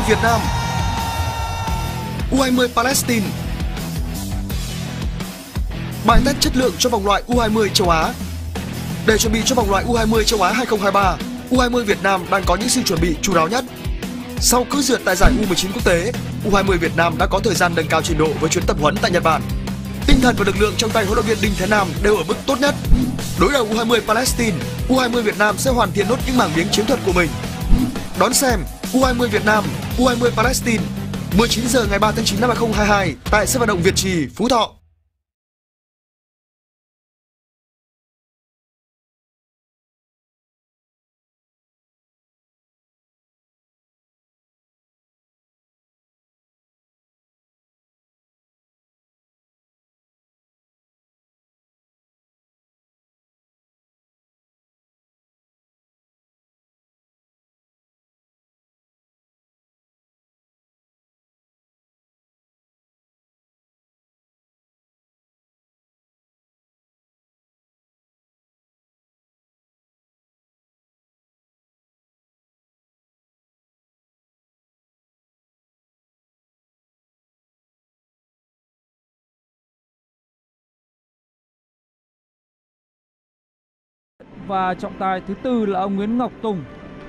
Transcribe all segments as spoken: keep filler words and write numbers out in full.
Việt Nam. u hai mươi Palestine. Bài test chất lượng cho vòng loại u hai mươi châu Á. Để chuẩn bị cho vòng loại u hai mươi châu Á hai không hai ba, u hai mươi Việt Nam đang có những sự chuẩn bị chu đáo nhất. Sau cử dượt tại giải u mười chín quốc tế, u hai mươi Việt Nam đã có thời gian nâng cao trình độ với chuyến tập huấn tại Nhật Bản. Tinh thần và lực lượng trong tay huấn luyện viên Đinh Thế Nam đều ở mức tốt nhất. Đối đầu u hai mươi Palestine, u hai mươi Việt Nam sẽ hoàn thiện nốt những mảng miếng chiến thuật của mình. Đón xem u hai mươi Việt Nam, u hai mươi Palestine, mười chín giờ ngày ba tháng chín năm hai không hai hai tại sân vận động Việt Trì, Phú Thọ. Và trọng tài thứ tư là ông Nguyễn Ngọc Tùng.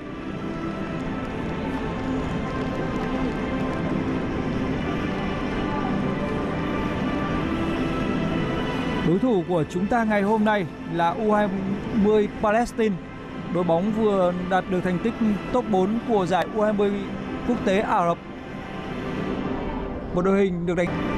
Đối thủ của chúng ta ngày hôm nay là u hai mươi Palestine. Đội bóng vừa đạt được thành tích top bốn của giải u hai mươi quốc tế Ả Rập. Một đội hình được đánh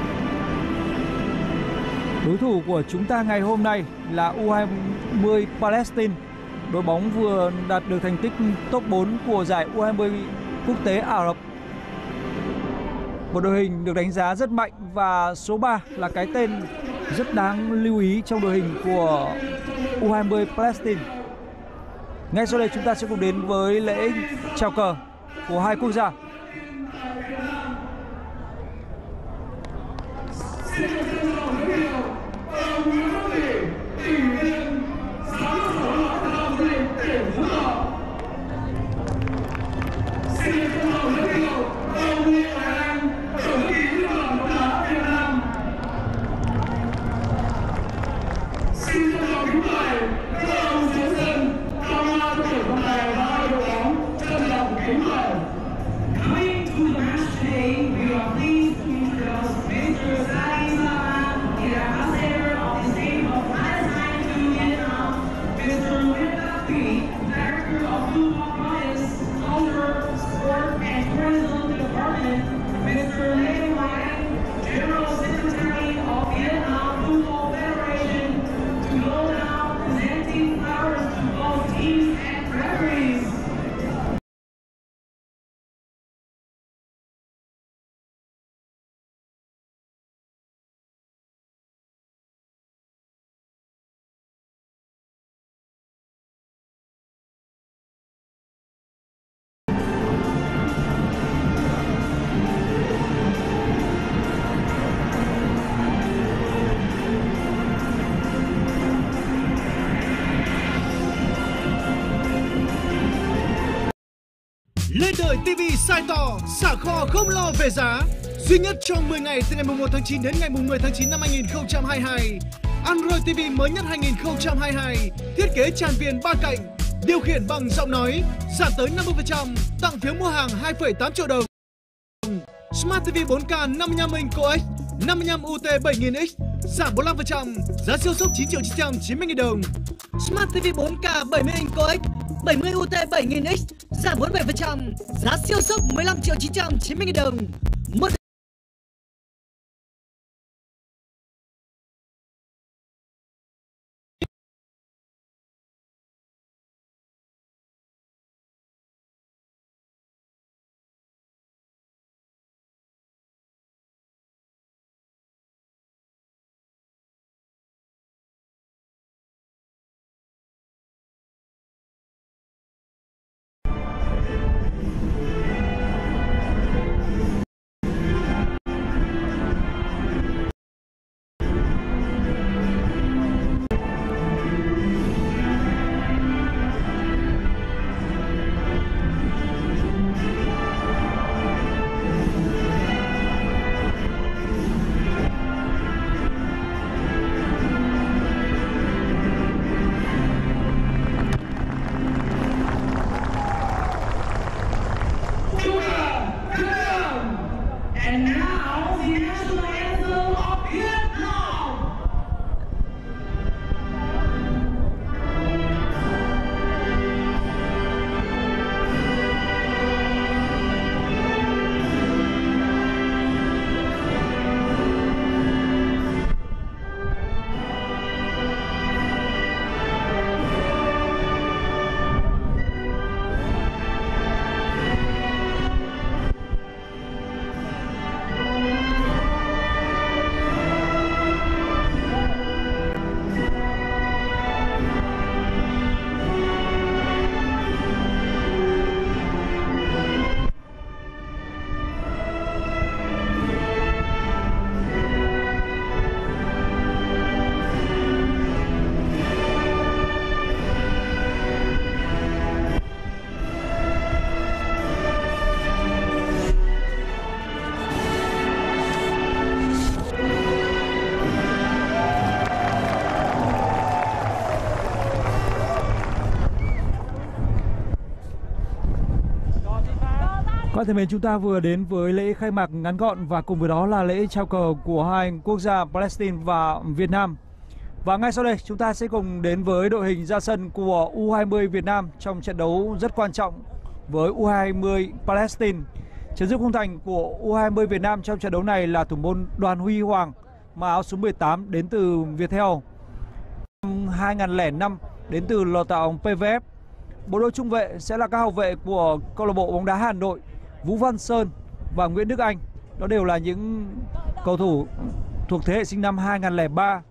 Đối thủ của chúng ta ngày hôm nay là u hai mươi Palestine. Đội bóng vừa đạt được thành tích top bốn của giải u hai mươi quốc tế Ả Rập. Một đội hình được đánh giá rất mạnh và số ba là cái tên rất đáng lưu ý trong đội hình của u hai mươi Palestine. Ngay sau đây chúng ta sẽ cùng đến với lễ chào cờ của hai quốc gia. Lên đời ti vi size to, xả kho không lo về giá. Duy nhất trong mười ngày từ ngày mùng một tháng chín đến ngày mùng mười tháng chín năm hai nghìn không trăm hai mươi hai. Android ti vi mới nhất hai nghìn không trăm hai mươi hai, thiết kế tràn viền ba cạnh, điều khiển bằng giọng nói, giảm tới năm mươi phần trăm, tặng phiếu mua hàng hai phẩy tám triệu đồng. Smart ti vi bốn K năm mươi lăm inch coax, năm mươi lăm U T bảy nghìn X, giảm bốn mươi lăm phần trăm, giá siêu sốc chín triệu chín trăm chín mươi nghìn đồng. Smart ti vi bốn K bảy mươi inch coax, bảy mươi U T bảy nghìn X, giảm bốn mươi bảy phần trăm, giá siêu sốc mười lăm triệu chín trăm chín mươi nghìn đồng. Một Bạn thân mến, chúng ta vừa đến với lễ khai mạc ngắn gọn và cùng với đó là lễ trao cờ của hai quốc gia Palestine và Việt Nam. Và ngay sau đây chúng ta sẽ cùng đến với đội hình ra sân của U hai mươi Việt Nam trong trận đấu rất quan trọng với U hai mươi Palestine. Chấn giữ khung thành của U hai mươi Việt Nam trong trận đấu này là thủ môn Đoàn Huy Hoàng, mặc áo số mười tám đến từ Viettel. Năm hai không không năm đến từ lò tạo pê vê ép. Bộ đôi trung vệ sẽ là các hậu vệ của câu lạc bộ bóng đá Hà Nội, Vũ Văn Sơn và Nguyễn Đức Anh. Đó đều là những cầu thủ thuộc thế hệ sinh năm hai không không ba.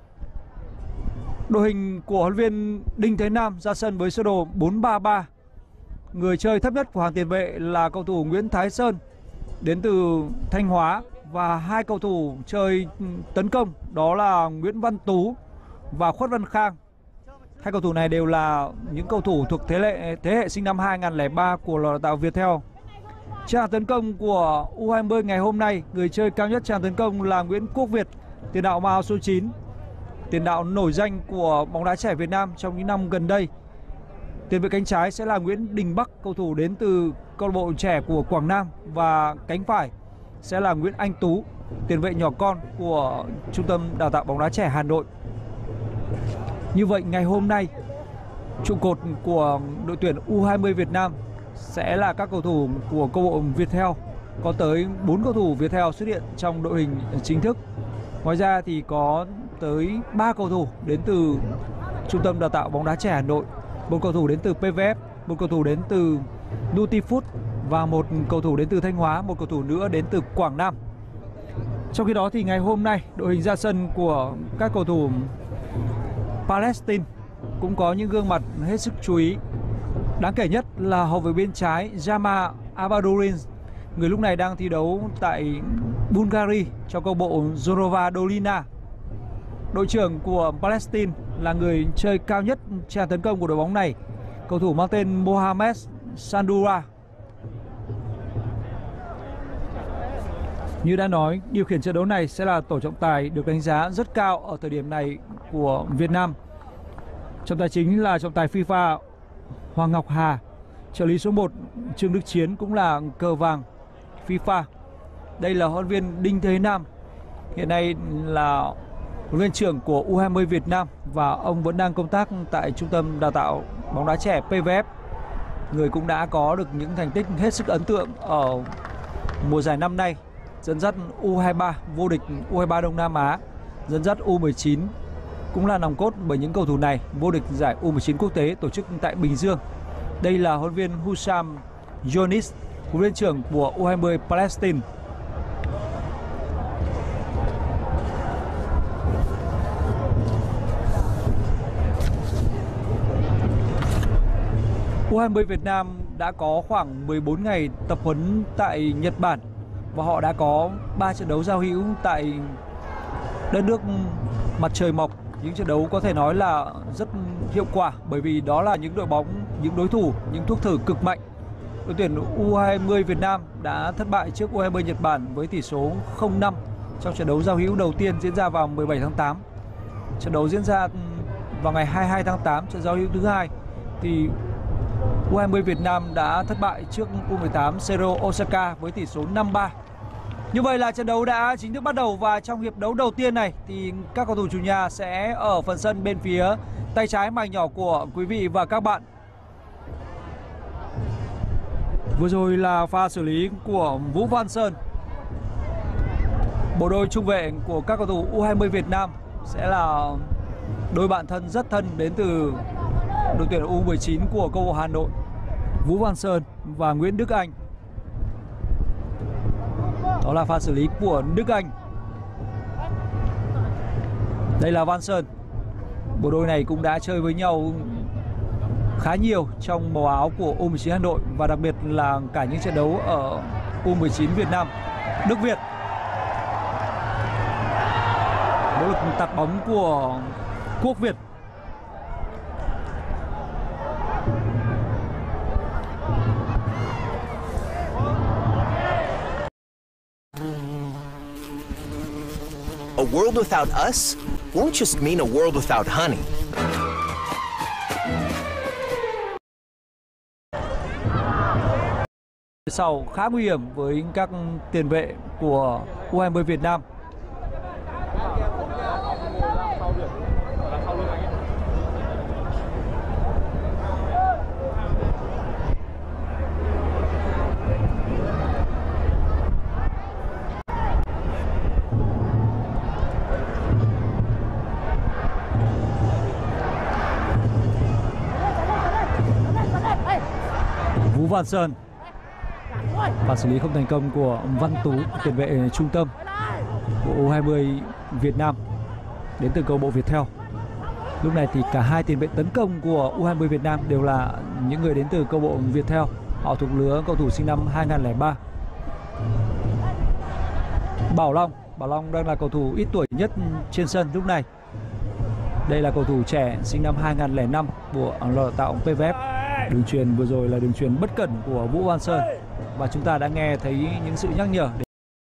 Đội hình của huấn luyện viên Đinh Thế Nam ra sân với sơ đồ bốn ba ba. Người chơi thấp nhất của hàng tiền vệ là cầu thủ Nguyễn Thái Sơn đến từ Thanh Hóa và hai cầu thủ chơi tấn công đó là Nguyễn Văn Tú và Khuất Văn Khang. Hai cầu thủ này đều là những cầu thủ thuộc thế hệ thế hệ sinh năm hai không không ba của lò đào tạo Viettel. Trên hàng tấn công của U hai mươi ngày hôm nay, người chơi cao nhất trên hàng tấn công là Nguyễn Quốc Việt, tiền đạo mặc áo số chín, tiền đạo nổi danh của bóng đá trẻ Việt Nam trong những năm gần đây. Tiền vệ cánh trái sẽ là Nguyễn Đình Bắc, cầu thủ đến từ câu lạc bộ trẻ của Quảng Nam, và cánh phải sẽ là Nguyễn Anh Tú, tiền vệ nhỏ con của Trung tâm Đào tạo bóng đá trẻ Hà Nội. Như vậy ngày hôm nay, trụ cột của đội tuyển U hai mươi Việt Nam sẽ là các cầu thủ của câu lạc bộ Viettel. Có tới bốn cầu thủ Viettel xuất hiện trong đội hình chính thức. Ngoài ra thì có tới ba cầu thủ đến từ Trung tâm Đào tạo bóng đá trẻ Hà Nội, một cầu thủ đến từ pê vê ép, một cầu thủ đến từ Nutifood và một cầu thủ đến từ Thanh Hóa, một cầu thủ nữa đến từ Quảng Nam. Trong khi đó thì ngày hôm nay, đội hình ra sân của các cầu thủ Palestine cũng có những gương mặt hết sức chú ý. Đáng kể nhất là hậu vệ bên trái Jama Abadurin, người lúc này đang thi đấu tại Bulgaria cho câu bộ Zorova Dolina. Đội trưởng của Palestine là người chơi cao nhất trên tấn công của đội bóng này, cầu thủ mang tên Mohamed Sandura. Như đã nói, điều khiển trận đấu này sẽ là tổ trọng tài được đánh giá rất cao ở thời điểm này của Việt Nam. Trọng tài chính là trọng tài FIFA Hoàng Ngọc Hà. Trợ lý số một Trương Đức Chiến cũng là cờ vàng FIFA. Đây là huấn luyện viên Đinh Thế Nam, hiện nay là huấn luyện viên trưởng của U hai mươi Việt Nam và ông vẫn đang công tác tại Trung tâm Đào tạo bóng đá trẻ pê vê ép. Người cũng đã có được những thành tích hết sức ấn tượng ở mùa giải năm nay, dẫn dắt U hai mươi ba vô địch U hai mươi ba Đông Nam Á, dẫn dắt U mười chín cũng là nòng cốt bởi những cầu thủ này vô địch giải U mười chín quốc tế tổ chức tại Bình Dương. Đây là huấn luyện viên Hussam Yonis, huấn luyện trưởng của U hai mươi Palestine. U hai mươi Việt Nam đã có khoảng mười bốn ngày tập huấn tại Nhật Bản và họ đã có ba trận đấu giao hữu tại đất nước mặt trời mọc. Những trận đấu có thể nói là rất hiệu quả bởi vì đó là những đội bóng, những đối thủ, những thuốc thử cực mạnh. Đội tuyển U hai mươi Việt Nam đã thất bại trước U hai mươi Nhật Bản với tỷ số không năm trong trận đấu giao hữu đầu tiên diễn ra vào mười bảy tháng tám. Trận đấu diễn ra vào ngày hai mươi hai tháng tám, trận giao hữu thứ hai thì U hai mươi Việt Nam đã thất bại trước U mười tám Seiro Osaka với tỷ số năm ba. Như vậy là trận đấu đã chính thức bắt đầu và trong hiệp đấu đầu tiên này thì các cầu thủ chủ nhà sẽ ở phần sân bên phía tay trái màn nhỏ của quý vị và các bạn. Vừa rồi là pha xử lý của Vũ Văn Sơn. Bộ đôi trung vệ của các cầu thủ U hai mươi Việt Nam sẽ là đôi bạn thân rất thân đến từ đội tuyển U mười chín của câu lạc bộ Hà Nội, Vũ Văn Sơn và Nguyễn Đức Anh. Đó là pha xử lý của Đức Anh. Đây là Văn Sơn. Bộ đôi này cũng đã chơi với nhau khá nhiều trong màu áo của U mười chín Hà Nội và đặc biệt là cả những trận đấu ở U mười chín Việt Nam. Đức Việt. Nỗ lực tạt bóng của Quốc Việt. A world without us won't just mean a world without honey. sau khá nguy hiểm với các tiền vệ của u hai mươi Việt Nam. Vũ Văn Sơn, và xử lý không thành công của Văn Tú, tiền vệ trung tâm của u hai mươi Việt Nam đến từ câu lạc bộ Viettel. Lúc này thì cả hai tiền vệ tấn công của u hai mươi Việt Nam đều là những người đến từ câu lạc bộ Viettel. Họ thuộc lứa cầu thủ sinh năm hai nghìn không trăm lẻ ba. Bảo Long, Bảo Long đang là cầu thủ ít tuổi nhất trên sân lúc này. Đây là cầu thủ trẻ sinh năm hai nghìn không trăm lẻ năm của lò đào tạo pê vê ép. Đường chuyền vừa rồi là đường chuyền bất cẩn của Vũ Văn Sơn và chúng ta đã nghe thấy những sự nhắc nhở.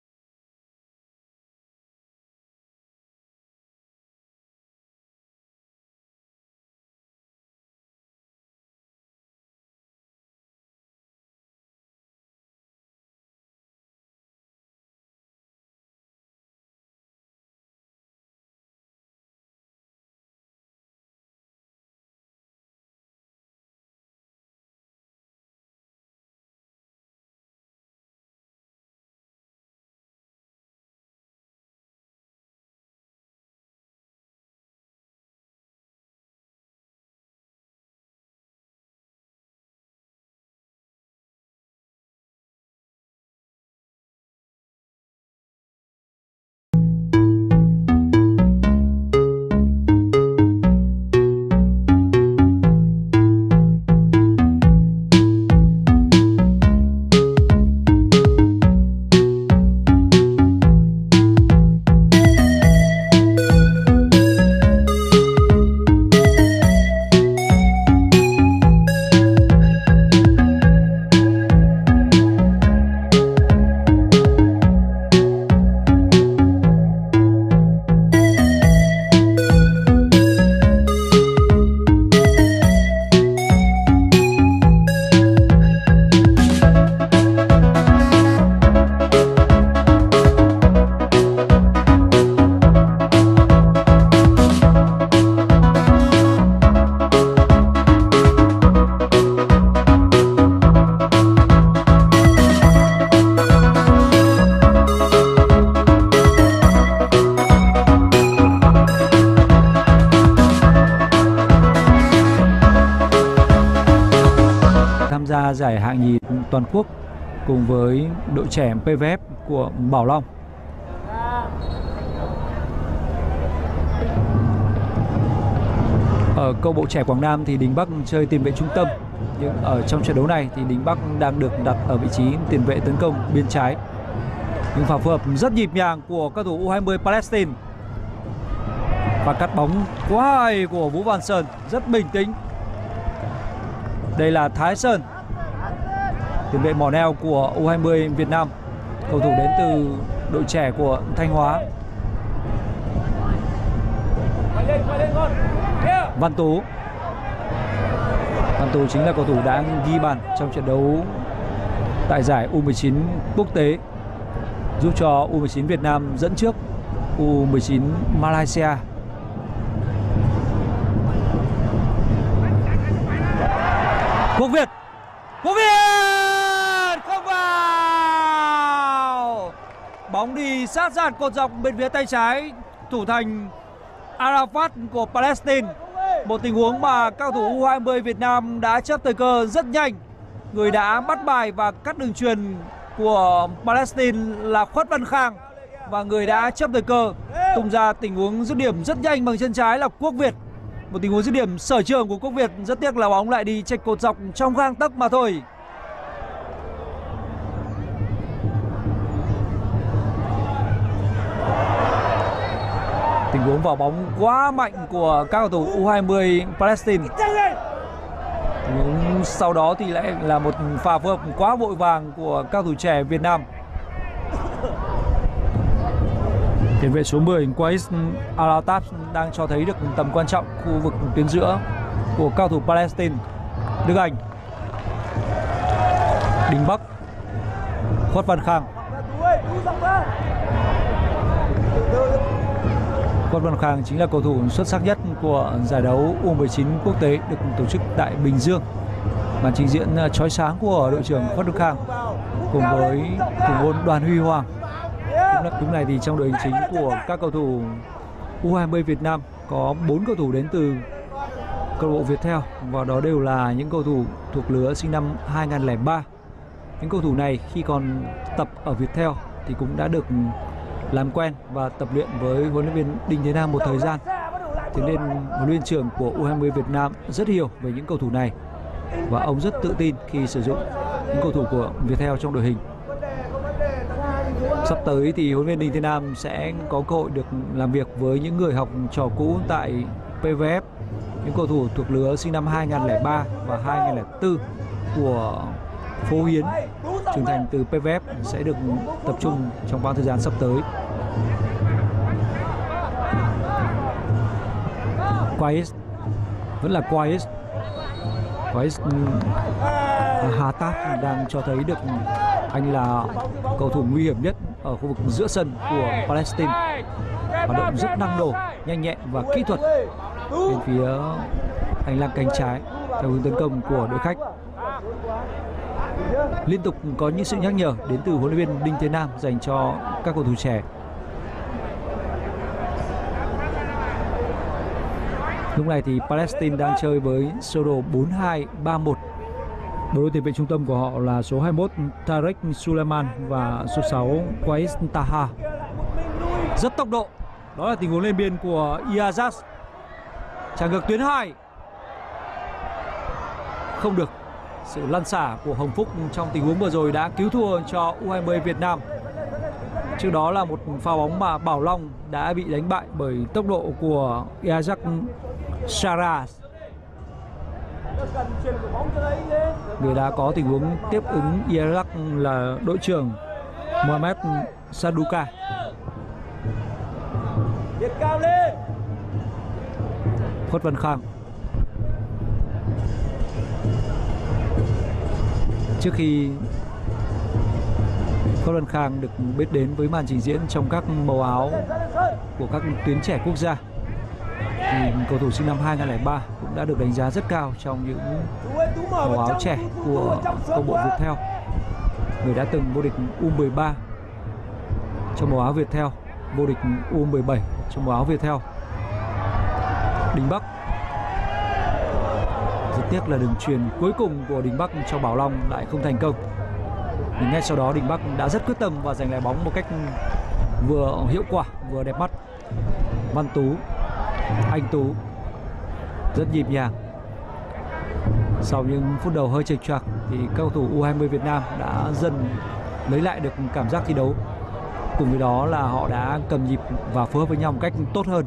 Giải hạng nhì toàn quốc cùng với đội trẻ pê vê ép của Bảo Long. Ở câu lạc bộ trẻ Quảng Nam thì Đình Bắc chơi tiền vệ trung tâm, nhưng ở trong trận đấu này thì Đình Bắc đang được đặt ở vị trí tiền vệ tấn công bên trái. Nhưng pha phối hợp rất nhịp nhàng của các thủ u hai mươi Palestine và cắt bóng quá hay của Vũ Văn Sơn, rất bình tĩnh. Đây là Thái Sơn, tiền vệ mỏ neo của u hai mươi Việt Nam, cầu thủ đến từ đội trẻ của Thanh Hóa. Văn Tú, Văn Tú chính là cầu thủ đã ghi bàn trong trận đấu tại giải u mười chín quốc tế, giúp cho u mười chín Việt Nam dẫn trước u mười chín Malaysia. Quốc Việt, Quốc Việt không vào. Bóng đi sát dàn cột dọc bên phía tay trái thủ thành Arafat của Palestine. Một tình huống mà các cầu thủ u hai mươi Việt Nam đã chấp thời cơ rất nhanh. Người đã bắt bài và cắt đường chuyền của Palestine là Khuất Văn Khang, và người đã chấp thời cơ tung ra tình huống dứt điểm rất nhanh bằng chân trái là Quốc Việt. Một tình huống dứt điểm sở trường của Quốc Việt, rất tiếc là bóng lại đi chệch cột dọc trong gang tấc mà thôi. Tình huống vào bóng quá mạnh của các cầu thủ u hai mươi Palestine. Tình huống sau đó thì lại là một pha phối hợp quá vội vàng của các cầu thủ trẻ Việt Nam. Tiền vệ số mười Qais Alatab đang cho thấy được tầm quan trọng khu vực tuyến giữa của cao thủ Palestine. Đức Anh, Đình Bắc, Khuất Văn Khang. Khuất Văn Khang chính là cầu thủ xuất sắc nhất của giải đấu U mười chín quốc tế được tổ chức tại Bình Dương. Màn trình diễn chói sáng của đội trưởng Khuất Văn Khang cùng với thủ môn Đoàn Huy Hoàng. Lúc này thì trong đội hình chính của các cầu thủ U hai mươi Việt Nam có bốn cầu thủ đến từ câu lạc bộ Viettel và đó đều là những cầu thủ thuộc lứa sinh năm hai nghìn không trăm lẻ ba. Những cầu thủ này khi còn tập ở Viettel thì cũng đã được làm quen và tập luyện với huấn luyện viên Đinh Thế Nam một thời gian. Thế nên huấn luyện viên trưởng của U hai mươi Việt Nam rất hiểu về những cầu thủ này và ông rất tự tin khi sử dụng những cầu thủ của Viettel trong đội hình. Sắp tới thì huấn luyện viên Đinh Thế Nam sẽ có cơ hội được làm việc với những người học trò cũ tại pê vê ép, những cầu thủ thuộc lứa sinh năm hai nghìn không trăm lẻ ba và hai nghìn không trăm lẻ tư của Phố Hiến trưởng thành từ pê vê ép sẽ được tập trung trong quãng thời gian sắp tới. Quais vẫn là Quais. Quais Hà Tát đang cho thấy được anh là cầu thủ nguy hiểm nhất ở khu vực giữa sân của Palestine. Hoạt động rất năng nổ, nhanh nhẹn và kỹ thuật bên phía hành lang cánh trái theo hướng tấn công của đội khách. Liên tục có những sự nhắc nhở đến từ huấn luyện viên Đinh Thế Nam dành cho các cầu thủ trẻ. Lúc này thì Palestine đang chơi với sơ đồ bốn hai ba một. Bộ đôi tiền vệ trung tâm của họ là số hai mươi mốt Tarek Suleiman và số sáu Quais Taha. Rất tốc độ. Đó là tình huống lên biên của Iazaz. Trả ngược tuyến hai. Không được. Sự lăn xả của Hồng Phúc trong tình huống vừa rồi đã cứu thua cho U hai mươi Việt Nam. Trước đó là một pha bóng mà Bảo Long đã bị đánh bại bởi tốc độ của Iazaz Saras. Người đã có tình huống tiếp ứng Iraq là đội trưởng Mohamed Saduka. Khuất Văn Khang. Trước khi Khuất Văn Khang được biết đến với màn trình diễn trong các màu áo của các tuyến trẻ quốc gia thì cầu thủ sinh năm hai nghìn không trăm lẻ ba cũng đã được đánh giá rất cao trong những màu áo trẻ của câu lạc bộ Viettel. Người đã từng vô địch U mười ba trong màu áo Viettel, vô địch U mười bảy trong màu áo Viettel. Đình Bắc. Rất tiếc là đường truyền cuối cùng của Đình Bắc cho Bảo Long lại không thành công. Nhưng ngay sau đó Đình Bắc đã rất quyết tâm và giành lại bóng một cách vừa hiệu quả vừa đẹp mắt. Văn Tú, Anh Tú rất nhịp nhàng. Sau những phút đầu hơi chệch choạc thì các cầu thủ U hai mươi Việt Nam đã dần lấy lại được cảm giác thi đấu. Cùng với đó là họ đã cầm nhịp và phối hợp với nhau một cách tốt hơn.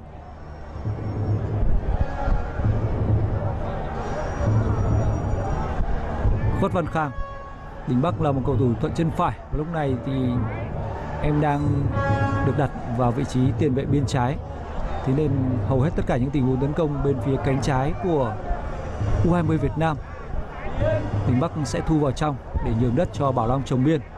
Khuất Văn Khang. Đình Bắc là một cầu thủ thuận chân phải. Lúc này thì em đang được đặt vào vị trí tiền vệ biên trái. Thế nên hầu hết tất cả những tình huống tấn công bên phía cánh trái của U hai mươi Việt Nam, Đình Bắc sẽ thu vào trong để nhường đất cho Bảo Long chồng biên.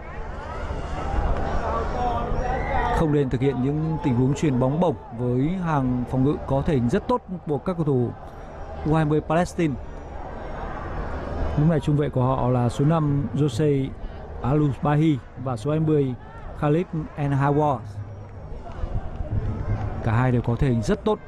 Không nên thực hiện những tình huống chuyền bóng bổng với hàng phòng ngự có thể hình rất tốt của các cầu thủ U hai mươi Palestine. Lúc này trung vệ của họ là số năm Jose Alusbahi và số hai mươi Khalid Enhawa. Cả hai đều có thể hình rất tốt.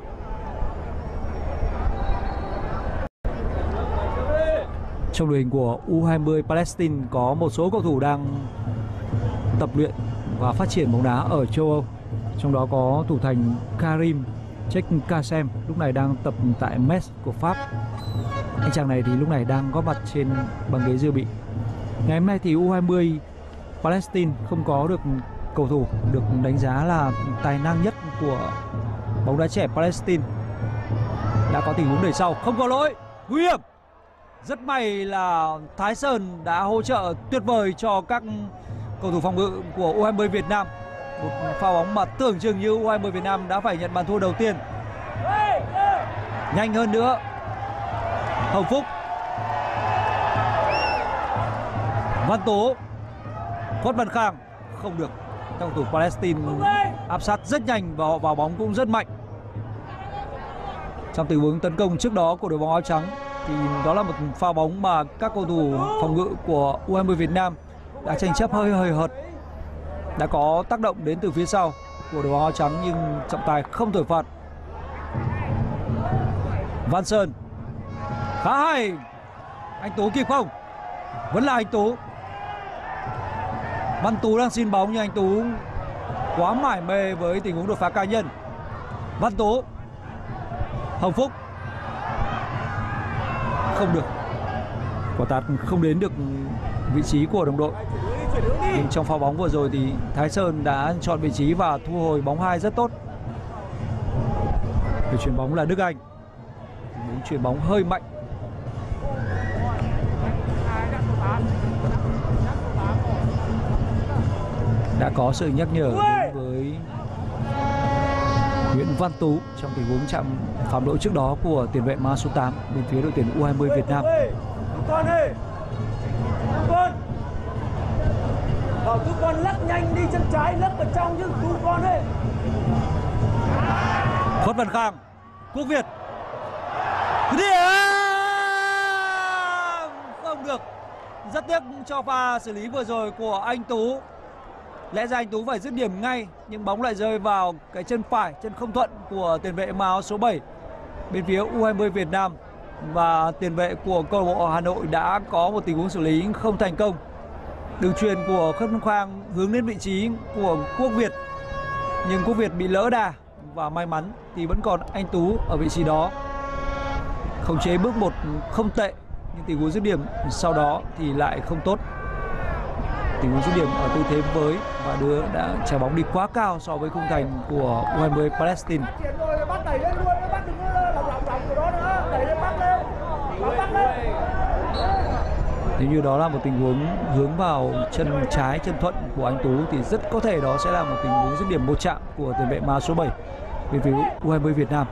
Trong đội hình của U hai mươi Palestine có một số cầu thủ đang tập luyện và phát triển bóng đá ở châu Âu. Trong đó có thủ thành Karim Chekasem lúc này đang tập tại Metz của Pháp. Anh chàng này thì lúc này đang góp mặt trên băng ghế dự bị. Ngày hôm nay thì U hai mươi Palestine không có được cầu thủ được đánh giá là tài năng nhất của bóng đá trẻ Palestine. Đã có tình huống đẩy sau, không có lỗi, nguy hiểm. Rất may là Thái Sơn đã hỗ trợ tuyệt vời cho các cầu thủ phòng ngự của U hai mươi Việt Nam. Một pha bóng mà tưởng chừng như U hai mươi Việt Nam đã phải nhận bàn thua đầu tiên. Nhanh hơn nữa, Hồng Phúc, Văn Tố, Khuất Văn Khang không được. Các cầu thủ Palestine áp sát rất nhanh và họ vào bóng cũng rất mạnh. Trong tình huống tấn công trước đó của đội bóng áo trắng thì đó là một pha bóng mà các cầu thủ phòng ngự của u hai mươi Việt Nam đã tranh chấp hơi hơi hợt, đã có tác động đến từ phía sau của đội bóng áo trắng nhưng trọng tài không thổi phạt. Văn Sơn khá hay. Anh Tú kịp không? Vẫn là anh Tú. Văn Tú đang xin bóng nhưng anh Tú quá mải mê với tình huống đột phá cá nhân. Văn Tú, Hồng Phúc không được. Quả tạt không đến được vị trí của đồng đội. Nhưng trong pha bóng vừa rồi thì Thái Sơn đã chọn vị trí và thu hồi bóng hai rất tốt. Người chuyền bóng là Đức Anh. Muốn chuyền bóng hơi mạnh. Đã có sự nhắc nhở đến với Nguyễn Văn Tú trong tình huống chạm phạm lỗi trước đó của tiền vệ mang số tám bên phía đội tuyển u hai mươi Việt Nam. Bảo tú con lắc nhanh đi chân trái, lắc vào trong chứ tú con ơi. Khuất Văn Khang, Quốc Việt. Điểm! Không được. Rất tiếc cho pha xử lý vừa rồi của anh Tú. Lẽ ra anh Tú phải dứt điểm ngay nhưng bóng lại rơi vào cái chân phải, chân không thuận của tiền vệ mang áo số bảy bên phía u hai mươi Việt Nam. Và tiền vệ của câu lạc bộ Hà Nội đã có một tình huống xử lý không thành công. Đường chuyền của Khuất Văn Khang hướng đến vị trí của Quốc Việt nhưng Quốc Việt bị lỡ đà và may mắn thì vẫn còn anh Tú ở vị trí đó. Khống chế bước một không tệ nhưng tình huống dứt điểm sau đó thì lại không tốt. Tình huống dứt điểm ở tư thế với và đưa đã trái bóng đi quá cao so với khung thành của u hai mươi Palestine. Nếu như đó là một tình huống hướng vào chân trái, chân thuận của anh Tú thì rất có thể đó sẽ là một tình huống dứt điểm một chạm của tiền vệ mang số bảy bên phía u hai mươi Việt Nam.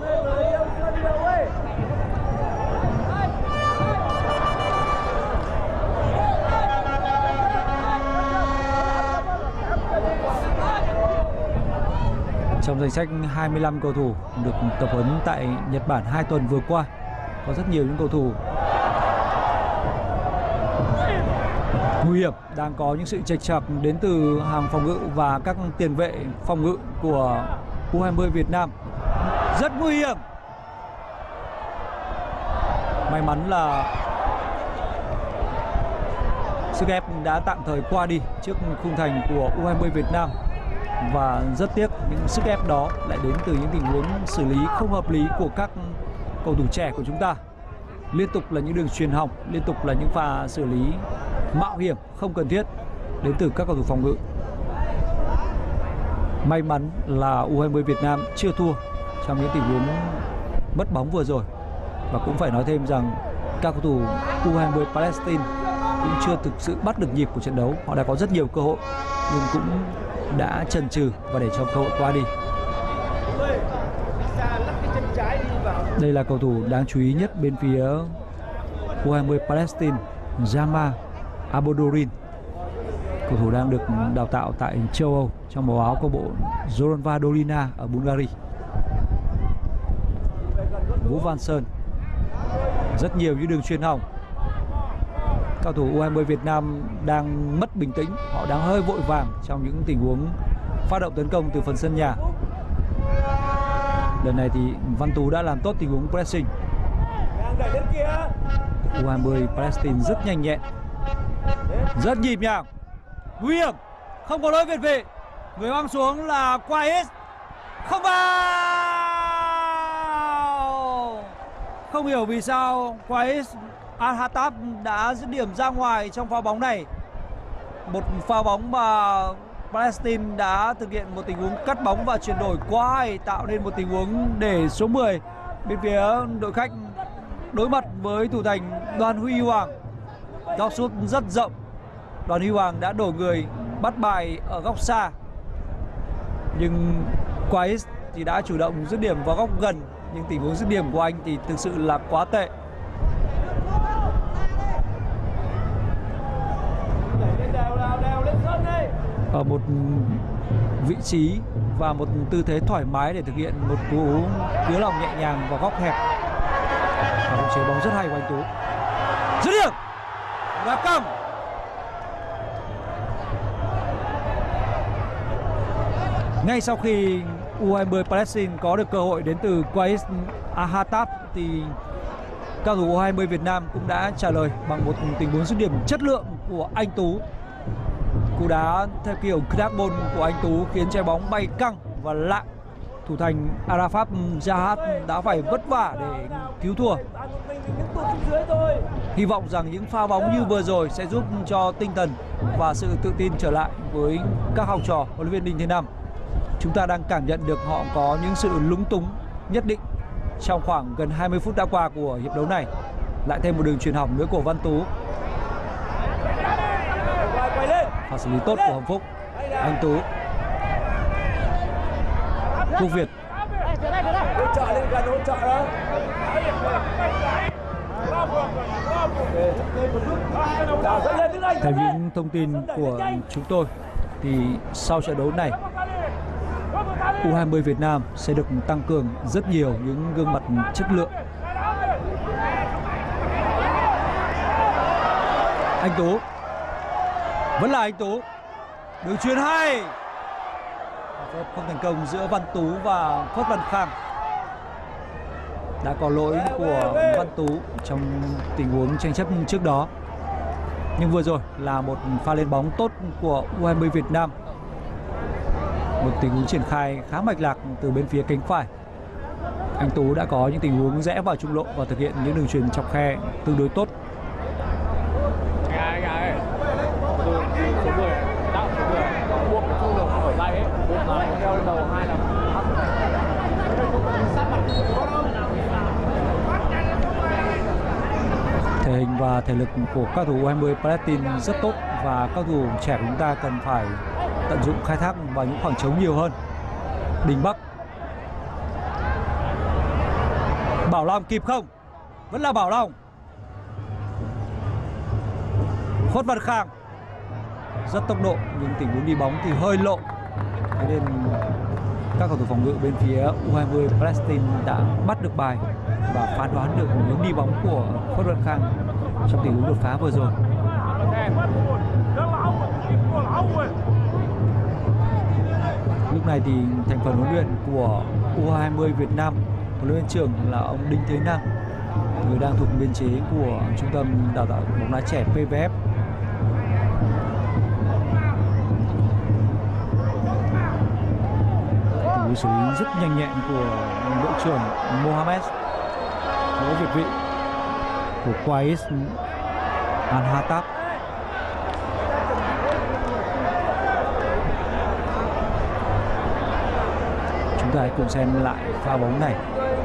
Trong danh sách hai mươi lăm cầu thủ được tập huấn tại Nhật Bản hai tuần vừa qua, có rất nhiều những cầu thủ nguy hiểm, đang có những sự chệch chạc đến từ hàng phòng ngự và các tiền vệ phòng ngự của u hai mươi Việt Nam. Rất nguy hiểm. May mắn là sức ép đã tạm thời qua đi trước khung thành của u hai mươi Việt Nam. Và rất tiếc những sức ép đó lại đến từ những tình huống xử lý không hợp lý của các cầu thủ trẻ của chúng ta. Liên tục là những đường chuyền hỏng, liên tục là những pha xử lý mạo hiểm không cần thiết đến từ các cầu thủ phòng ngự. May mắn là u hai mươi Việt Nam chưa thua trong những tình huống mất bóng vừa rồi. Và cũng phải nói thêm rằng các cầu thủ u hai mươi Palestine cũng chưa thực sự bắt được nhịp của trận đấu. Họ đã có rất nhiều cơ hội nhưng cũng đã chần chừ và để cho cơ hội qua đi. Đây là cầu thủ đáng chú ý nhất bên phía u hai mươi Palestine, Jama Abodorin. Cầu thủ đang được đào tạo tại châu Âu trong màu áo câu bộ Zoranva Dolina ở Bulgaria. Vũ Văn Sơn. Rất nhiều những đường chuyền hỏng. Cầu thủ u hai mươi Việt Nam đang mất bình tĩnh, họ đang hơi vội vàng trong những tình huống phát động tấn công từ phần sân nhà. Lần này thì Văn Tú đã làm tốt tình huống pressing. u hai mươi Palestine rất nhanh nhẹn, rất nhịp nhàng, nguy hiểm, không có lỗi việt vị. Người mang xuống là Quais, không vào. Không hiểu vì sao Quais Al-Hattab đã dứt điểm ra ngoài trong pha bóng này. Một pha bóng mà Palestine đã thực hiện một tình huống cắt bóng và chuyển đổi quá hay, tạo nên một tình huống để số mười bên phía đội khách đối mặt với thủ thành Đoàn Huy Hoàng. Góc sút rất rộng, Đoàn Huy Hoàng đã đổ người bắt bài ở góc xa, nhưng Quais thì đã chủ động dứt điểm vào góc gần, nhưng tình huống dứt điểm của anh thì thực sự là quá tệ. ở một vị trí và một tư thế thoải mái để thực hiện một cú cứa lòng nhẹ nhàng vào góc hẹp. Và khống chế bóng rất hay của anh Tú. Dứt điểm và căng. Ngay sau khi u hai mươi Palestine có được cơ hội đến từ Qais Al-Hattab thì cao thủ u hai mươi Việt Nam cũng đã trả lời bằng một tình huống dứt điểm chất lượng của anh Tú. Cú đá theo kiểu crackball của anh Tú khiến trái bóng bay căng và lạng. Thủ thành Arafat Jahad đã phải vất vả để cứu thua. Hy vọng rằng những pha bóng như vừa rồi sẽ giúp cho tinh thần và sự tự tin trở lại với các học trò huấn luyện viên Đinh Thế Nam. Chúng ta đang cảm nhận được họ có những sự lúng túng nhất định trong khoảng gần hai mươi phút đã qua của hiệp đấu này. Lại thêm một đường chuyền hỏng nữa của Văn Tú. Pha xử lý tốt của Hồng Phúc. Anh Tú. Quốc Việt. Theo những thông tin của chúng tôi thì sau trận đấu này u hai mươi Việt Nam sẽ được tăng cường rất nhiều những gương mặt chất lượng. Anh Tú. Vẫn là anh Tú. Đường chuyền hay. Không thành công giữa Văn Tú và Khuất Văn Khang. Đã có lỗi của Văn Tú trong tình huống tranh chấp trước đó. Nhưng vừa rồi là một pha lên bóng tốt của u hai mươi Việt Nam. Một tình huống triển khai khá mạch lạc từ bên phía cánh phải. Anh Tú đã có những tình huống rẽ vào trung lộ và thực hiện những đường chuyền chọc khe tương đối tốt. Thể hình và thể lực của các thủ u hai mươi Palestine rất tốt và các thủ trẻ của chúng ta cần phải tận dụng khai thác vào những khoảng trống nhiều hơn. Đình Bắc. Bảo Long kịp không? Vẫn là Bảo Long. Khuất Văn Khang rất tốc độ nhưng tình huống đi bóng thì hơi lộ, thế nên các cầu thủ phòng ngự bên phía u hai mươi Palestine đã bắt được bài và phán đoán được hướng đi bóng của Khuất Văn Khang trong tình huống đột phá vừa rồi. Lúc này thì thành phần huấn luyện của u hai mươi Việt Nam, huấn luyện viên trưởng là ông Đinh Thế Nam, người đang thuộc biên chế của trung tâm đào tạo bóng đá trẻ pê vê ép. Tình huống xử lý rất nhanh nhẹn của đội trưởng Mohamed, có việt vị của Qais Al-Hattab. Chúng ta hãy cùng xem lại pha bóng này.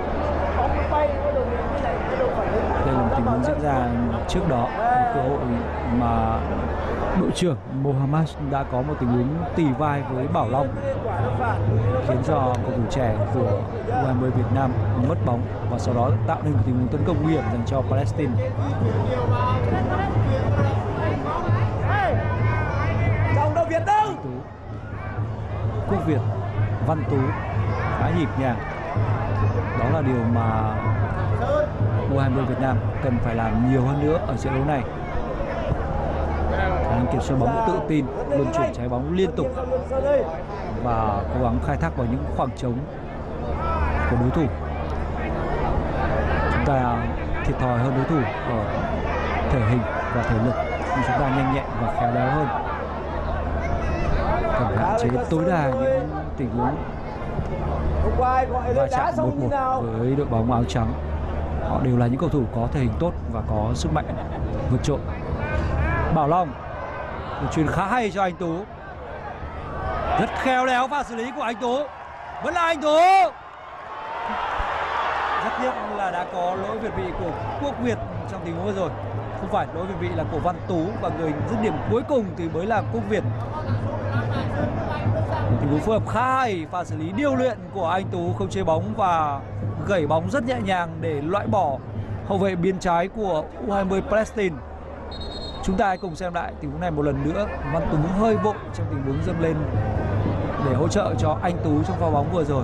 Đây là một tình huống diễn ra trước đó, một cơ hội mà đội trưởng Mohamed đã có một tình huống tì vai với Bảo Long, khiến cho cầu thủ trẻ của u hai mươi Việt Nam mất bóng và sau đó tạo nên một tình huống tấn công nguy hiểm dành cho Palestine. Quốc Việt, Văn Tú khá nhịp nhàng. Đó là điều mà u hai mươi Việt Nam cần phải làm nhiều hơn nữa ở trận đấu này. Khả năng kiểm soát bóng tự tin, luân chuyển trái bóng liên tục và cố gắng khai thác vào những khoảng trống của đối thủ. Chúng ta thiệt thòi hơn đối thủ ở thể hình và thể lực, nhưng chúng ta nhanh nhẹn và khéo léo hơn. Cần hạn chế tối đa những tình huống va chạm một một với đội bóng áo trắng. Họ đều là những cầu thủ có thể hình tốt và có sức mạnh vượt trội. Bảo Long, một chuyền khá hay cho anh Tú. Rất khéo léo pha xử lý của anh Tú. Vẫn là anh Tú. Rất tiếc là đã có lỗi việt vị của Quốc Việt trong tình huống vừa rồi. Không phải lỗi việt vị là của Văn Tú, và người dứt điểm cuối cùng thì mới là Quốc Việt. Tình huống phối hợp khá hay, pha xử lý điêu luyện của anh Tú, không chế bóng và gẩy bóng rất nhẹ nhàng để loại bỏ hậu vệ biên trái của u hai mươi Palestine. Chúng ta hãy cùng xem lại tình huống này một lần nữa. Văn Tú hơi vội trong tình huống dâng lên để hỗ trợ cho anh Tú trong pha bóng vừa rồi.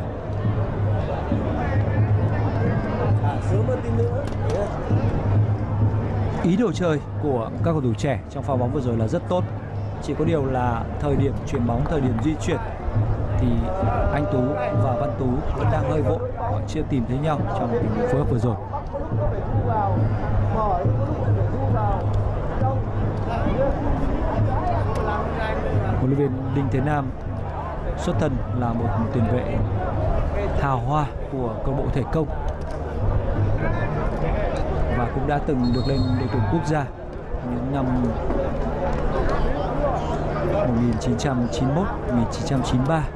Ý đồ chơi của các cầu thủ trẻ trong pha bóng vừa rồi là rất tốt. Chỉ có điều là thời điểm chuyền bóng, thời điểm di chuyển thì anh Tú và Văn Tú vẫn đang hơi vội, họ chưa tìm thấy nhau trong tình huống phối hợp vừa rồi. Huấn luyện viên Đinh Thế Nam xuất thân là một tiền vệ hào hoa của câu lạc bộ Thể Công và cũng đã từng được lên đội tuyển quốc gia những năm một nghìn chín trăm chín mươi mốt đến một nghìn chín trăm chín mươi ba.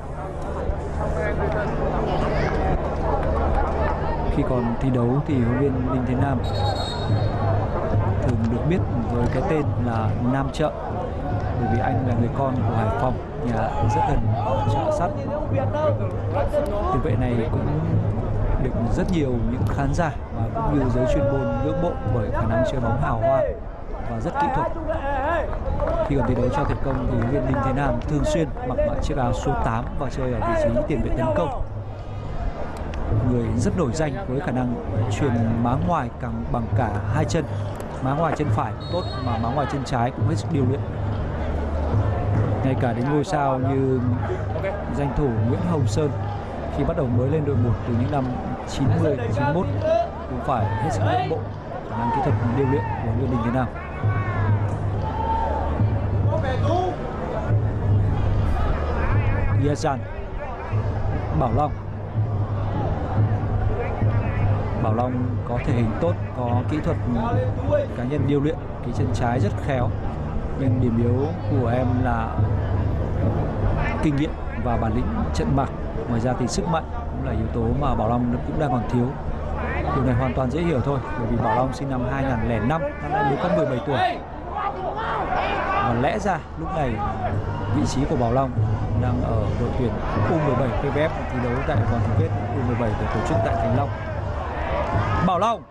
Khi còn thi đấu thì huấn luyện viên Đinh Thế Nam thường được biết với cái tên là Nam Chợ, bởi vì anh là người con của Hải Phòng, nhà rất gần chợ sắt. Tiền vệ này cũng được rất nhiều những khán giả và cũng như giới chuyên môn ngưỡng mộ bởi khả năng chơi bóng hào hoa và rất kỹ thuật. Khi còn thi đấu cho Thể Công thì huấn luyện viên Đinh Thế Nam thường xuyên mặc chiếc áo số tám và chơi ở vị trí tiền vệ tấn công. Người rất nổi danh với khả năng chuyền má ngoài càng bằng cả hai chân, má ngoài chân phải cũng tốt mà má ngoài chân trái cũng hết sức điều luyện. Ngay cả đến ngôi sao như danh thủ Nguyễn Hồng Sơn khi bắt đầu mới lên đội một từ những năm chín mươi, chín mươi mốt cũng phải hết sức ngưỡng mộ khả năng kỹ thuật điều luyện của huấn luyện viên Đinh Thế Nam. Yazan, Bảo Long. Bảo Long có thể hình tốt, có kỹ thuật cá nhân điêu luyện, cái chân trái rất khéo. Nhưng điểm yếu của em là kinh nghiệm và bản lĩnh trận mặt. Ngoài ra thì sức mạnh cũng là yếu tố mà Bảo Long cũng đang còn thiếu. Điều này hoàn toàn dễ hiểu thôi, bởi vì Bảo Long sinh năm hai nghìn không trăm lẻ năm, năm nay mới có mười bảy tuổi. Và lẽ ra lúc này vị trí của Bảo Long đang ở đội tuyển U mười bảy pê vê ép thi đấu tại vòng chung kết U mười bảy được tổ chức tại Thành Long. Bảo Long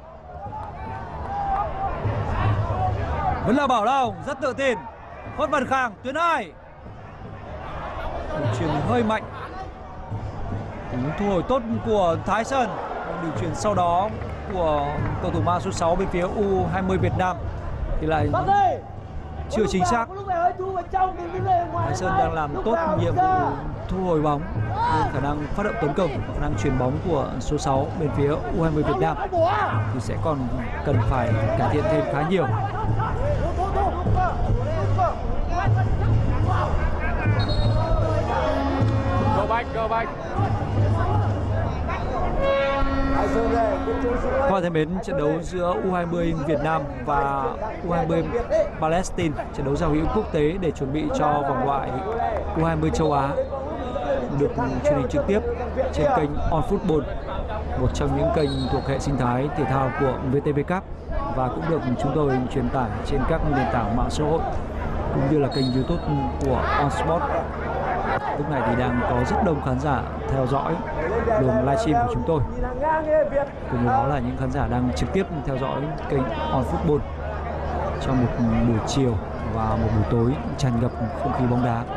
vẫn là Bảo Long, rất tự tin. Khuất Văn Khang, tuyến hai, đường chuyền hơi mạnh, thu hồi tốt của Thái Sơn. Đường chuyền sau đó của cầu thủ mang số sáu bên phía U hai mươi Việt Nam thì lại chưa chính xác. Thái Sơn đang làm tốt nhiệm vụ thu hồi bóng, nên khả năng phát động tấn công, khả năng chuyền bóng của số sáu bên phía U hai mươi Việt Nam thì sẽ còn cần phải cải thiện thêm khá nhiều. Qua thấy mến trận đấu giữa U hai mươi Việt Nam và U hai mươi Palestine, trận đấu giao hữu quốc tế để chuẩn bị cho vòng loại U hai mươi châu Á, được truyền hình trực tiếp trên kênh On Football, một trong những kênh thuộc hệ sinh thái thể thao của vê tê vê Cup, và cũng được chúng tôi truyền tải trên các nền tảng mạng xã hội cũng như là kênh YouTube của On Sport. Lúc này thì đang có rất đông khán giả theo dõi đường livestream của chúng tôi. Cùng với đó là những khán giả đang trực tiếp theo dõi kênh On Football trong một buổi chiều và một buổi tối tràn ngập không khí bóng đá.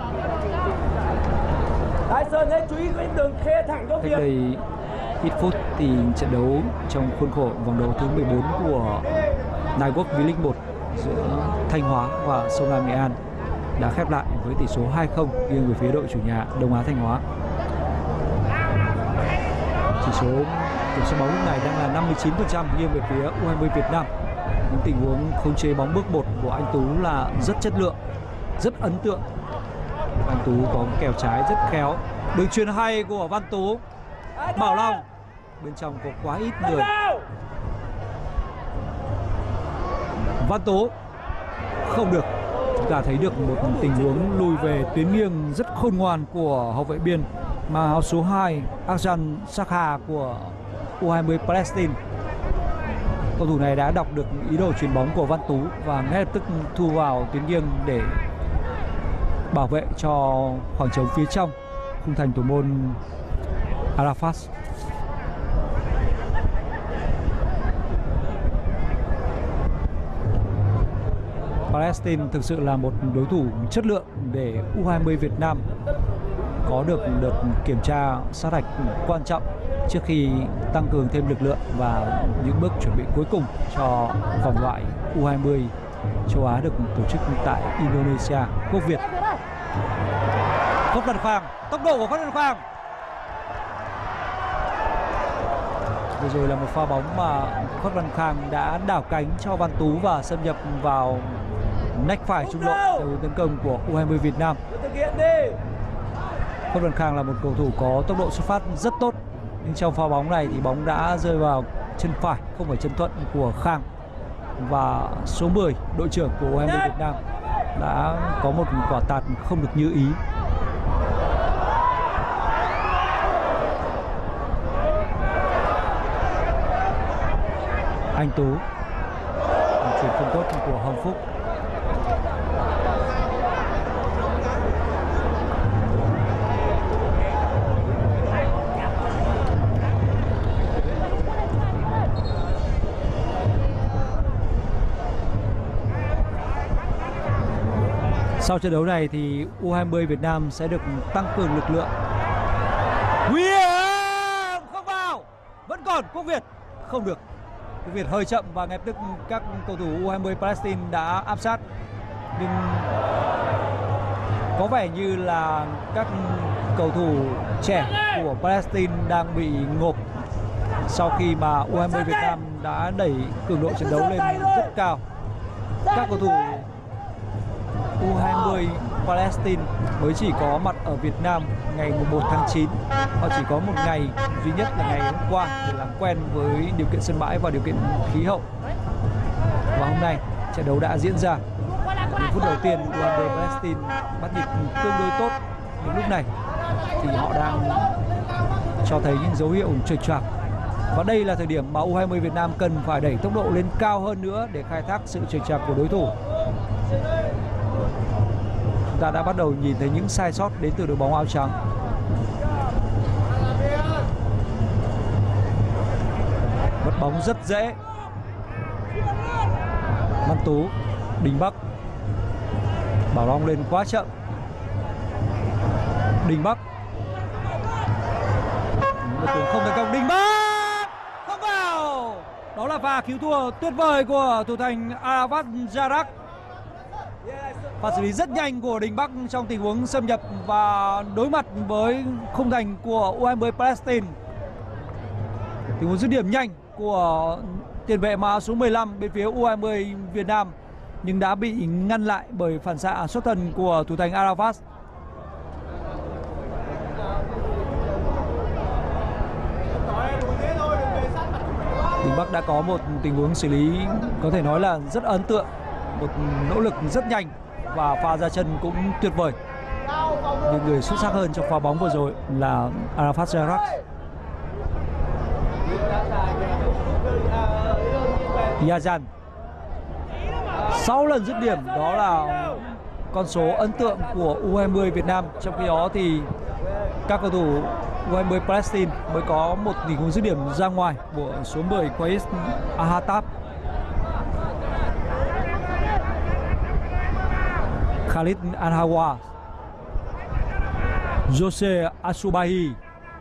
Cách đây ít phút thì trận đấu trong khuôn khổ vòng đấu thứ mười bốn của Nightwalk V-League một giữa Thanh Hóa và Sông Lam Nghệ An đã khép lại với tỷ số hai không nghiêng về phía đội chủ nhà Đông Á Thanh Hóa. Chỉ số kiểm soát bóng lúc này đang là năm mươi chín phần trăm nghiêng về phía U hai mươi Việt Nam. Những tình huống khống chế bóng bước một của anh Tú là rất chất lượng, rất ấn tượng. Anh Tú có kèo trái rất khéo. Đường chuyền hay của Văn Tú. Bảo Long, bên trong có quá ít người. Văn Tú không được. Chúng ta thấy được một tình huống lùi về tuyến nghiêng rất khôn ngoan của hậu vệ biên mà áo số hai Aksan Sakha của U hai mươi Palestine. Cầu thủ này đã đọc được ý đồ chuyền bóng của Văn Tú và ngay lập tức thu vào tuyến nghiêng để bảo vệ cho khoảng trống phía trong khung thành thủ môn Arafat. Palestine thực sự là một đối thủ chất lượng để U hai mươi Việt Nam có được đợt kiểm tra sát hạch quan trọng trước khi tăng cường thêm lực lượng và những bước chuẩn bị cuối cùng cho vòng loại U hai mươi châu Á được tổ chức tại Indonesia, quốc Việt. Khuất Văn Khang, tốc độ của Khuất Văn Khang. Vừa rồi là một pha bóng mà Khuất Văn Khang đã đảo cánh cho Văn Tú và xâm nhập vào nách phải trung lộ theo hướng tấn công của U hai mươi Việt Nam. Khuất Văn Khang là một cầu thủ có tốc độ xuất phát rất tốt, nhưng trong pha bóng này thì bóng đã rơi vào chân phải, không phải chân thuận của Khang, và số mười đội trưởng của U hai mươi Việt Nam đã có một quả tạt không được như ý. Anh Tú, chuyển không tốt của Hồng Phúc. Sau trận đấu này thì U hai mươi Việt Nam sẽ được tăng cường lực lượng. Nguy hiểm, không vào, vẫn còn quốc Việt, không được. Quốc Việt hơi chậm và ngay lập tức các cầu thủ U hai mươi Palestine đã áp sát, nhưng có vẻ như là các cầu thủ trẻ của Palestine đang bị ngộp sau khi mà U hai mươi Việt Nam đã đẩy cường độ trận đấu lên rất cao. Các cầu thủ U hai mươi Palestine mới chỉ có mặt ở Việt Nam ngày mùng một tháng chín. Họ chỉ có một ngày duy nhất là ngày hôm qua để làm quen với điều kiện sân bãi và điều kiện khí hậu. Và hôm nay trận đấu đã diễn ra. Những phút đầu tiên U hai mươi Palestine bắt nhịp tương đối tốt, nhưng lúc này thì họ đang cho thấy những dấu hiệu chệch choạc. Và đây là thời điểm mà U hai mươi Việt Nam cần phải đẩy tốc độ lên cao hơn nữa để khai thác sự chệch choạc của đối thủ. Chúng ta đã bắt đầu nhìn thấy những sai sót đến từ đội bóng áo trắng. Mất bóng rất dễ. Văn Tú, Đình Bắc, bảo bóng lên quá chậm. Đình Bắc, một đường không thành công. Đình Bắc không vào. Đó là pha cứu thua tuyệt vời của thủ thành Arafat Jarak. Pha xử lý rất nhanh của Đình Bắc trong tình huống xâm nhập và đối mặt với khung thành của U hai mươi Palestine. Tình huống dứt điểm nhanh của tiền vệ mã số mười lăm bên phía U hai mươi Việt Nam, nhưng đã bị ngăn lại bởi phản xạ xuất thần của thủ thành Arafat. Đình Bắc đã có một tình huống xử lý có thể nói là rất ấn tượng, một nỗ lực rất nhanh và pha ra chân cũng tuyệt vời. Nhưng người xuất sắc hơn trong pha bóng vừa rồi là Arafat Jarak. Yazan, sáu lần dứt điểm, đó là con số ấn tượng của U hai mươi Việt Nam. Trong khi đó thì các cầu thủ U hai mươi Palestine mới có một tình huống dứt điểm ra ngoài của số mười Qais Ahatab. Khalid Al-Hawa, Jose Asubahi,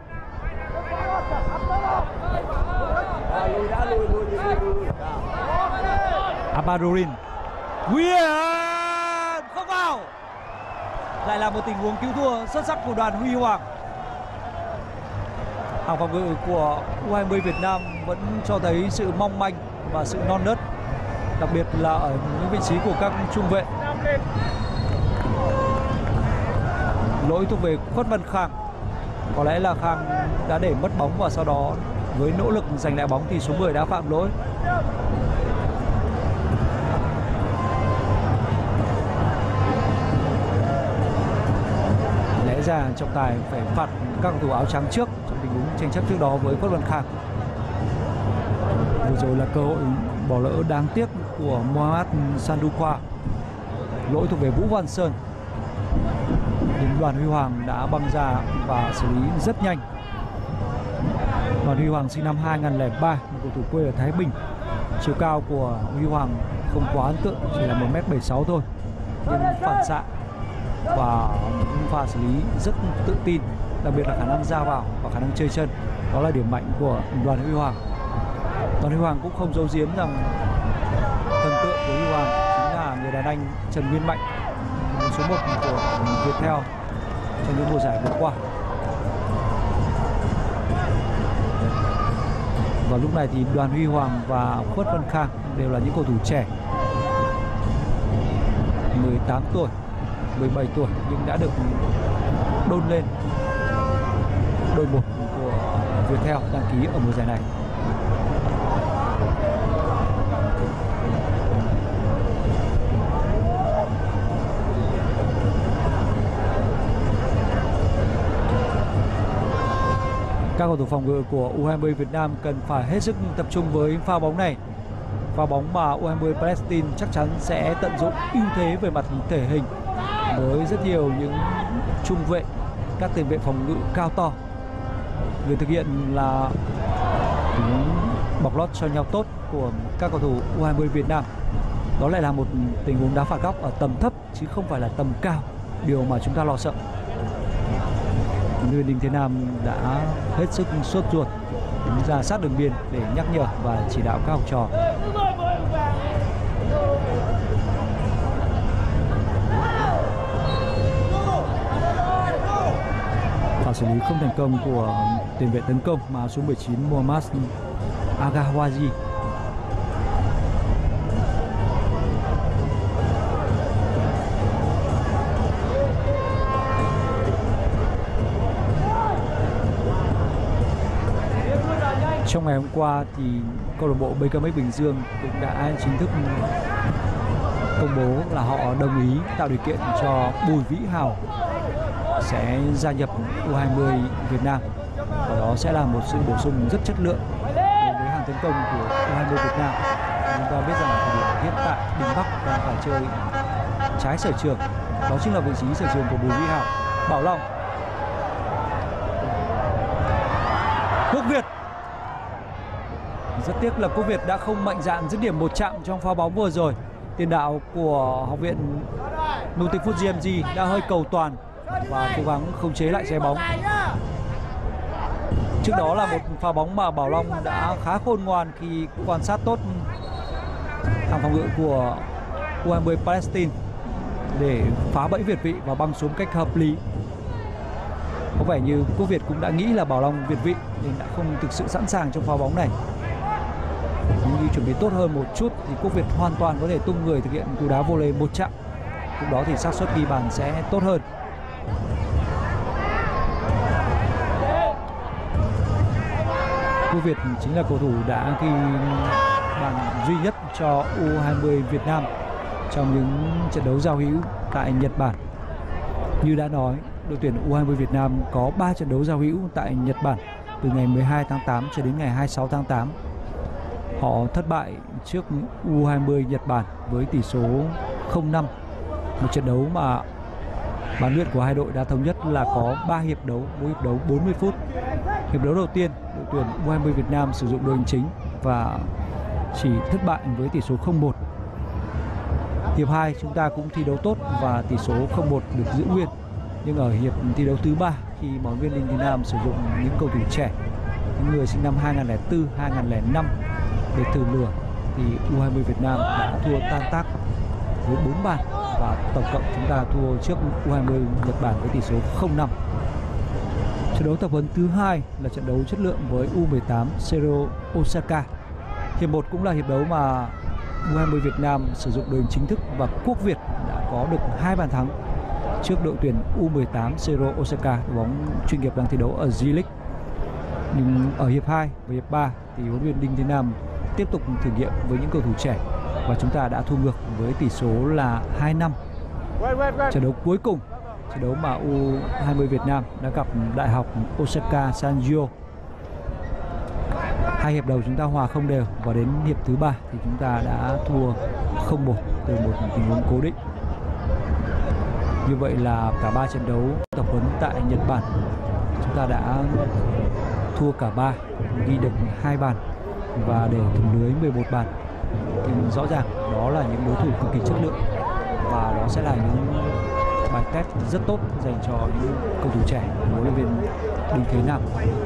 Abadurin, nguy hiểm, không vào. Lại là một tình huống cứu thua xuất sắc của đoàn Huy Hoàng. Hàng phòng ngự của U hai mươi Việt Nam vẫn cho thấy sự mong manh và sự non nớt, đặc biệt là ở những vị trí của các trung vệ. Lỗi thuộc về Khuất Văn Khang. Có lẽ là Khang đã để mất bóng và sau đó với nỗ lực giành lại bóng thì số mười đã phạm lỗi. Lẽ ra trọng tài phải phạt các cầu thủ áo trắng trước trong tình huống tranh chấp trước đó với Khuất Văn Khang. Vừa rồi là cơ hội bỏ lỡ đáng tiếc của Mohamed Sandukwa. Lỗi thuộc về Vũ Văn Sơn. Nhưng đoàn Huy Hoàng đã băng ra và xử lý rất nhanh. Đoàn Huy Hoàng sinh năm hai nghìn không trăm lẻ ba, một cầu thủ quê ở Thái Bình. Chiều cao của Huy Hoàng không quá ấn tượng, chỉ là một mét bảy mươi sáu thôi, nhưng phản xạ và những pha xử lý rất tự tin, đặc biệt là khả năng ra vào và khả năng chơi chân, đó là điểm mạnh của Đoàn Huy Hoàng. Đoàn Huy Hoàng cũng không giấu giếm rằng thần tượng của Huy Hoàng chính là người đàn anh Trần Nguyên Mạnh, số một của Viettel trong những mùa giải vừa qua. Và lúc này thì Đoàn Huy Hoàng và Khuất Văn Khang đều là những cầu thủ trẻ, mười tám tuổi, mười bảy tuổi, nhưng đã được đôn lên đội một của Viettel đăng ký ở mùa giải này. Các cầu thủ phòng ngự của U hai mươi Việt Nam cần phải hết sức tập trung với pha bóng này. Pha bóng mà U hai mươi Palestine chắc chắn sẽ tận dụng ưu thế về mặt thể hình với rất nhiều những trung vệ, các tiền vệ phòng ngự cao to. Người thực hiện là những bọc lót cho nhau tốt của các cầu thủ U hai mươi Việt Nam. Đó lại là một tình huống đá phạt góc ở tầm thấp chứ không phải là tầm cao, điều mà chúng ta lo sợ. Huấn luyện viên Đinh Thế Nam đã hết sức sốt ruột đứng ra sát đường biên để nhắc nhở và chỉ đạo các học trò. Pha xử lý không thành công của tiền vệ tấn công mà số mười chín Mohammad Aghawazi. Trong ngày hôm qua thì câu lạc bộ bê ca em ích Bình Dương cũng đã chính thức công bố là họ đồng ý tạo điều kiện cho Bùi Vĩ Hào sẽ gia nhập U hai mươi Việt Nam, và đó sẽ là một sự bổ sung rất chất lượng đối với hàng tấn công của U hai mươi Việt Nam. Chúng ta biết rằng thời điểm hiện tại Đình Bắc đang phải chơi trái sở trường, đó chính là vị trí sở trường của Bùi Vĩ Hào. Bảo Long, Quốc Việt. Rất tiếc là Quốc Việt đã không mạnh dạn dứt điểm một chạm trong pha bóng vừa rồi. Tiền đạo của học viện Nutifood giê em giê đã hơi cầu toàn và cố gắng khống chế lại trái bóng. Trước đó là một pha bóng mà Bảo Long đã khá khôn ngoan khi quan sát tốt hàng phòng ngự của U hai mươi Palestine để phá bẫy Việt vị và băng xuống cách hợp lý. Có vẻ như Quốc Việt cũng đã nghĩ là Bảo Long Việt vị nên đã không thực sự sẵn sàng trong pha bóng này. Nhưng chuẩn bị tốt hơn một chút thì Quốc Việt hoàn toàn có thể tung người thực hiện cú đá volley một chạm. Lúc đó thì xác suất ghi bàn sẽ tốt hơn. Quốc Việt chính là cầu thủ đã ghi bàn duy nhất cho U hai mươi Việt Nam trong những trận đấu giao hữu tại Nhật Bản. Như đã nói, đội tuyển U hai mươi Việt Nam có ba trận đấu giao hữu tại Nhật Bản từ ngày mười hai tháng tám cho đến ngày hai mươi sáu tháng tám. Họ thất bại trước U hai mươi Nhật Bản với tỷ số không năm. Một trận đấu mà ban luyện của hai đội đã thống nhất là có ba hiệp đấu, mỗi hiệp đấu bốn mươi phút. Hiệp đấu đầu tiên, đội tuyển U hai mươi Việt Nam sử dụng đội hình chính và chỉ thất bại với tỷ số không một. Hiệp hai chúng ta cũng thi đấu tốt và tỷ số không một được giữ nguyên. Nhưng ở hiệp thi đấu thứ ba, khi huấn luyện viên Đinh Thế Nam sử dụng những cầu thủ trẻ, những người sinh năm hai nghìn không trăm lẻ bốn, hai nghìn không trăm lẻ năm để thử lửa, thì U hai mươi Việt Nam đã thua tan tác với bốn bàn và tổng cộng chúng ta thua trước U hai mươi Nhật Bản với tỷ số không năm. Trận đấu tập huấn thứ hai là trận đấu chất lượng với U mười tám Seiro Osaka. Hiệp một cũng là hiệp đấu mà U hai mươi Việt Nam sử dụng đội hình chính thức và Quốc Việt đã có được hai bàn thắng trước đội tuyển U mười tám Seiro Osaka, đội bóng chuyên nghiệp đang thi đấu ở J-League. Nhưng ở hiệp hai và hiệp ba thì huấn luyện viên Đinh Thế Nam tiếp tục thử nghiệm với những cầu thủ trẻ và chúng ta đã thua ngược với tỷ số là hai năm. Trận đấu cuối cùng, trận đấu mà U hai mươi Việt Nam đã gặp Đại học Osaka Sanjo. Hai hiệp đầu chúng ta hòa không đều và đến hiệp thứ ba thì chúng ta đã thua không một từ một tình huống cố định. Như vậy là cả ba trận đấu tập huấn tại Nhật Bản chúng ta đã thua cả ba, ghi được hai bàn và để thủng lưới mười một bàn. thì rõ ràng đó là những đối thủ cực kỳ chất lượng và đó sẽ là những bài test rất tốt dành cho những cầu thủ trẻ của huấn luyện viên Đinh Thế Nam.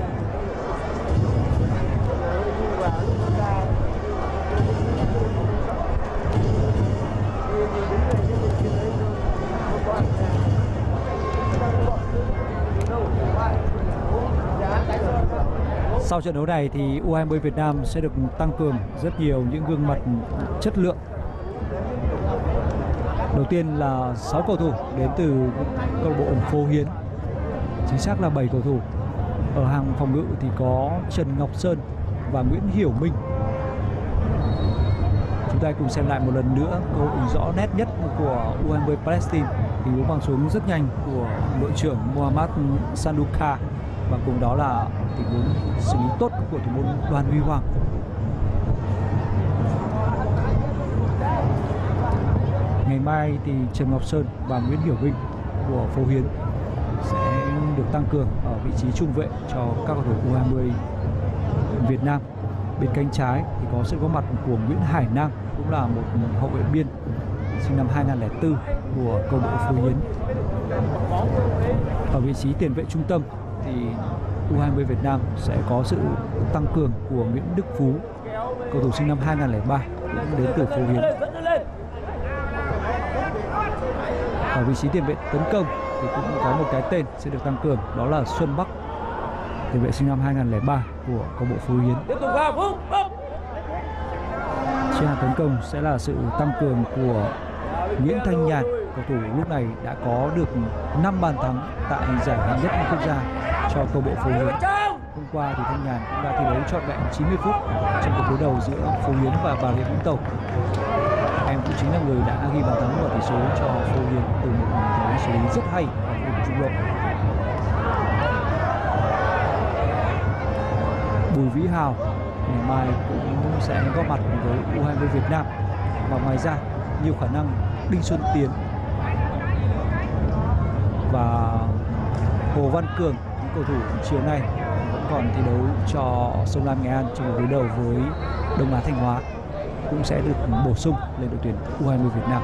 Sau trận đấu này thì u hai mươi Việt Nam sẽ được tăng cường rất nhiều những gương mặt chất lượng. Đầu tiên là sáu cầu thủ đến từ câu lạc bộ Phố Hiến, chính xác là bảy cầu thủ. Ở hàng phòng ngự thì có Trần Ngọc Sơn và Nguyễn Hiểu Minh. Chúng ta cùng xem lại một lần nữa cơ hội rõ nét nhất của u hai mươi Palestine. Tình huống băng xuống rất nhanh của đội trưởng Mohammad Sanduka và cùng đó là tình huống xử lý tốt của thủ môn Đoàn Huy Hoàng. Ngày mai thì Trần Ngọc Sơn và Nguyễn Hiểu Minh của Phố Hiến sẽ được tăng cường ở vị trí trung vệ cho các cầu thủ u hai mươi Việt Nam. Bên cánh trái thì có sự góp mặt của Nguyễn Hải Nam, cũng là một hậu vệ biên sinh năm hai nghìn không trăm lẻ bốn của câu lạc bộ Phố Hiến. Ở vị trí tiền vệ trung tâm thì u hai mươi Việt Nam sẽ có sự tăng cường của Nguyễn Đức Phú, cầu thủ sinh năm hai nghìn không trăm lẻ ba cũng đến từ Phố Hiến. Ở vị trí tiền vệ tấn công thì cũng có một cái tên sẽ được tăng cường, đó là Xuân Bắc, tiền vệ sinh năm hai nghìn không trăm lẻ ba của câu lạc bộ Phố Hiến. Trên hàng tấn công sẽ là sự tăng cường của Nguyễn Thanh Nhàn, cầu thủ lúc này đã có được năm bàn thắng tại giải hạng nhất quốc gia cho câu lạc bộ Phố Hiến. Hôm qua thì Thanh Nhàn cũng đã thi đấu trọn vẹn chín mươi phút trong cuộc đối đầu giữa Phố Hiến và Bà Rịa Vũng Tàu. Em cũng chính là người đã ghi bàn thắng mở tỷ số cho Phố Hiến từ một tình huống xử lý rất hay ở vùng trung lộ. Bùi Vĩ Hào ngày mai cũng sẽ góp mặt với u hai mươi Việt Nam, và ngoài ra nhiều khả năng Đinh Xuân Tiến và Hồ Văn Cường, những cầu thủ chiều nay vẫn còn thi đấu cho Sông Lam Nghệ An trong cuộc đối đầu với Đông Á Thanh Hóa, cũng sẽ được bổ sung lên đội tuyển u hai mươi Việt Nam.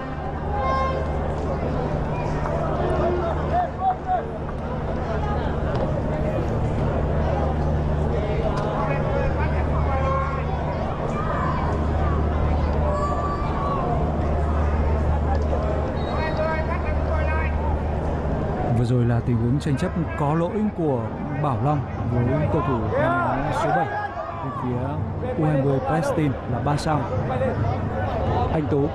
Vừa rồi là tình huống tranh chấp có lỗi của Bảo Long với cầu thủ mang số bảy bên phía u hai mươi Palestine là Ba Sao. Anh Tú,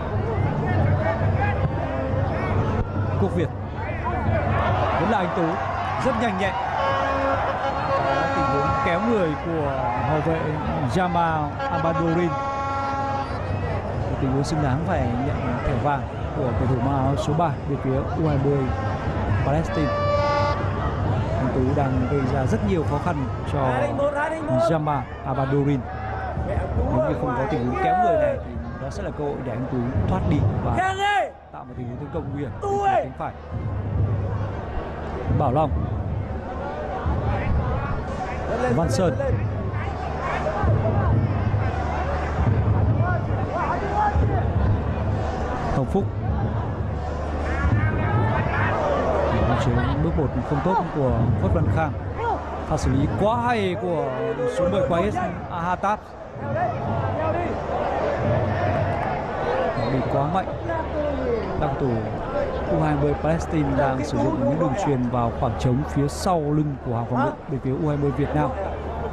Quốc Việt, vẫn là anh Tú, rất nhanh nhẹn. Tình huống kéo người của hậu vệ Jamal Abadorin, tình huống xứng đáng phải nhận thẻ vàng của cầu thủ mang áo số ba bên phía u hai mươi Palestine. Anh Tú đang gây ra rất nhiều khó khăn cho Jamal Abadorin. Nếu như không có tình huống kéo người này thì đó sẽ là cơ hội để anh Tú thoát đi và tạo một tình huống tấn công nguy hiểm bên phía cánh phải. Bảo Long, Văn Sơn, Hồng Phúc. Chế bước một không tốt của Khuất Văn Khang. Pha xử lý quá hay của số mười Quais Ahatab. Đi quá mạnh. Các cầu thủ u hai mươi Palestine đang sử dụng những đường truyền vào khoảng trống phía sau lưng của hàng phòng ngự bên phía u hai mươi Việt Nam,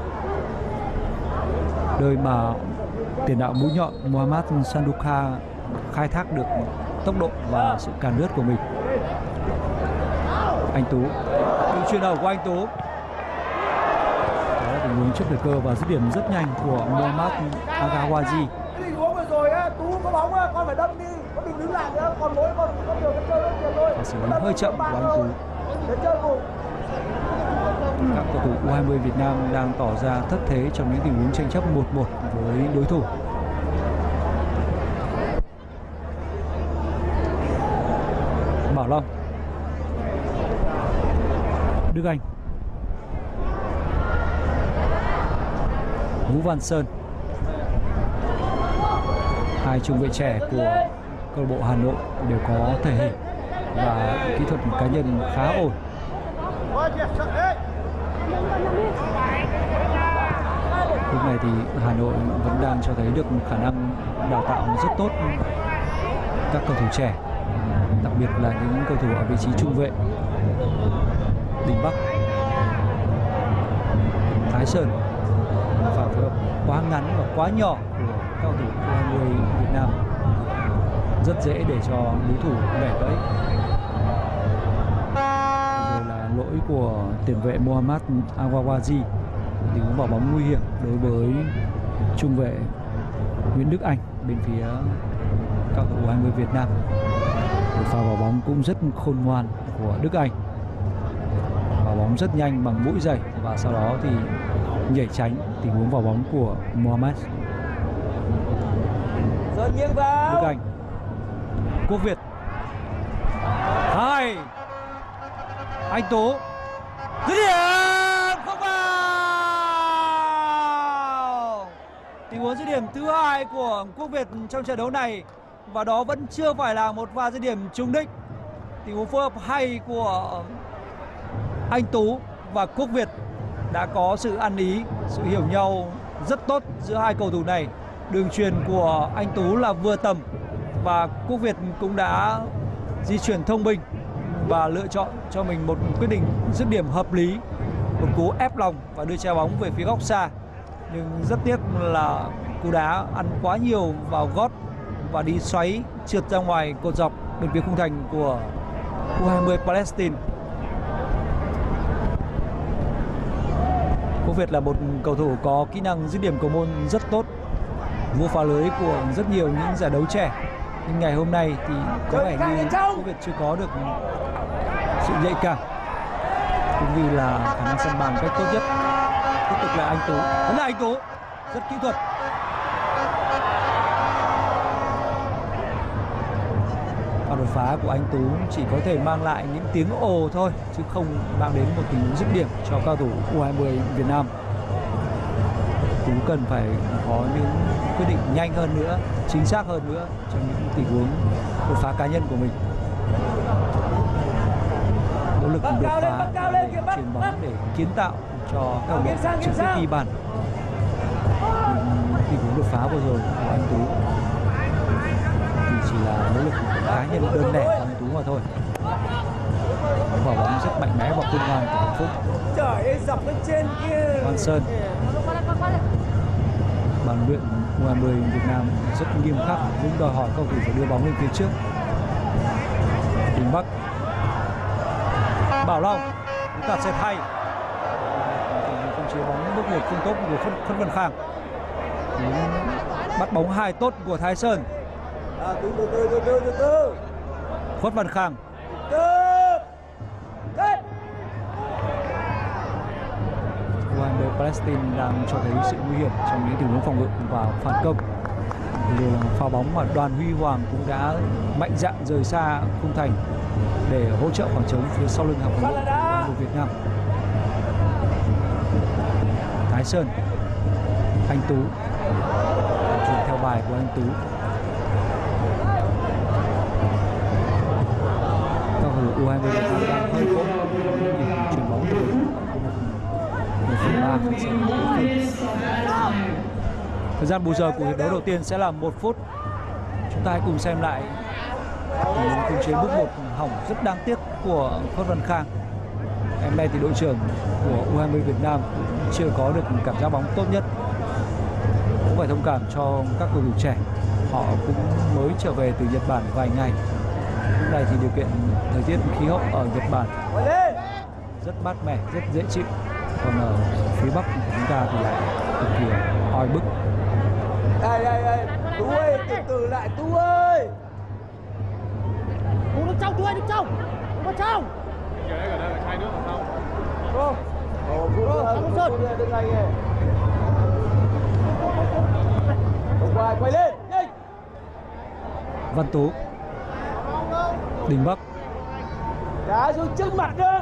nơi mà tiền đạo mũi nhọn Mohammad Sanduka khai thác được tốc độ và sự càn lướt của mình. Anh Tú, đường chuyền đầu của anh Tú. Đó là tình huống trước thời cơ và dứt điểm rất nhanh của Mohammad Agawazi. Tình huống vừa rồi á, Tú có bóng á, con phải đâm đi, con đừng đứng lại nữa, còn lỗi con con đường cái chơi nó tiền thôi. Và xử lý hơi chậm của anh Tú. Để chơi cùng. Các cầu thủ u hai mươi Việt Nam đang tỏ ra thất thế trong những tình huống tranh chấp một một với đối thủ. Bảo Long, Đức Anh, Vũ Văn Sơn, Hai trung vệ trẻ của câu lạc bộ Hà Nội đều có thể hình và kỹ thuật cá nhân khá ổn. Lúc này thì Hà Nội vẫn đang cho thấy được khả năng đào tạo rất tốt các cầu thủ trẻ, đặc biệt là những cầu thủ ở vị trí trung vệ. Đình Bắc, Thái Sơn, pha phối hợp quá ngắn và quá nhỏ của các cầu thủ u hai mươi Việt Nam, rất dễ để cho đối thủ bẻ bẫy. Rồi là lỗi của tiền vệ Mohammad Awawaji, tình huống vào bóng nguy hiểm đối với trung vệ Nguyễn Đức Anh bên phía các cầu thủ u hai mươi Việt Nam. Một pha vào bóng cũng rất khôn ngoan của Đức Anh, vào bóng rất nhanh bằng mũi giày và sau đó thì nhảy tránh tình huống vào bóng của Mohammad. Đức Anh, Quốc Việt, hai, Anh Tú, dứt điểm không vào. Tình huống dứt điểm thứ hai của Quốc Việt trong trận đấu này, và đó vẫn chưa phải là một pha dứt điểm trúng đích. Tình huống phối hợp hay của Anh Tú và Quốc Việt đã có sự ăn ý, sự hiểu nhau rất tốt giữa hai cầu thủ này. Đường chuyền của Anh Tú là vừa tầm và Quốc Việt cũng đã di chuyển thông minh và lựa chọn cho mình một quyết định dứt điểm hợp lý, một cú ép lòng và đưa trái bóng về phía góc xa. Nhưng rất tiếc là cú đá ăn quá nhiều vào gót và đi xoáy trượt ra ngoài cột dọc bên phía khung thành của u hai mươi Palestine. Quốc Việt là một cầu thủ có kỹ năng dứt điểm cầu môn rất tốt, vua phá lưới của rất nhiều những giải đấu trẻ. Nhưng ngày hôm nay thì có vẻ như Quốc Việt chưa có được sự nhạy cảm, cũng vì là khả năng săn bằng cách tốt nhất tiếp tục là Anh Tú. Vẫn là Anh Tú, rất kỹ thuật. Và đột phá của Anh Tú chỉ có thể mang lại những tiếng ồ thôi, chứ không mang đến một tình huống dứt điểm cho cao thủ u hai mươi Việt Nam. Tú cần phải có những quyết định nhanh hơn nữa, chính xác hơn nữa trong những tình huống đột phá cá nhân của mình. Nỗ lực đột phá để chuyền bóng, để kiến tạo cho các đội trực tiếp ghi bàn. Tình huống đột phá vừa rồi của Anh Tú thì chỉ là nỗ lực cá nhân đơn lẻ của Anh Tú mà thôi. Quả bóng rất mạnh mẽ và khôn ngoan của Hạnh Phúc. Văn Sơn, bàn luyện u hai mươi Việt Nam rất nghiêm khắc, cũng đòi hỏi cầu thủ phải đưa bóng lên phía trước. Đình Bắc, Bảo Long, cắt set hay, không chế bóng bước một không tốt của Khuất Văn Khang. Bắt bóng hai tốt của Thái Sơn. Khuất Văn Khang, u hai mươi Palestine đang cho thấy sự nguy hiểm trong những tình huống phòng ngự và phản công. Điều là pha bóng mà Đoàn Huy Hoàng cũng đã mạnh dạn rời xa khung thành để hỗ trợ khoảng trống phía sau lưng hàng phòng ngự của Việt Nam. Thái Sơn, Anh Tú, chuyển theo bài của Anh Tú. Các cầu thủ u hai mươi Việt Nam đang hơi cố chuyển bóng từ một phần ba. Thời gian bù giờ của hiệp đấu đầu tiên sẽ là một phút. Chúng ta hãy cùng xem lại khung chế bước một hỏng rất đáng tiếc của Khuất Văn Khang. Em nay thì đội trưởng của u hai mươi Việt Nam chưa có được cảm giác bóng tốt nhất. Cũng phải thông cảm cho các cầu thủ trẻ, họ cũng mới trở về từ Nhật Bản vài ngày. Lúc này thì điều kiện thời tiết khí hậu ở Nhật Bản rất mát mẻ, rất dễ chịu. Còn ở phía Bắc của chúng ta thì lại cực kỳ oi bức. Đây đây đây, Tú ơi, từ từ lại Tú ơi. Tú đứng trong, Tú ơi, đứng trong. Tú vào trong. Giờ đây ở đây là hai nước không? Cô. Ồ, Phú Sơn, đứng ngay kìa. Đồng quay, quay lên, nhanh. Văn Tú, Đình Bắc. Đá xuống trước mặt nữa.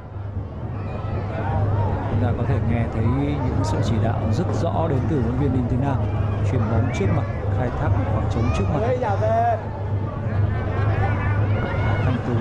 Chúng ta có thể nghe thấy những sự chỉ đạo rất rõ đến từ huấn luyện viên Đinh Thế Nam, chuyền bóng trước mặt khai thác một khoảng trống trước mặt Anh Tú.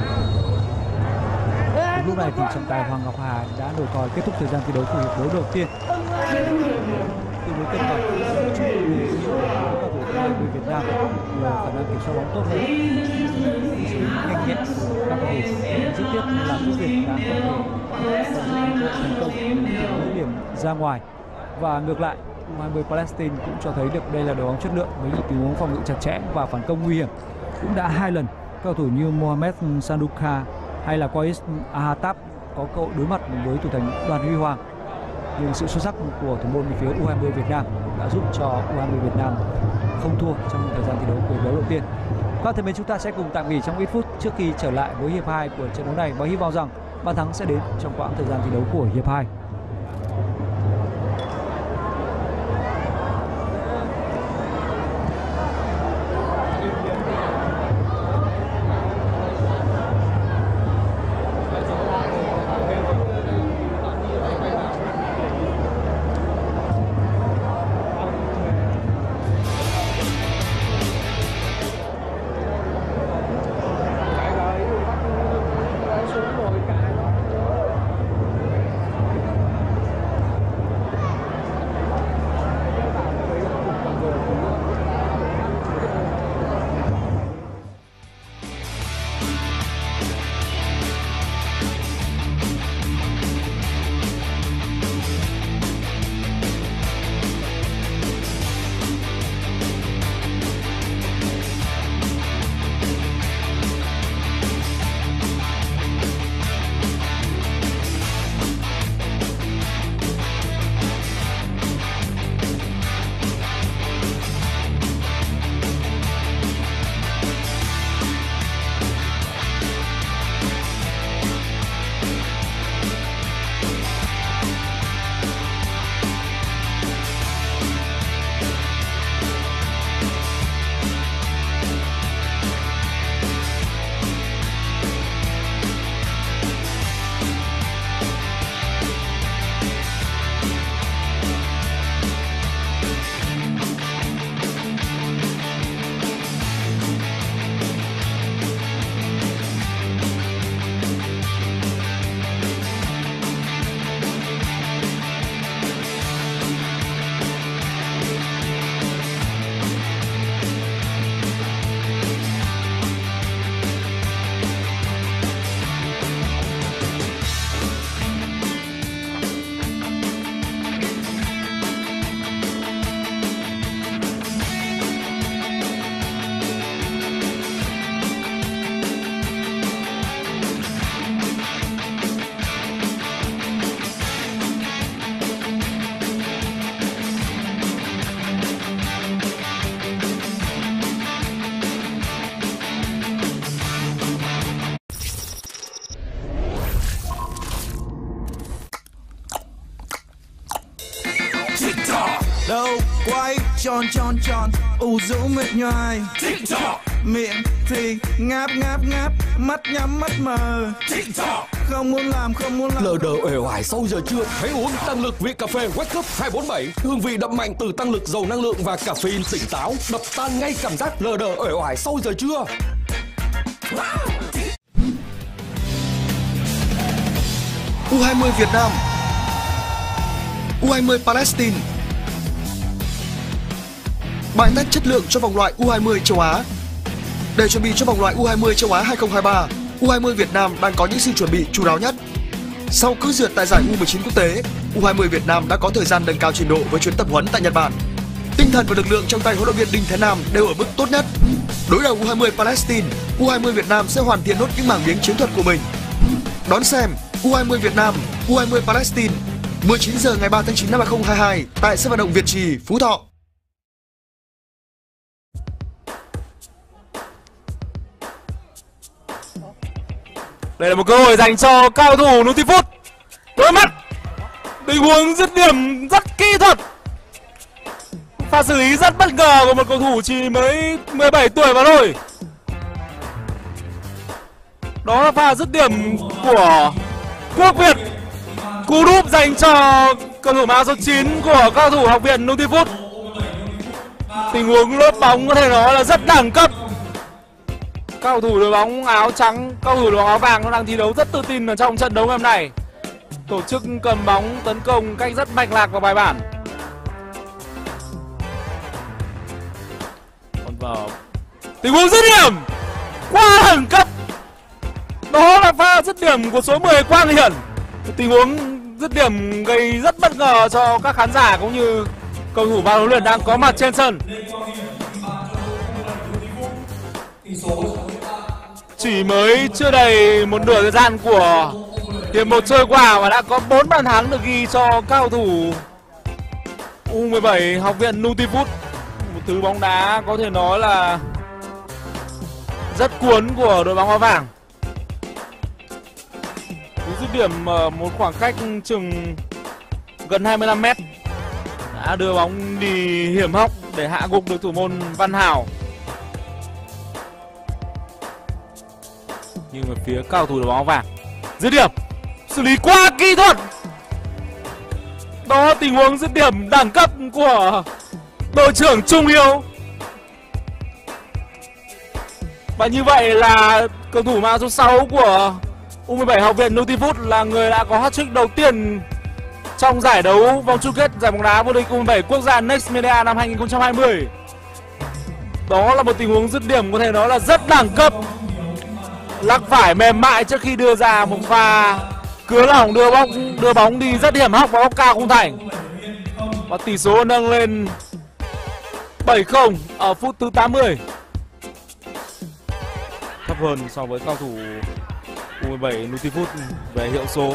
Đến lúc này thì trọng tài Hoàng Ngọc Hà đã nổi còi kết thúc thời gian thi đấu của hiệp đấu đầu tiên. Tương đối cân bằng giữa chút về các cầu thủ u hai mươi Việt Nam nhờ khả năng kiểm soát bóng tốt hơn, nhanh nhẹn của các cầu thủ. Rất tiếc là Quốc Việt đã không thể thành công lấy điểm ra ngoài, và ngược lại u hai mươi Palestine cũng cho thấy được đây là đội bóng chất lượng với những tình huống phòng ngự chặt chẽ và phản công nguy hiểm. Cũng đã hai lần các cầu thủ như Mohamed Sanduka hay là Qais Ahatab có cơ hội đối mặt với thủ thành Đoàn Huy Hoàng, nhưng sự xuất sắc của thủ môn bên phía u hai mươi Việt Nam đã giúp cho u hai mươi Việt Nam không thua trong thời gian thi đấu của hiệp đấu đầu tiên. Các thành viên chúng ta sẽ cùng tạm nghỉ trong ít phút trước khi trở lại với hiệp hai của trận đấu này, và hy vọng rằng bàn thắng sẽ đến trong quãng thời gian thi đấu của hiệp hai. Đâu quay tròn tròn tròn u rũ mệt nhoài, miệng thì ngáp ngáp ngáp, mắt nhắm mắt mờ, không muốn làm không muốn làm. Lờ đờ uể oải sau giờ trưa, hãy uống tăng lực vị cà phê Wake Up hai bốn bảy, hương vị đậm mạnh từ tăng lực giàu năng lượng và caffeine tỉnh táo, đập tan ngay cảm giác lờ đờ uể oải sau giờ trưa. u hai mươi Việt Nam, u hai mươi Palestine. Bãi tách chất lượng cho vòng loại u hai mươi châu Á. Để chuẩn bị cho vòng loại u hai mươi châu Á hai không hai ba, u hai mươi Việt Nam đang có những sự chuẩn bị chu đáo nhất. Sau cứ duyệt tại giải u mười chín quốc tế, u hai mươi Việt Nam đã có thời gian nâng cao trình độ với chuyến tập huấn tại Nhật Bản. Tinh thần và lực lượng trong tay huấn luyện viên Đinh Thế Nam đều ở mức tốt nhất. Đối đầu u hai mươi Palestine, u hai mươi Việt Nam sẽ hoàn thiện nốt những mảng miếng chiến thuật của mình. Đón xem u hai mươi Việt Nam, u hai mươi Palestine, mười chín giờ ngày ba tháng chín năm hai không hai hai tại sân vận động Việt Trì, Phú Thọ. Đây là một cơ hội dành cho cao thủ Nutifood. Đối mặt tình huống dứt điểm rất kỹ thuật, pha xử lý rất bất ngờ của một cầu thủ chỉ mới mười bảy tuổi mà thôi. Đó là pha dứt điểm của Quốc Việt. Cú đúp dành cho cầu thủ áo số chín của cao thủ Học viện Nutifood. Tình huống lốp bóng có thể nói là rất đẳng cấp. Cầu thủ đội bóng áo trắng, cầu thủ đội bóng áo vàng nó đang thi đấu rất tự tin ở trong trận đấu ngày hôm nay. Tổ chức cầm bóng tấn công cách rất mạch lạc và bài bản. Còn vào tình huống dứt điểm quá đẳng cấp. Đó là pha dứt điểm của số mười Quang Hiển. Tình huống dứt điểm gây rất bất ngờ cho các khán giả cũng như cầu thủ ban huấn luyện đang có mặt trên sân. Chỉ mới chưa đầy một nửa thời gian của hiệp một trôi qua và đã có bốn bàn thắng được ghi cho cao thủ U mười bảy Học viện Nutifood. Một thứ bóng đá có thể nói là rất cuốn của đội bóng áo vàng. Cú dứt điểm ở một khoảng cách chừng gần hai mươi lăm mét đã đưa bóng đi hiểm hóc để hạ gục được thủ môn Văn Hảo. Nhưng mà phía cao thủ đội bóng áo vàng dứt điểm xử lý quá kỹ thuật. Đó tình huống dứt điểm đẳng cấp của đội trưởng Trung Hiếu. Và như vậy là cầu thủ mang số sáu của U mười bảy Học viện Nutifood là người đã có hat-trick đầu tiên trong giải đấu vòng chung kết giải bóng đá vô địch U mười bảy quốc gia Next Media năm hai nghìn không trăm hai mươi. Đó là một tình huống dứt điểm có thể nói là rất đẳng cấp. Lắc phải mềm mại trước khi đưa ra một pha cứa lỏng đưa bóng đưa bóng đi rất hiểm hóc và bóng cao không thành. Và tỷ số nâng lên bảy không ở phút thứ tám mươi. Thấp hơn so với cao thủ U mười bảy Nutifood về hiệu số.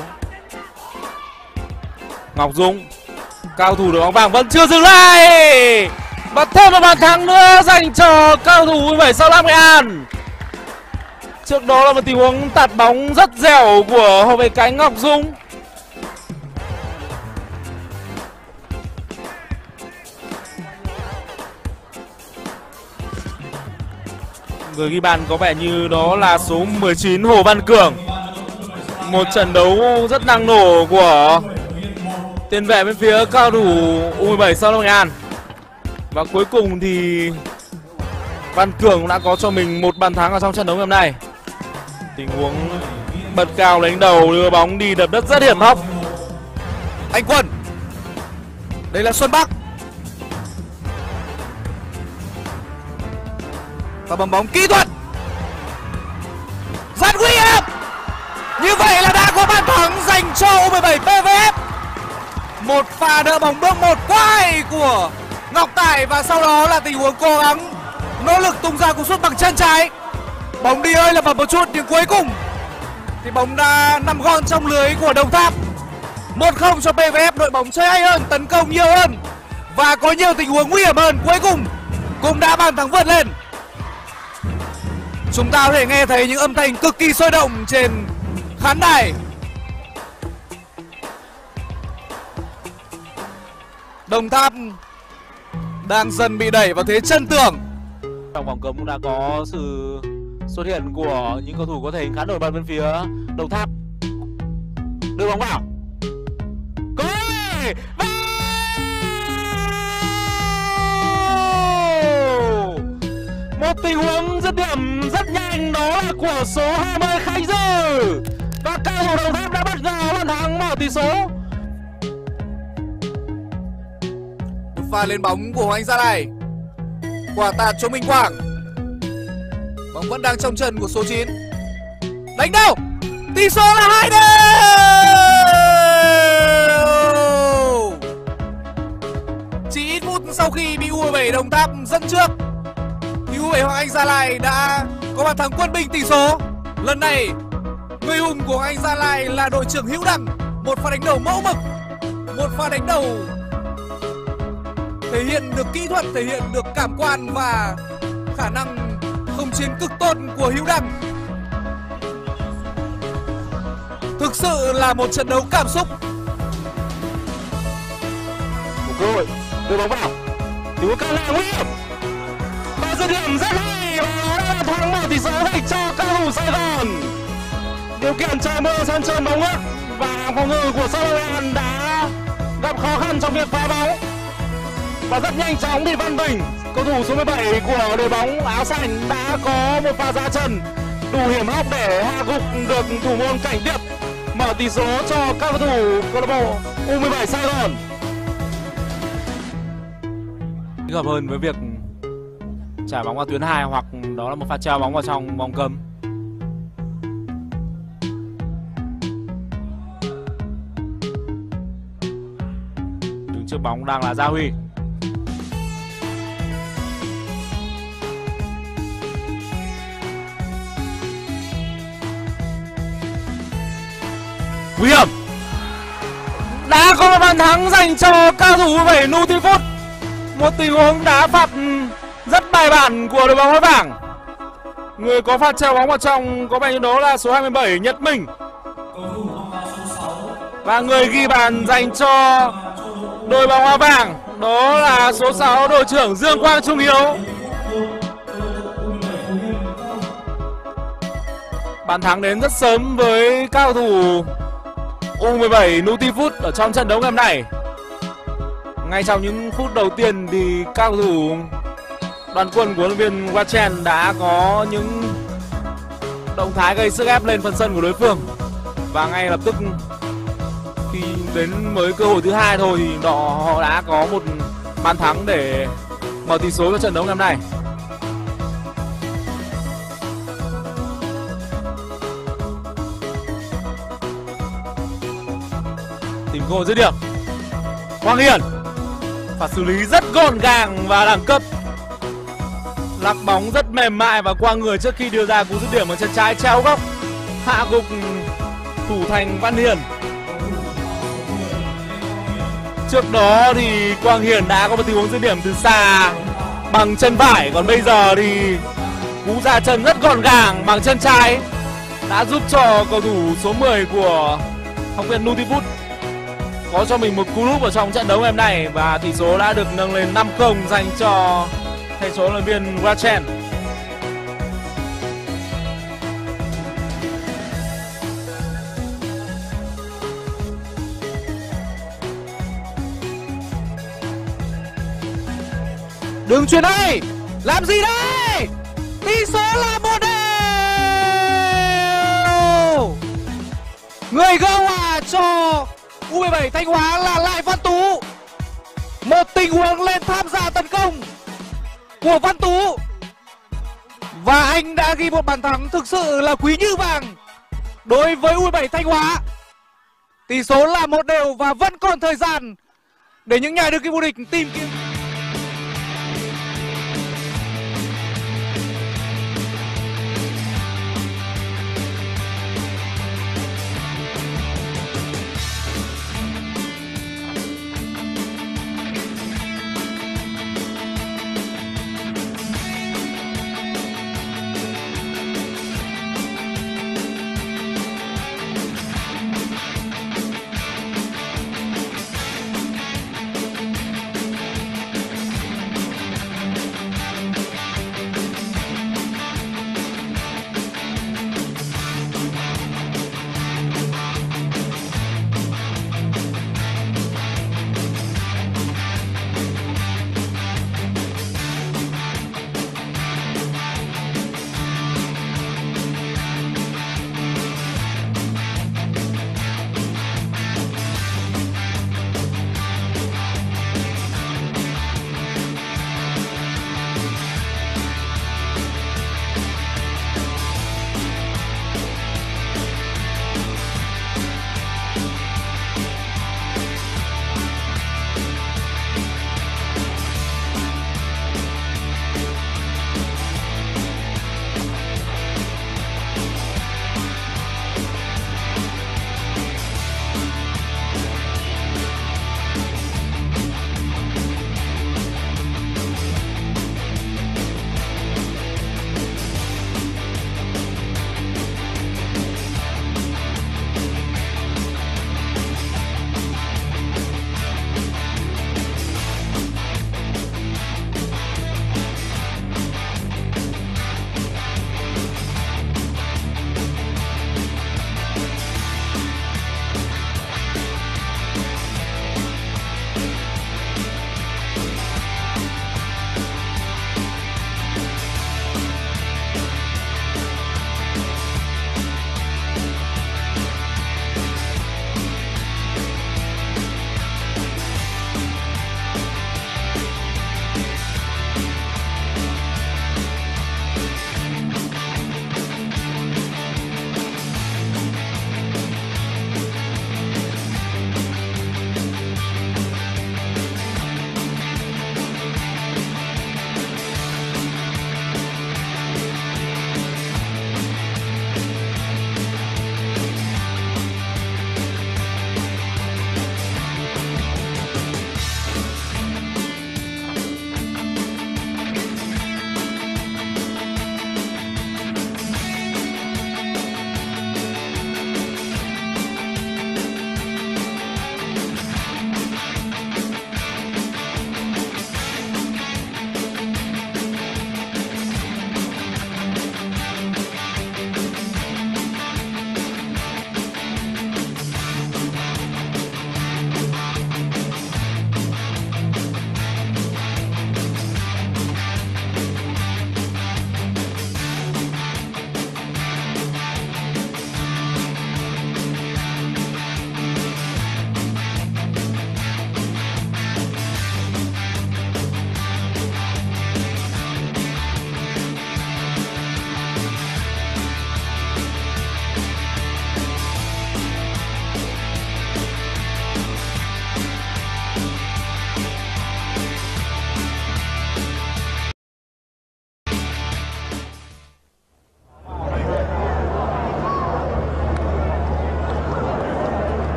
Ngọc Dũng, cao thủ đội bóng vàng vẫn chưa dừng lại và thêm một bàn thắng nữa dành cho cao thủ U mười bảy Sao Lam Nghệ An. Trước đó là một tình huống tạt bóng rất dẻo của hậu vệ cánh Ngọc Dũng. Người ghi bàn có vẻ như đó là số mười chín Hồ Văn Cường. Một trận đấu rất năng nổ của tiền vệ bên phía cao thủ U mười bảy Sao Lam Nghệ An. Và cuối cùng thì Văn Cường cũng đã có cho mình một bàn thắng ở trong trận đấu ngày hôm nay. Tình huống bật cao đánh đầu đưa bóng đi đập đất rất hiểm hóc. Anh Quân, đây là Xuân Bắc. Và bấm bóng kỹ thuật rất nguy hiểm. Như vậy là đã có bàn thắng dành cho U mười bảy pê vê ép. Một pha đỡ bóng bước một quá hay của Ngọc Tài và sau đó là tình huống cố gắng nỗ lực tung ra cú sút bằng chân trái. Bóng đi hơi là vào một chút nhưng cuối cùng thì bóng đã nằm gọn trong lưới của Đồng Tháp. Một không cho pê vê ép, đội bóng chơi hay hơn, tấn công nhiều hơn và có nhiều tình huống nguy hiểm hơn. Cuối cùng cũng đã bàn thắng vượt lên. Chúng ta có thể nghe thấy những âm thanh cực kỳ sôi động trên khán đài. Đồng Tháp đang dần bị đẩy vào thế chân tường. Trong vòng cấm cũng đã có sự xuất hiện của những cầu thủ có thể hình khá nổi bật bên phía Đồng Tháp. Đưa bóng vào. Cố lên! Một tình huống dứt điểm rất nhanh đó là của số hai mươi Khánh Dư. Và cao thủ Đồng Tháp đã bất ngờ bàn thắng mở tỷ số. Pha lên bóng của Hoàng Anh Gia Lai. Quả tạt cho Minh Quang. Bóng vẫn đang trong chân của số chín. Đánh đâu? Tỷ số là hai đều. Chỉ ít phút sau khi bị U mười bảy Đồng Tháp dẫn trước thì U mười bảy Hoàng Anh Gia Lai đã có bàn thắng quân bình tỷ số. Lần này người hùng của Hoàng Anh Gia Lai là đội trưởng Hữu Đăng. Một pha đánh đầu mẫu mực, một pha đánh đầu thể hiện được kỹ thuật, thể hiện được cảm quan và khả năng không chiến cực tốt của Hữu Đăng. Thực sự là một trận đấu cảm xúc. Một cơ hội đưa bóng vào. Tình huống cao là nguy hiểm. Và dứt điểm rất hay và đã là thắng mở tỷ số dành cho cao thủ Sài Gòn. Điều kiện trời mưa sân trơn bóng ướt và phòng ngự của Sao Lam đã gặp khó khăn trong việc phá bóng. Và rất nhanh chóng thì Văn Bình cầu thủ số mười bảy của đội bóng áo xanh đã có một pha ra chân đủ hiểm hóc để hạ gục được thủ môn Cảnh Điệp, mở tỷ số cho các cầu thủ câu lạc bộ U mười bảy Sài Gòn. Hợp hơn với việc trả bóng vào tuyến hai hoặc đó là một pha treo bóng vào trong vòng cấm. Đứng trước bóng đang là Gia Huy. Nguy hiểm. Đã có một bàn thắng dành cho cao thủ U mười bảy Nutifood. Một tình huống đá phạt rất bài bản của đội bóng Hoa Vàng. Người có pha treo bóng vào trong có vẻ như đó là số hai mươi bảy Nhật Minh. Và người ghi bàn dành cho đội bóng Hoa Vàng đó là số sáu đội trưởng Dương Quang Trung Hiếu. Bàn thắng đến rất sớm với cao thủ U mười bảy Nutifood ở trong trận đấu ngày hôm nay. Ngay trong những phút đầu tiên thì cao thủ đoàn quân của huấn luyện viên Wachen đã có những động thái gây sức ép lên phần sân của đối phương. Và ngay lập tức khi đến mới cơ hội thứ hai thôi thì họ đã có một bàn thắng để mở tỷ số cho trận đấu ngày hôm nay. Tìm cơ hội dứt điểm. Quang Hiển và xử lý rất gọn gàng và đẳng cấp. Lắc bóng rất mềm mại và qua người trước khi đưa ra cú dứt điểm bằng chân trái treo góc, hạ gục thủ thành Văn Hiền. Trước đó thì Quang Hiển đã có một tình huống dứt điểm từ xa bằng chân phải, còn bây giờ thì cú ra chân rất gọn gàng bằng chân trái đã giúp cho cầu thủ số mười của học viện Nutifood có cho mình một cú đúp ở trong trận đấu ngày hôm nay và tỷ số đã được nâng lên năm không dành cho thầy số huấn luyện viên Wachen. Đừng chuyển đây, làm gì đây? Tỷ số là một đều. Người gỡ hòa cho U mười bảy Thanh Hóa là Lại Văn Tú. Một tình huống lên tham gia tấn công của Văn Tú và anh đã ghi một bàn thắng thực sự là quý như vàng đối với U mười bảy Thanh Hóa. Tỷ số là một đều và vẫn còn thời gian để những nhà đương kim vô địch tìm kiếm.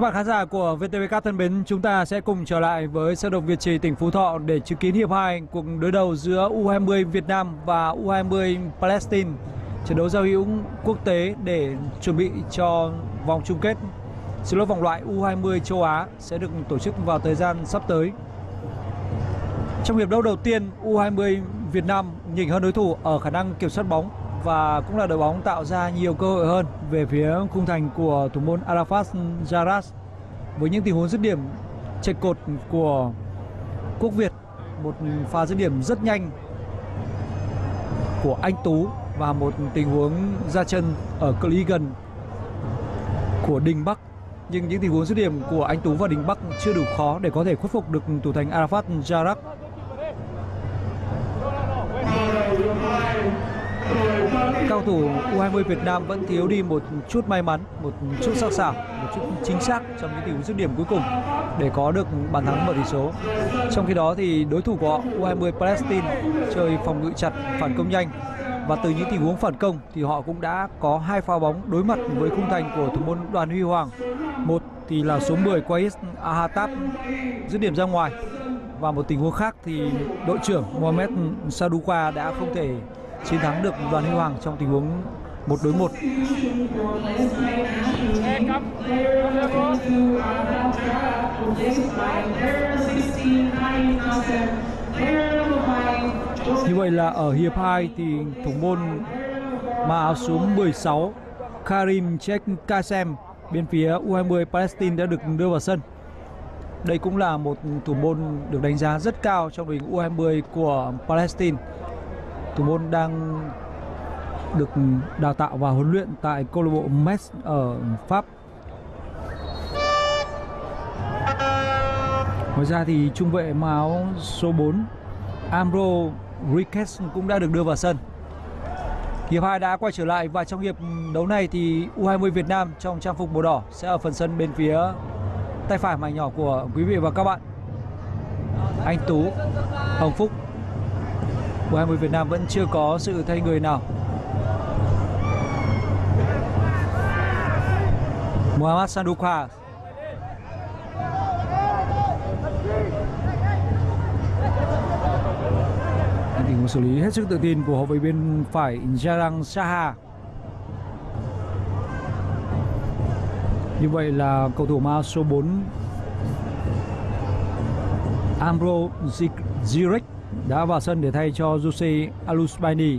bạn khán giả của vê tê vê Cáp thân mến, chúng ta sẽ cùng trở lại với sân vận động Việt Trì, tỉnh Phú Thọ để chứng kiến hiệp hai cuộc đối đầu giữa u hai mươi Việt Nam và u hai mươi Palestine, trận đấu giao hữu quốc tế để chuẩn bị cho vòng chung kết sự lốt vòng loại u hai mươi châu Á sẽ được tổ chức vào thời gian sắp tới. Trong hiệp đấu đầu tiên, u hai mươi Việt Nam nhỉnh hơn đối thủ ở khả năng kiểm soát bóng và cũng là đội bóng tạo ra nhiều cơ hội hơn về phía khung thành của thủ môn Arafat Jarrah với những tình huống dứt điểm chệch cột của Quốc Việt, một pha dứt điểm rất nhanh của Anh Tú và một tình huống ra chân ở cự ly gần của Đình Bắc. Nhưng những tình huống dứt điểm của Anh Tú và Đình Bắc chưa đủ khó để có thể khuất phục được thủ thành Arafat Jarrah. Cao thủ u hai mươi Việt Nam vẫn thiếu đi một chút may mắn, một chút sắc sảo, một chút chính xác trong những tình huống dứt điểm cuối cùng để có được bàn thắng mở tỷ số. Trong khi đó thì đối thủ của họ u hai mươi Palestine chơi phòng ngự chặt, phản công nhanh và từ những tình huống phản công thì họ cũng đã có hai pha bóng đối mặt với khung thành của thủ môn Đoàn Huy Hoàng. Một thì là số mười Qais Ahatab dứt điểm ra ngoài và một tình huống khác thì đội trưởng Mohamed Sadouka đã không thể chiến thắng được Đoàn Huy Hoàng trong tình huống một đối một. Như vậy là ở hiệp hai thì thủ môn mặc áo số mười sáu Karim Chek Kasem bên phía u hai mươi Palestine đã được đưa vào sân. Đây cũng là một thủ môn được đánh giá rất cao trong đội u hai mươi của Palestine. Thủ môn đang được đào tạo và huấn luyện tại câu lạc bộ Metz ở Pháp. Ngoài ra thì trung vệ mặc áo số bốn Amro Riquez cũng đã được đưa vào sân. Hiệp hai đã quay trở lại và trong hiệp đấu này thì u hai mươi Việt Nam trong trang phục màu đỏ sẽ ở phần sân bên phía tay phải mảnh nhỏ của quý vị và các bạn. Anh Tú, Hồng Phúc. u hai mươi Việt Nam vẫn chưa có sự thay người nào. Mohamed Sadouka. Tình huống xử lý hết sức tự tin của hậu vệ bên phải Jarang Saha. Như vậy là cầu thủ mang số bốn Amro Zirek đã vào sân để thay cho Jose Alusbaini.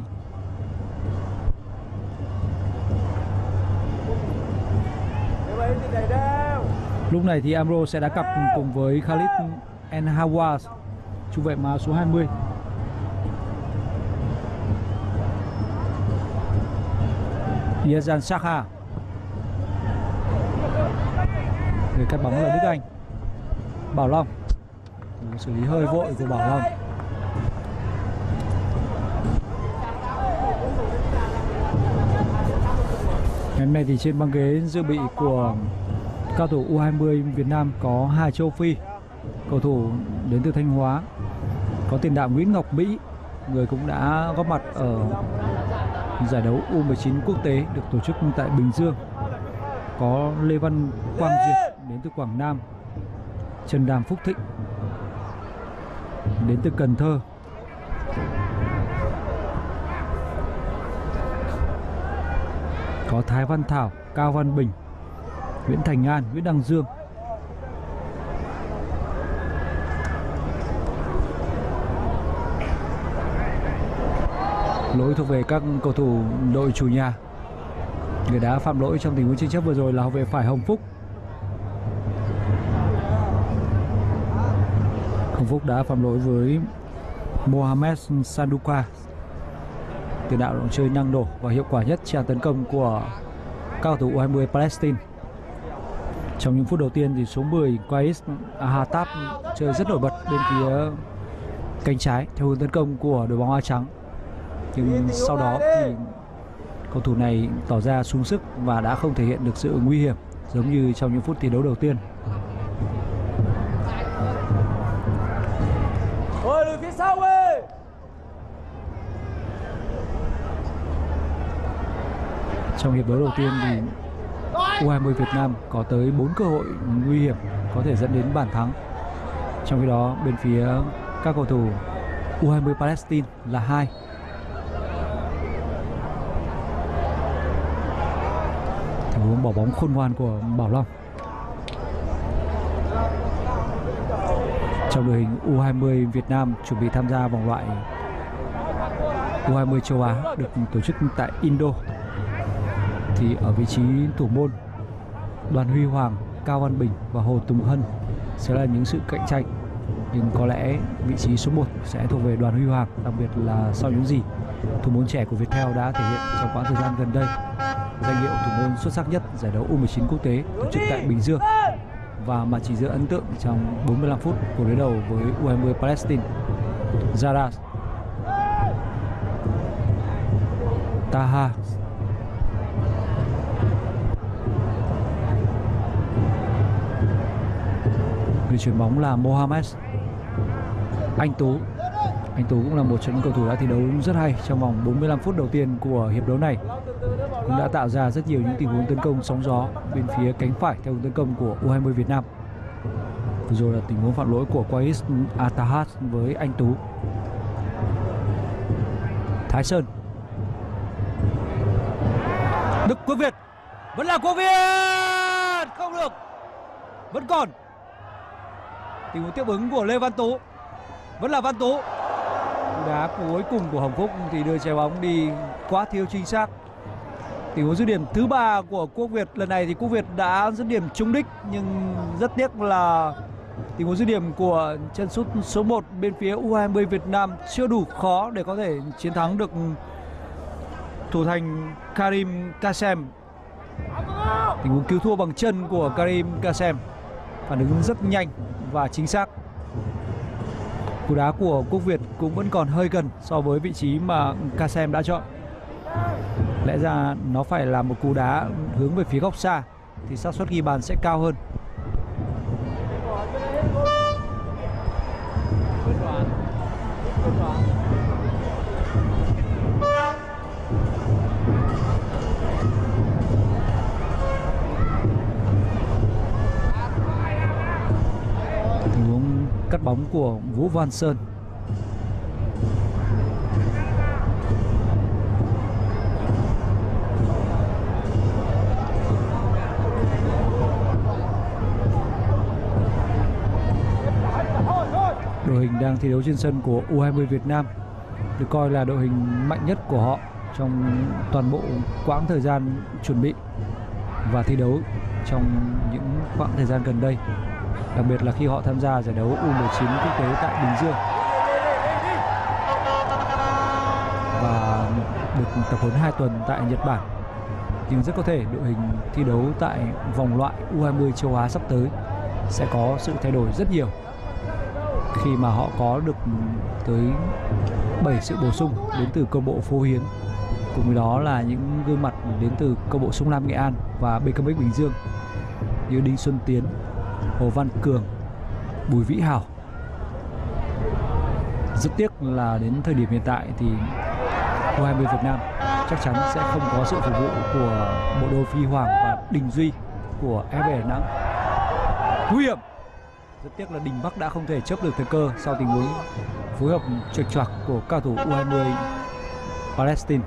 Lúc này thì Amro sẽ đá cặp cùng với Khalid El Hawaz, trung vệ mang số hai mươi. Yazan Sakha. Người cắt bóng là Đức Anh. Bảo Long. Xử lý hơi vội của Bảo Long. Ngày hôm nay thì trên băng ghế dự bị của cao thủ u hai mươi Việt Nam có Hà Châu Phi, cầu thủ đến từ Thanh Hóa, có tiền đạo Nguyễn Ngọc Mỹ, người cũng đã góp mặt ở giải đấu u mười chín quốc tế được tổ chức tại Bình Dương, có Lê Văn Quang Duyệt đến từ Quảng Nam, Trần Đàm Phúc Thịnh đến từ Cần Thơ, có Thái Văn Thảo, Cao Văn Bình, Nguyễn Thành An, Nguyễn Đăng Dương. Lỗi thuộc về các cầu thủ đội chủ nhà. Người đã phạm lỗi trong tình huống tranh chấp vừa rồi là hậu vệ phải Hồng Phúc. Hồng Phúc đã phạm lỗi với Mohamed Sadouka, tiền đạo chơi năng nổ và hiệu quả nhất trong tấn công của cao thủ u hai mươi Palestine. Trong những phút đầu tiên thì số mười Qais Ahatab chơi rất nổi bật bên phía cánh trái theo hướng tấn công của đội bóng áo trắng. Nhưng sau đó thì cầu thủ này tỏ ra sung sức và đã không thể hiện được sự nguy hiểm giống như trong những phút thi đấu đầu tiên. Ôi, lùi phía sau ơi. Trong hiệp đấu đầu tiên thì u hai mươi Việt Nam có tới bốn cơ hội nguy hiểm có thể dẫn đến bàn thắng. Trong khi đó bên phía các cầu thủ u hai mươi Palestine là hai. Tình huống bỏ bóng khôn ngoan của Bảo Long. Trong đội hình u hai mươi Việt Nam chuẩn bị tham gia vòng loại u hai mươi châu Á được tổ chức tại Indo, thì ở vị trí thủ môn Đoàn Huy Hoàng, Cao Văn Bình và Hồ Tùng Hân sẽ là những sự cạnh tranh, nhưng có lẽ vị trí số một sẽ thuộc về Đoàn Huy Hoàng, đặc biệt là sau những gì thủ môn trẻ của Viettel đã thể hiện trong quãng thời gian gần đây. Danh hiệu thủ môn xuất sắc nhất giải đấu u mười chín quốc tế tổ chức tại Bình Dương và màn chỉ giữa ấn tượng trong bốn mươi lăm phút của đối đầu với u hai mươi Palestine. Zara, Taha, người chuyền bóng là Mohamed. Anh Tú Anh Tú cũng là một trong những cầu thủ đã thi đấu rất hay trong vòng bốn mươi lăm phút đầu tiên của hiệp đấu này, cũng đã tạo ra rất nhiều những tình huống tấn công sóng gió bên phía cánh phải theo hướng tấn công của u hai mươi Việt Nam. Vừa rồi là tình huống phạm lỗi của Qais Atahat với Anh Tú. Thái Sơn, Đức Quốc Việt, vẫn là Quốc Việt, không được, vẫn còn tình huống tiếp ứng của Lê Văn Tú, vẫn là Văn Tú. Cú đá cuối cùng của Hồng Phúc thì đưa trái bóng đi quá thiếu chính xác. Tình huống dứt điểm thứ ba của Quốc Việt, lần này thì Quốc Việt đã dứt điểm trúng đích, nhưng rất tiếc là tình huống dứt điểm của chân sút số một bên phía u hai mươi Việt Nam chưa đủ khó để có thể chiến thắng được thủ thành Karim Kasem. Tình huống cứu thua bằng chân của Karim Kasem, phản ứng rất nhanh và chính xác. Cú đá của Quốc Việt cũng vẫn còn hơi gần so với vị trí mà Kasem đã chọn. Lẽ ra nó phải là một cú đá hướng về phía góc xa thì xác suất ghi bàn sẽ cao hơn. Tình huống cắt bóng của Vũ Văn Sơn. Đội hình đang thi đấu trên sân của u hai mươi Việt Nam được coi là đội hình mạnh nhất của họ trong toàn bộ quãng thời gian chuẩn bị và thi đấu trong những quãng thời gian gần đây, đặc biệt là khi họ tham gia giải đấu u mười chín quốc tế tại Bình Dương và được tập huấn hai tuần tại Nhật Bản. Nhưng rất có thể đội hình thi đấu tại vòng loại u hai mươi châu Á sắp tới sẽ có sự thay đổi rất nhiều, khi mà họ có được tới bảy sự bổ sung đến từ câu lạc bộ Phố Hiến, cùng với đó là những gương mặt đến từ câu lạc bộ Sông Lam Nghệ An và bê ca em ích Bình Dương như Đinh Xuân Tiến, Hồ Văn Cường, Bùi Vĩ Hảo. Rất tiếc là đến thời điểm hiện tại thì u hai mươi Việt Nam chắc chắn sẽ không có sự phục vụ của bộ đôi Phi Hoàng và Đình Duy của ép pê Đà Nẵng. Nguy hiểm. Rất tiếc là Đình Bắc đã không thể chớp được thời cơ sau tình huống phối hợp chệch choạc của cao thủ u hai mươi Palestine.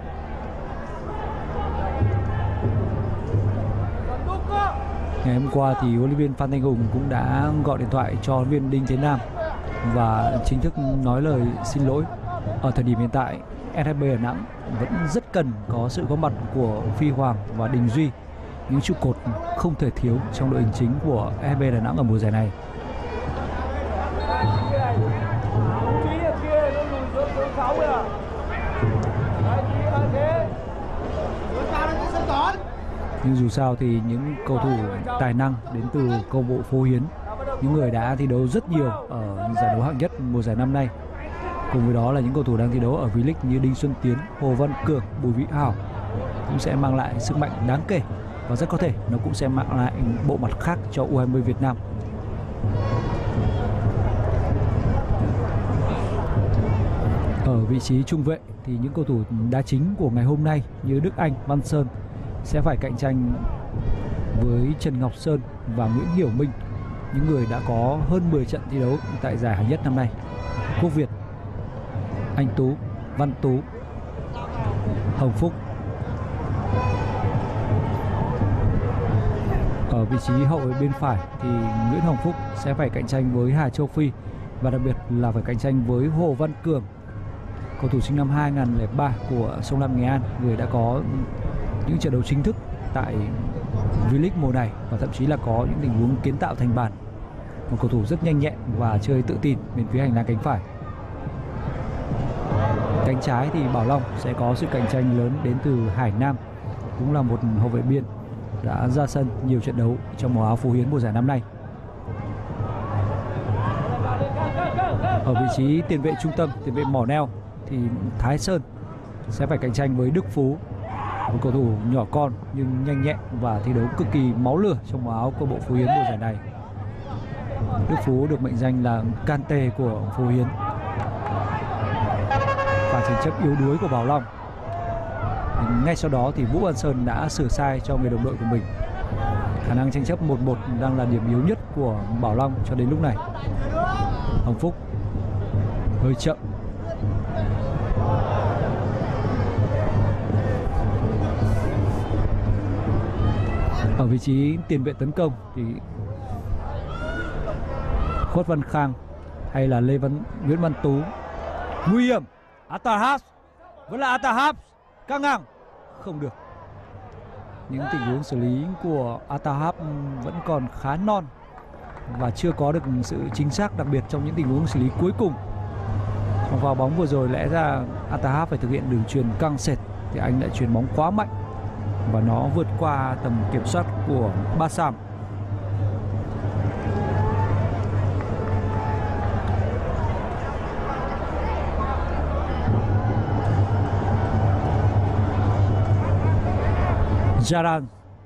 Ngày hôm qua thì huấn luyện viên Phan Thanh Hùng cũng đã gọi điện thoại cho huấn luyện viên Đinh Thế Nam và chính thức nói lời xin lỗi. Ở thời điểm hiện tại, ét hát bê Đà Nẵng vẫn rất cần có sự góp mặt của Phi Hoàng và Đình Duy, những trụ cột không thể thiếu trong đội hình chính của ét hát bê Đà Nẵng ở mùa giải này. Nhưng dù sao thì những cầu thủ tài năng đến từ câu lạc bộ Phố Hiến, những người đã thi đấu rất nhiều ở giải đấu hạng nhất mùa giải năm nay, cùng với đó là những cầu thủ đang thi đấu ở V-League như Đinh Xuân Tiến, Hồ Văn Cường, Bùi Vĩ Hảo cũng sẽ mang lại sức mạnh đáng kể, và rất có thể nó cũng sẽ mang lại bộ mặt khác cho u hai mươi Việt Nam. Ở vị trí trung vệ thì những cầu thủ đá chính của ngày hôm nay như Đức Anh, Văn Sơn sẽ phải cạnh tranh với Trần Ngọc Sơn và Nguyễn Hiểu Minh, những người đã có hơn mười trận thi đấu tại giải hạng nhất năm nay. Quốc Việt, Anh Tú, Văn Tú, Hồng Phúc. Ở vị trí hậu vệ bên phải thì Nguyễn Hồng Phúc sẽ phải cạnh tranh với Hà Châu Phi và đặc biệt là phải cạnh tranh với Hồ Văn Cường, cầu thủ sinh năm hai nghìn không trăm lẻ ba của Sông Lam Nghệ An, người đã có những trận đấu chính thức tại V-League mùa này và thậm chí là có những tình huống kiến tạo thành bàn. Một cầu thủ rất nhanh nhẹn và chơi tự tin bên phía hành lang cánh phải. Cánh trái thì Bảo Long sẽ có sự cạnh tranh lớn đến từ Hải Nam, cũng là một hậu vệ biên đã ra sân nhiều trận đấu trong màu áo Phú Hiến mùa giải năm nay. Ở vị trí tiền vệ trung tâm, tiền vệ mỏ neo thì Thái Sơn sẽ phải cạnh tranh với Đức Phú, một cầu thủ nhỏ con nhưng nhanh nhẹn và thi đấu cực kỳ máu lửa trong màu áo câu bộ Phú Hiến mùa giải này. Đức Phú được mệnh danh là Kante của Phú Hiến. Và tranh chấp yếu đuối của Bảo Long. Ngay sau đó thì Vũ Văn Sơn đã sửa sai cho người đồng đội của mình. Khả năng tranh chấp một một đang là điểm yếu nhất của Bảo Long cho đến lúc này. Hồng Phúc hơi chậm. Ở vị trí tiền vệ tấn công thì Khuất Văn Khang hay là Lê Văn Nguyễn Văn Tú. Nguy hiểm. Atahap vẫn là Atahap, căng ngang không được. Những tình huống xử lý của Atahap vẫn còn khá non và chưa có được sự chính xác, đặc biệt trong những tình huống xử lý cuối cùng. Trong vào bóng vừa rồi lẽ ra Atahap phải thực hiện đường chuyền căng sệt thì anh lại chuyền bóng quá mạnh và nó vượt qua tầm kiểm soát của Bassam. Jaran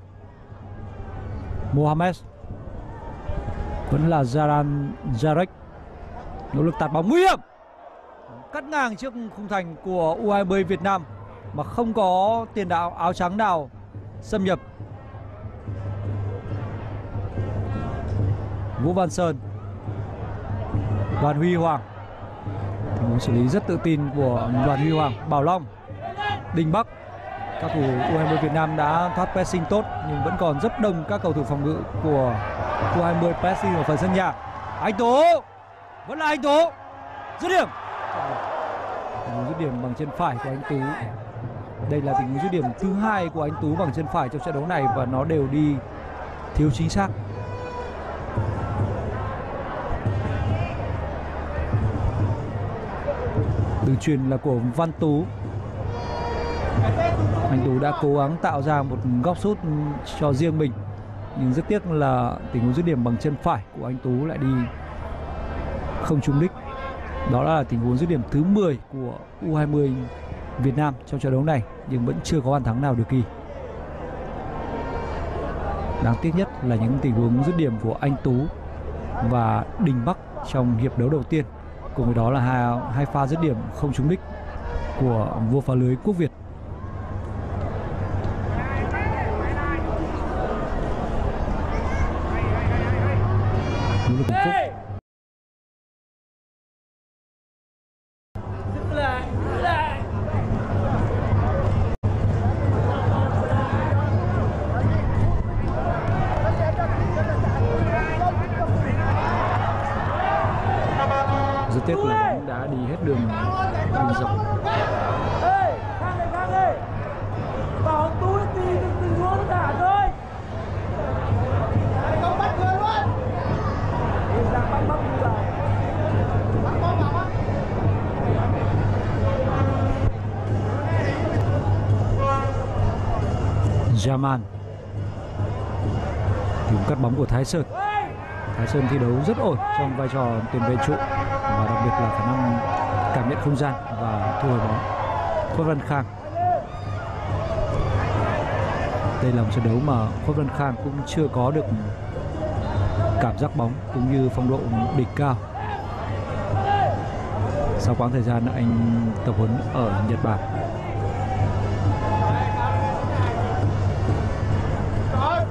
Mohamed vẫn là Jaran Jarek, nỗ lực tạt bóng nguy hiểm, cắt ngang trước khung thành của u hai mươi Việt Nam mà không có tiền đạo áo trắng nào xâm nhập. Vũ Văn Sơn, Đoàn Huy Hoàng, tình huống xử lý rất tự tin của Đoàn Huy Hoàng. Bảo Long, Đình Bắc. Các cầu thủ u hai mươi Việt Nam đã thoát pressing tốt nhưng vẫn còn rất đông các cầu thủ phòng ngự của u hai mươi pressing ở phần sân nhà. Anh Tú, vẫn là anh Tú, dứt điểm. Tình huống dứt điểm bằng chân phải của anh Tú. Đây là tình huống dứt điểm thứ hai của anh Tú bằng chân phải trong trận đấu này và nó đều đi thiếu chính xác. Đường chuyền là của Văn Tú. Anh Tú đã cố gắng tạo ra một góc sút cho riêng mình nhưng rất tiếc là tình huống dứt điểm bằng chân phải của anh Tú lại đi không trúng đích. Đó là tình huống dứt điểm thứ mười của u hai mươi Việt Nam trong trận đấu này nhưng vẫn chưa có bàn thắng nào được ghi. Đáng tiếc nhất là những tình huống dứt điểm của anh Tú và Đình Bắc trong hiệp đấu đầu tiên, cùng với đó là hai, hai pha dứt điểm không trúng đích của vua phá lưới Quốc Việt. Rất tiếc là bóng đã đi hết đường đường rộng. Bảo Tú đi từng luôn cả thôi. Không bắt người luôn. Đi ra bắt bắt người. Bắt bóng vào bắt. Jaman. Tìm cắt bóng của Thái Sơn. Thái Sơn thi đấu rất ổn trong vai trò tiền vệ trụ và đặc biệt là khả năng cảm nhận không gian và thu hồi bóng. Khuất Văn Khang. Đây là một trận đấu mà Khuất Văn Khang cũng chưa có được cảm giác bóng cũng như phong độ đỉnh cao. Sau quãng thời gian anh tập huấn ở Nhật Bản.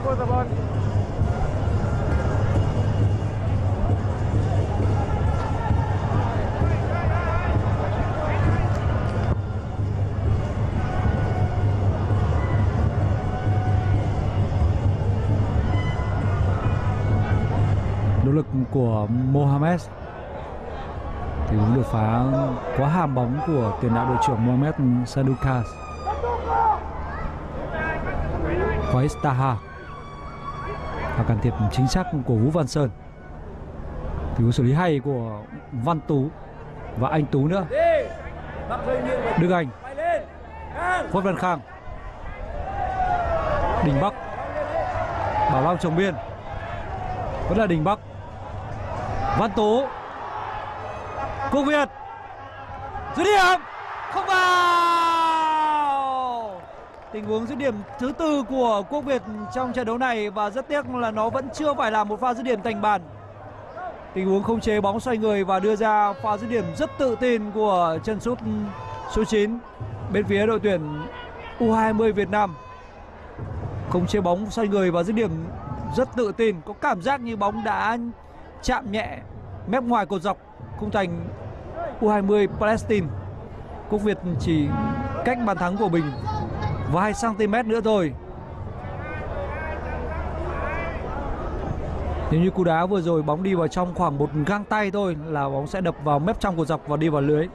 Nỗ lực của Mohamed thì cũng được phá quá hàm bóng của tiền đạo đội trưởng Mohamed Sandukas. Khoistaha và can thiệp chính xác của Vũ Văn Sơn. Thì có xử lý hay của Văn Tú và anh Tú nữa. Đức Anh, Khuất Văn Khang, Đình Bắc, Bảo Long Trồng Biên, vẫn là Đình Bắc, Văn Tú, Quốc Việt, dứt điểm không vào. Tình huống dứt điểm thứ tư của Quốc Việt trong trận đấu này và rất tiếc là nó vẫn chưa phải là một pha dứt điểm thành bàn. Tình huống khống chế bóng xoay người và đưa ra pha dứt điểm rất tự tin của chân sút số chín bên phía đội tuyển U hai mươi Việt Nam. Khống chế bóng xoay người và dứt điểm rất tự tin, có cảm giác như bóng đã chạm nhẹ mép ngoài cột dọc khung thành U hai mươi Palestine. Quốc Việt chỉ cách bàn thắng của mình vài cm nữa thôi. Nếu như cú đá vừa rồi bóng đi vào trong khoảng một găng tay thôi là bóng sẽ đập vào mép trong cột dọc và đi vào lưới.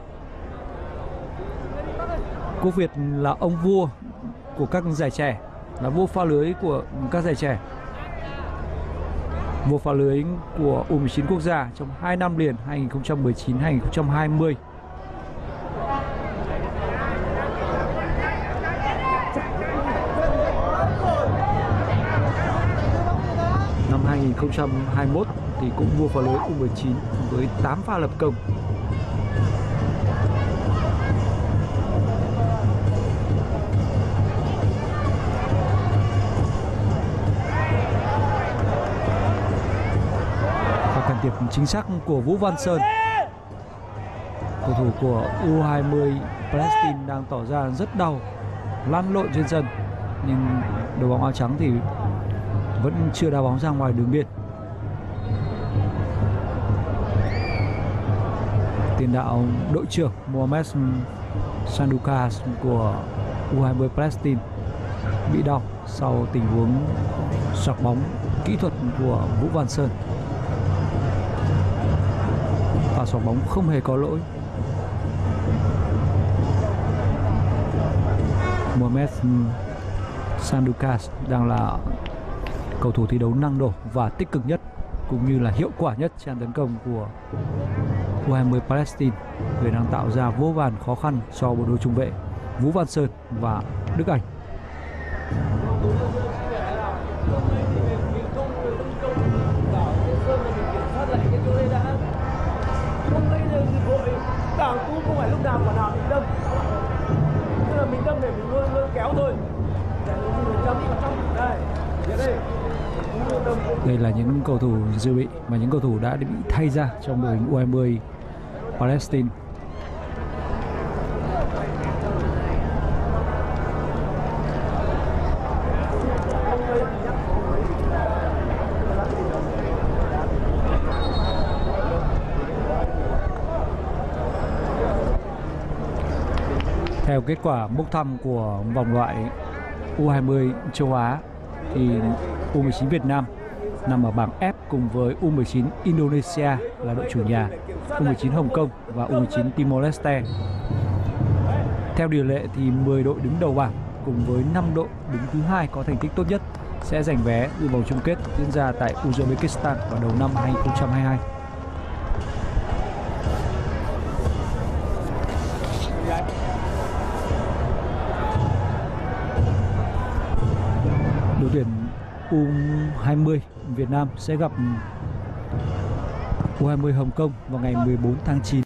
Quốc Việt là ông vua của các giải trẻ, là vua pha lưới của các giải trẻ, vua pha lưới của U mười chín quốc gia trong hai năm liền hai nghìn không trăm mười chín hai nghìn không trăm hai mươi. Năm hai nghìn không trăm hai mươi mốt thì cũng vua pha lưới U mười chín với tám pha lập công. Can thiệp chính xác của Vũ Văn Sơn. Cầu thủ của U hai mươi Palestine đang tỏ ra rất đau, lăn lộn trên sân, nhưng đội bóng áo trắng thì vẫn chưa đá bóng ra ngoài đường biên. Tiền đạo đội trưởng Mohamed Sandukas của U hai mươi Palestine bị đau sau tình huống xoạc bóng kỹ thuật của Vũ Văn Sơn. Pha xoạc bóng không hề có lỗi. Mohamed Sandukas đang là cầu thủ thi đấu năng nổ và tích cực nhất cũng như là hiệu quả nhất trên tấn công của U hai mươi Palestine, người đang tạo ra vô vàn khó khăn cho bộ đôi trung vệ Vũ Văn Sơn và Đức Anh. Cảng Tú không phải lúc nào quả nào mình đâm, tức là mình đâm để mình luôn luôn kéo thôi, để mình chấm vào trong đây, đây. Đây là những cầu thủ dự bị mà những cầu thủ đã bị thay ra trong đội hình U hai mươi Palestine. Theo kết quả bốc thăm của vòng loại U hai mươi châu Á thì U mười chín Việt Nam nằm ở bảng F cùng với U mười chín Indonesia là đội chủ nhà, U mười chín Hồng Kông và U mười chín Timor Leste. Theo điều lệ thì mười đội đứng đầu bảng cùng với năm đội đứng thứ hai có thành tích tốt nhất sẽ giành vé dự vòng chung kết diễn ra tại Uzbekistan vào đầu năm hai nghìn không trăm hai mươi hai. Đội tuyển U hai mươi Việt Nam sẽ gặp U hai mươi Hồng Kông vào ngày mười bốn tháng chín.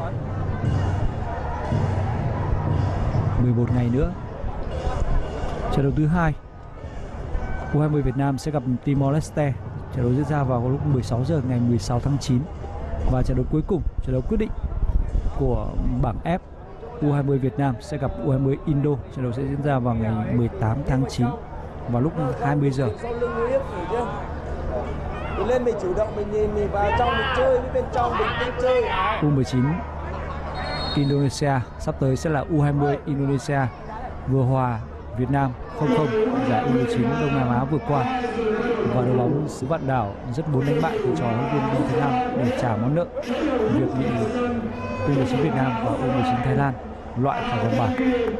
mười một ngày nữa. Trận đấu thứ hai, U hai mươi Việt Nam sẽ gặp Timor Leste. Trận đấu diễn ra vào lúc mười sáu giờ ngày mười sáu tháng chín. Và trận đấu cuối cùng, trận đấu quyết định của bảng F, U hai mươi Việt Nam sẽ gặp U hai mươi Indo. Trận đấu sẽ diễn ra vào ngày mười tám tháng chín. vào lúc hai mươi giờ. Sau lưng người yếu chứ. Mình lên mình chủ động, mình nhìn mình vào trong mình chơi, với bên trong mình tính chơi. u mười chín Indonesia sắp tới sẽ là u hai mươi Indonesia vừa hòa Việt Nam không không giải u mười chín Đông Nam Á vừa qua, và đội bóng xứ Vạn Đảo rất muốn đánh bại thầy trò huấn luyện viên Đinh Thế Nam để trả món nợ việc bị u mười chín Việt Nam và u mười chín Thái Lan loại khỏi vòng bảng.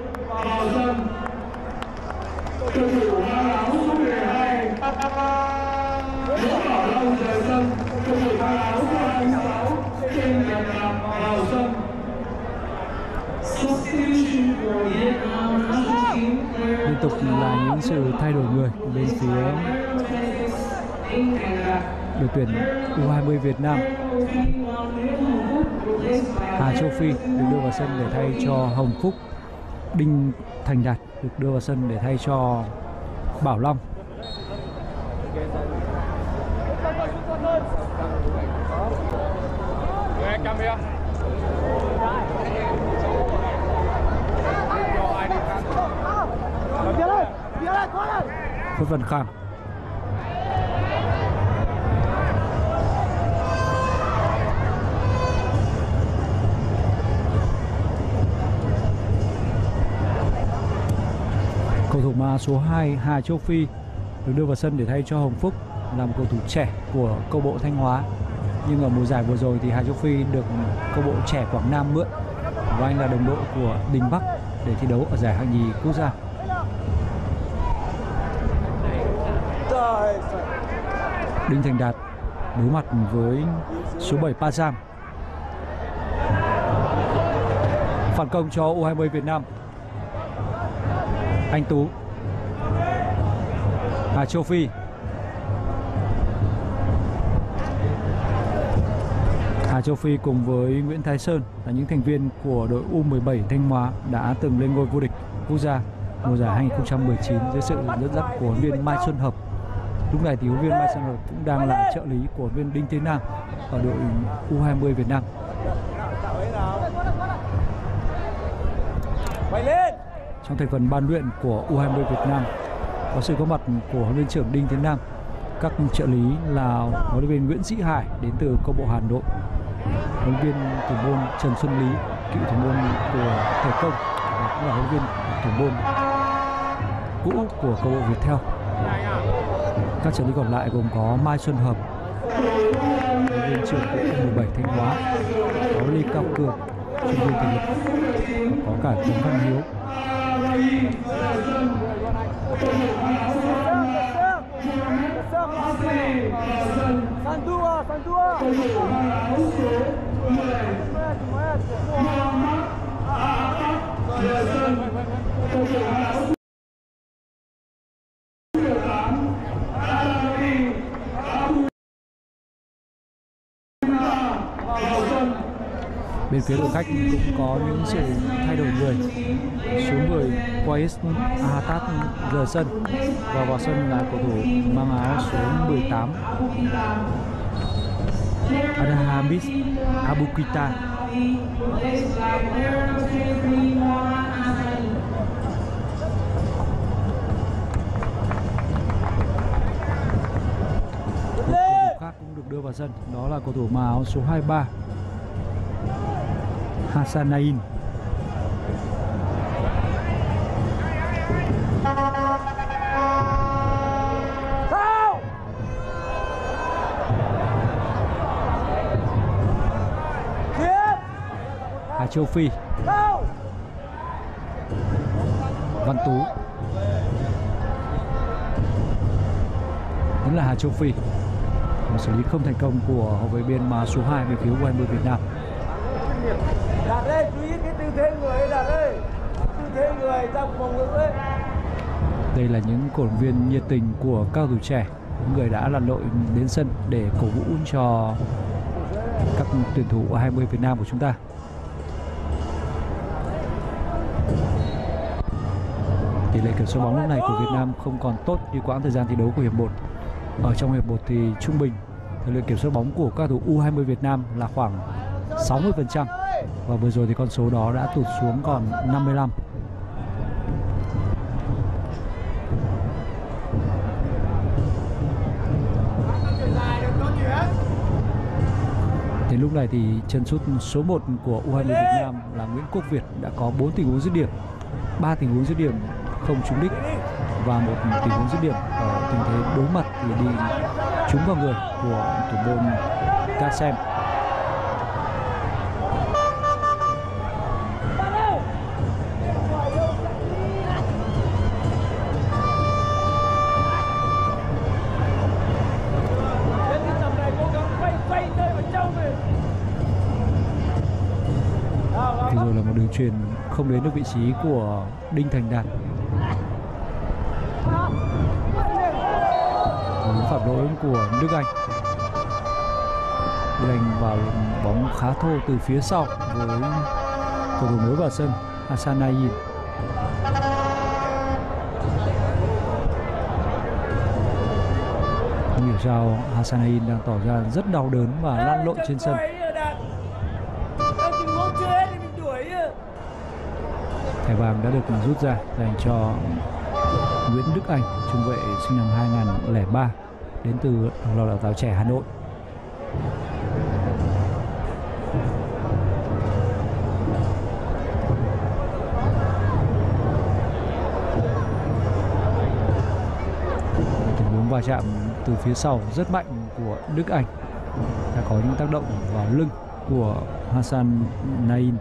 Liên tục là những sự thay đổi người bên phía đội tuyển u hai mươi Việt Nam. Hà Châu Phi được đưa vào sân để thay cho Hồng Phúc. Đinh Thành Đạt được đưa vào sân để thay cho Bảo Long. Khuất Văn Khang. Cầu thủ mã số hai Hà Châu Phi được đưa vào sân để thay cho Hồng Phúc, là một cầu thủ trẻ của câu bộ Thanh Hóa. Nhưng ở mùa giải vừa rồi thì Hà Châu Phi được câu bộ trẻ Quảng Nam mượn, và anh là đồng đội của Đình Bắc để thi đấu ở giải hạng nhì quốc gia. Đinh Thành Đạt đối mặt với số bảy Pa Giang. Phản công cho u hai mươi Việt Nam. Anh Tú. Hà Châu Phi. Hà Châu Phi cùng với Nguyễn Thái Sơn là những thành viên của đội u mười bảy Thanh Hóa đã từng lên ngôi vô địch quốc gia mùa giải hai không một chín dưới sự dẫn dắt của huấn luyện viên Mai Xuân Hợp. Lúc này thì huấn luyện viên Mai Xuân Hợp cũng đang là trợ lý của huấn luyện viên Đinh Thế Nam ở đội u hai mươi Việt Nam. Trong thành phần ban luyện của u hai mươi Việt Nam có sự có mặt của huấn luyện trưởng Đinh Thế Nam, các trợ lý là huấn luyện viên Nguyễn Sĩ Hải đến từ câu bộ Hà Nội, huấn luyện viên thủ môn Trần Xuân Lý, cựu thủ môn của Thể Công và cũng là huấn luyện viên thủ môn cũ của câu bộ Viettel. Các trợ lý còn lại gồm có Mai Xuân Hợp, huấn luyện viên trưởng của u mười bảy Thanh Hóa, có Lê Cao Cường, chuyên viên thể lực, và có cả Tống Văn Hiếu. Bên phía đội khách cũng có những sự thay đổi người. Số mười Qais Ahatat rời sân và vào sân là cầu thủ mang áo số mười tám Adhamis Abukita. Một cầu thủ khác cũng được đưa vào sân, đó là cầu thủ mang áo số hai mươi ba Hassanain. Hà Châu Phi. Văn Tú. Vẫn là Hà Châu Phi. Một xử lý không thành công của hậu vệ biên mà số hai về phía u hai mươi Việt Nam. Đạt ơi, chú ý cái tư thế người, Đạt ơi. Tư thế người trong vòng ngực ấy. Đây là những cổ động viên nhiệt tình của các cầu thủ trẻ, những người đã lặn lội đến sân để cổ vũ cho các tuyển thủ u hai mươi Việt Nam của chúng ta. Tỷ lệ kiểm soát bóng lúc này của Việt Nam không còn tốt như quãng thời gian thi đấu của hiệp một. Ở trong hiệp một thì trung bình thời lượng kiểm soát bóng của các cầu thủ u hai mươi Việt Nam là khoảng sáu mươi phần trăm, và vừa rồi thì con số đó đã tụt xuống còn năm mươi lăm. Đến lúc này thì chân sút số một của u hai mươi Việt Nam là Nguyễn Quốc Việt đã có bốn tình huống dứt điểm, ba tình huống dứt điểm không trúng đích và một tình huống dứt điểm ở tình thế đối mặt thì đi trúng vào người của thủ môn Kasem. Thì rồi là một đường chuyền không đến được vị trí của Đinh Thành Đạt. Cú phạm lỗi của Đức Anh. Đức Anh vào bóng khá thô từ phía sau với cầu thủ mới vào sân Hassan Nain. Không hiểu sao Hassan Nain đang tỏ ra rất đau đớn và lăn lộn trên sân. Thẻ vàng đã được rút ra dành cho Nguyễn Đức Anh, trung vệ sinh năm hai nghìn không trăm lẻ ba, đến từ Đồng Lộc Đào tạo trẻ Hà Nội. Tình huống va chạm từ phía sau rất mạnh của Đức Anh đã có những tác động vào lưng của Hassan Nain.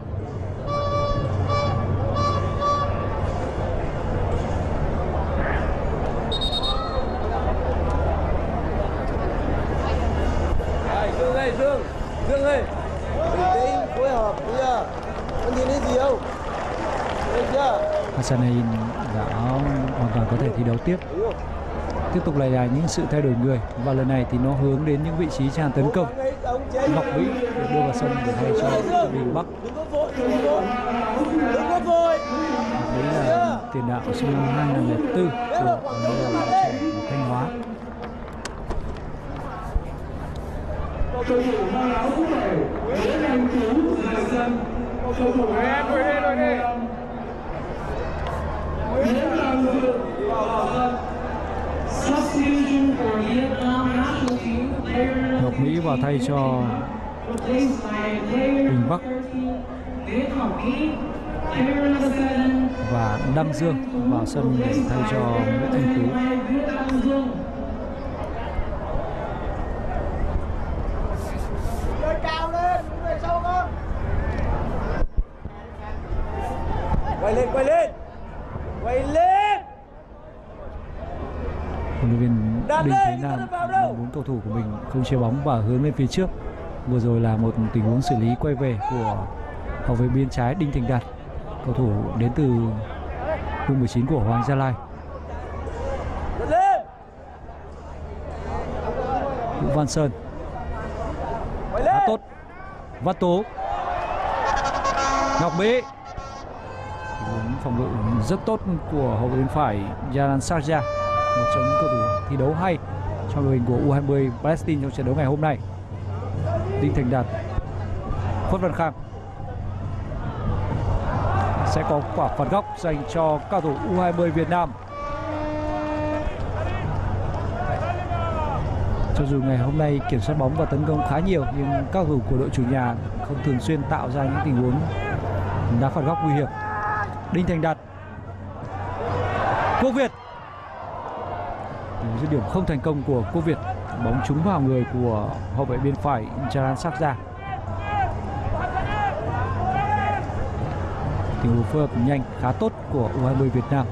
Dương, Dương ơi, bình tĩnh, phối hợp, bây giờ con nhìn thấy gì không? Được chưa? Hassan Nain đã hoàn toàn có thể thi đấu tiếp. Tiếp tục lại là những sự thay đổi người và lần này thì nó hướng đến những vị trí tràn tấn công. Ngọc Vĩ được đưa vào sân để thay cho Đình Bắc. Ngọc Vĩ là tiền đạo sinh năm hai nghìn không trăm lẻ bốn của đội trẻ Thanh Hóa. Cầu thủ mang áo số bảy Nguyễn Anh Tú ra sân. Cầu thủ Nguyễn Nguyễn Nguyễn Đăng Dương vào sân. Substitution for Vietnam national team. Ngọc Mỹ vào thay cho Đình Bắc và Đăng Dương vào sân để thay cho Nguyễn Anh Tú. Quay lên, quay lên, quay lên. Huấn luyện viên Đinh Thế Nam mong muốn cầu thủ của mình không chia bóng và hướng lên phía trước. Vừa rồi là một tình huống xử lý quay về của hậu vệ biên trái Đinh Thành Đạt, cầu thủ đến từ U mười chín của Hoàng Gia Lai. Vũ Văn Sơn khá tốt. Văn Tố, Ngọc Mỹ, phòng ngự rất tốt của hậu vệ bên phải Yaran Sarja, một trong những cầu thủ thi đấu hay trong đội hình của U hai mươi Palestine trong trận đấu ngày hôm nay. Đinh Thành Đạt, Khuất Văn Khang sẽ có quả phạt góc dành cho cao thủ U hai mươi Việt Nam. Cho dù ngày hôm nay kiểm soát bóng và tấn công khá nhiều nhưng các cầu thủ của đội chủ nhà không thường xuyên tạo ra những tình huống đá phạt góc nguy hiểm. Đinh Thành Đạt, Quốc Việt, dứt điểm không thành công của Quốc Việt, bóng trúng vào người của hậu vệ biên phải Yaran Sarja. Tình huống phối hợp nhanh khá tốt của U hai mươi Việt Nam.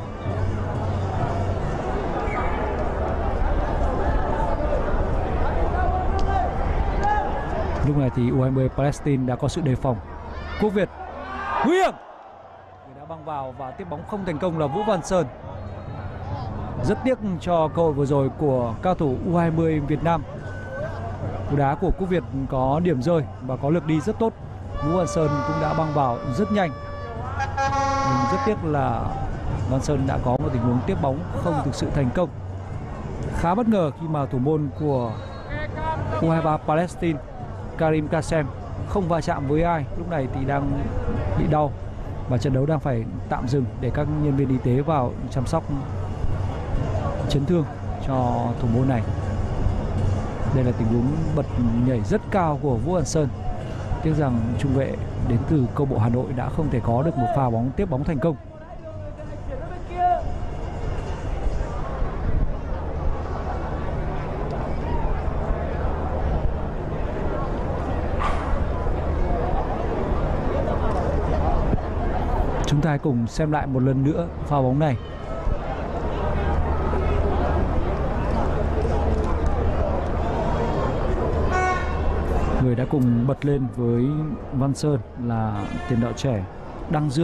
Lúc này thì U hai mươi Palestine đã có sự đề phòng. Quốc Việt nguy hiểm, người đã băng vào và tiếp bóng không thành công là Vũ Văn Sơn. Rất tiếc cho cơ hội vừa rồi của cao thủ U hai mươi Việt Nam. Cú đá của Quốc Việt có điểm rơi và có lực đi rất tốt. Vũ Văn Sơn cũng đã băng vào rất nhanh. Nhưng rất tiếc là Văn Sơn đã có một tình huống tiếp bóng không thực sự thành công. Khá bất ngờ khi mà thủ môn của U hai mươi ba Palestine Karim Kasem không va chạm với ai. Lúc này thì đang bị đau và trận đấu đang phải tạm dừng để các nhân viên y tế vào chăm sóc chấn thương cho thủ môn này. Đây là tình huống bật nhảy rất cao của Vũ Văn Sơn Tiếc rằng trung vệ đến từ câu bộ Hà Nội đã không thể có được một pha bóng tiếp bóng thành công. Chúng ta hãy cùng xem lại một lần nữa pha bóng này. Người đã cùng bật lên với Văn Sơn là tiền đạo trẻ Đăng Dương.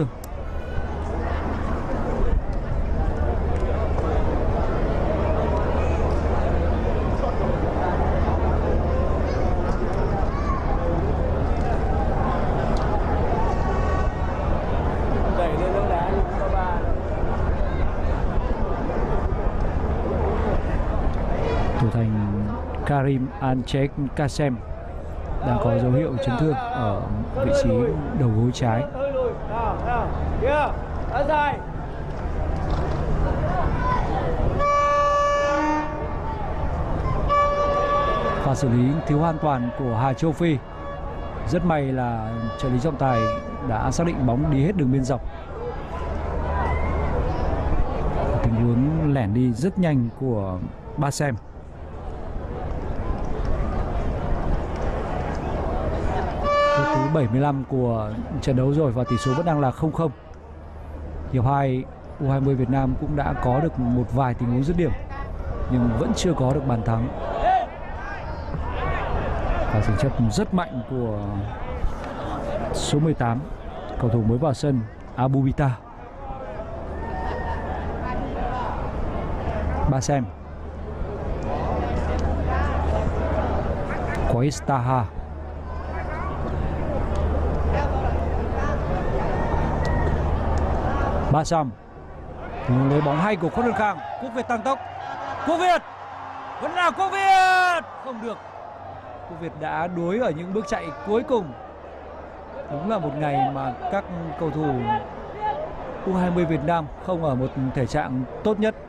Thủ thành Karim Anchek Kasem đang có dấu hiệu chấn thương ở vị trí đầu gối trái. Pha xử lý thiếu an toàn của Hà Châu Phi. Rất may là trợ lý trọng tài đã xác định bóng đi hết đường biên dọc. Tình huống lẻn đi rất nhanh của Basem. Thứ bảy mươi lăm của trận đấu rồi và tỷ số vẫn đang là không không. Hiệp hai u hai mươi Việt Nam cũng đã có được một vài tình huống dứt điểm nhưng vẫn chưa có được bàn thắng. Và sự chấp rất mạnh của số mười tám, cầu thủ mới vào sân Abubita. Basem, Koistaha, Basam, lấy bóng hay của Khuất Văn Khang. Quốc Việt tăng tốc, Quốc Việt vẫn là Quốc Việt, không được. Quốc Việt đã đuối ở những bước chạy cuối cùng. Đúng là một ngày mà các cầu thủ u hai mươi Việt Nam không ở một thể trạng tốt nhất.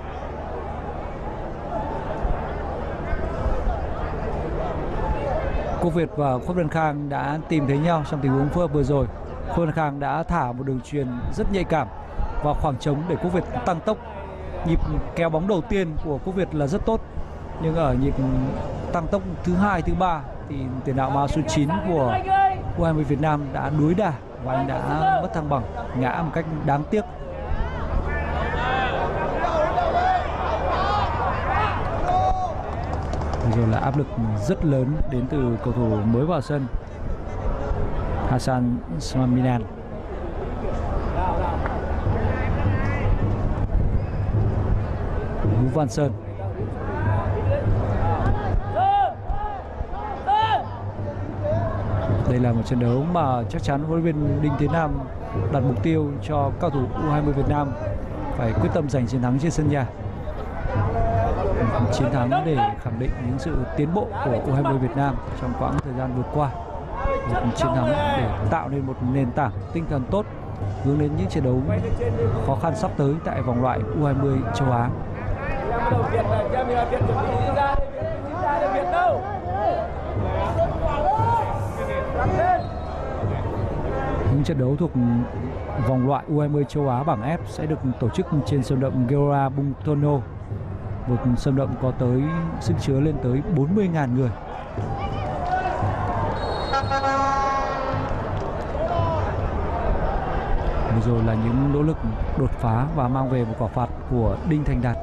Quốc Việt và Khuất Văn Khang đã tìm thấy nhau trong tình huống phối hợp vừa rồi. Khuất Văn Khang đã thả một đường chuyền rất nhạy cảm vào khoảng trống để Quốc Việt tăng tốc. Nhịp kéo bóng đầu tiên của Quốc Việt là rất tốt, nhưng ở nhịp tăng tốc thứ hai, thứ ba thì tiền đạo mã số chín của u hai mươi Việt Nam đã đuối đà và anh đã mất thăng bằng, ngã một cách đáng tiếc. Rồi là áp lực rất lớn đến từ cầu thủ mới vào sân Hassan Smaminan. Vũ Văn Sơn, đây là một trận đấu mà chắc chắn huấn luyện viên Đinh Thế Nam đặt mục tiêu cho cao thủ u hai mươi Việt Nam phải quyết tâm giành chiến thắng trên sân nhà. Một chiến thắng để khẳng định những sự tiến bộ của u hai mươi Việt Nam trong quãng thời gian vừa qua. Một chiến thắng để tạo nên một nền tảng tinh thần tốt hướng đến những trận đấu khó khăn sắp tới tại vòng loại u hai mươi châu Á. Những trận đấu thuộc vòng loại u hai mươi châu Á bảng F sẽ được tổ chức trên sân vận động Gelora Bung Tomo, một sân vận động có tới sức chứa lên tới bốn mươi nghìn người. Vừa rồi là những nỗ lực đột phá và mang về một quả phạt của Đinh Thành Đạt.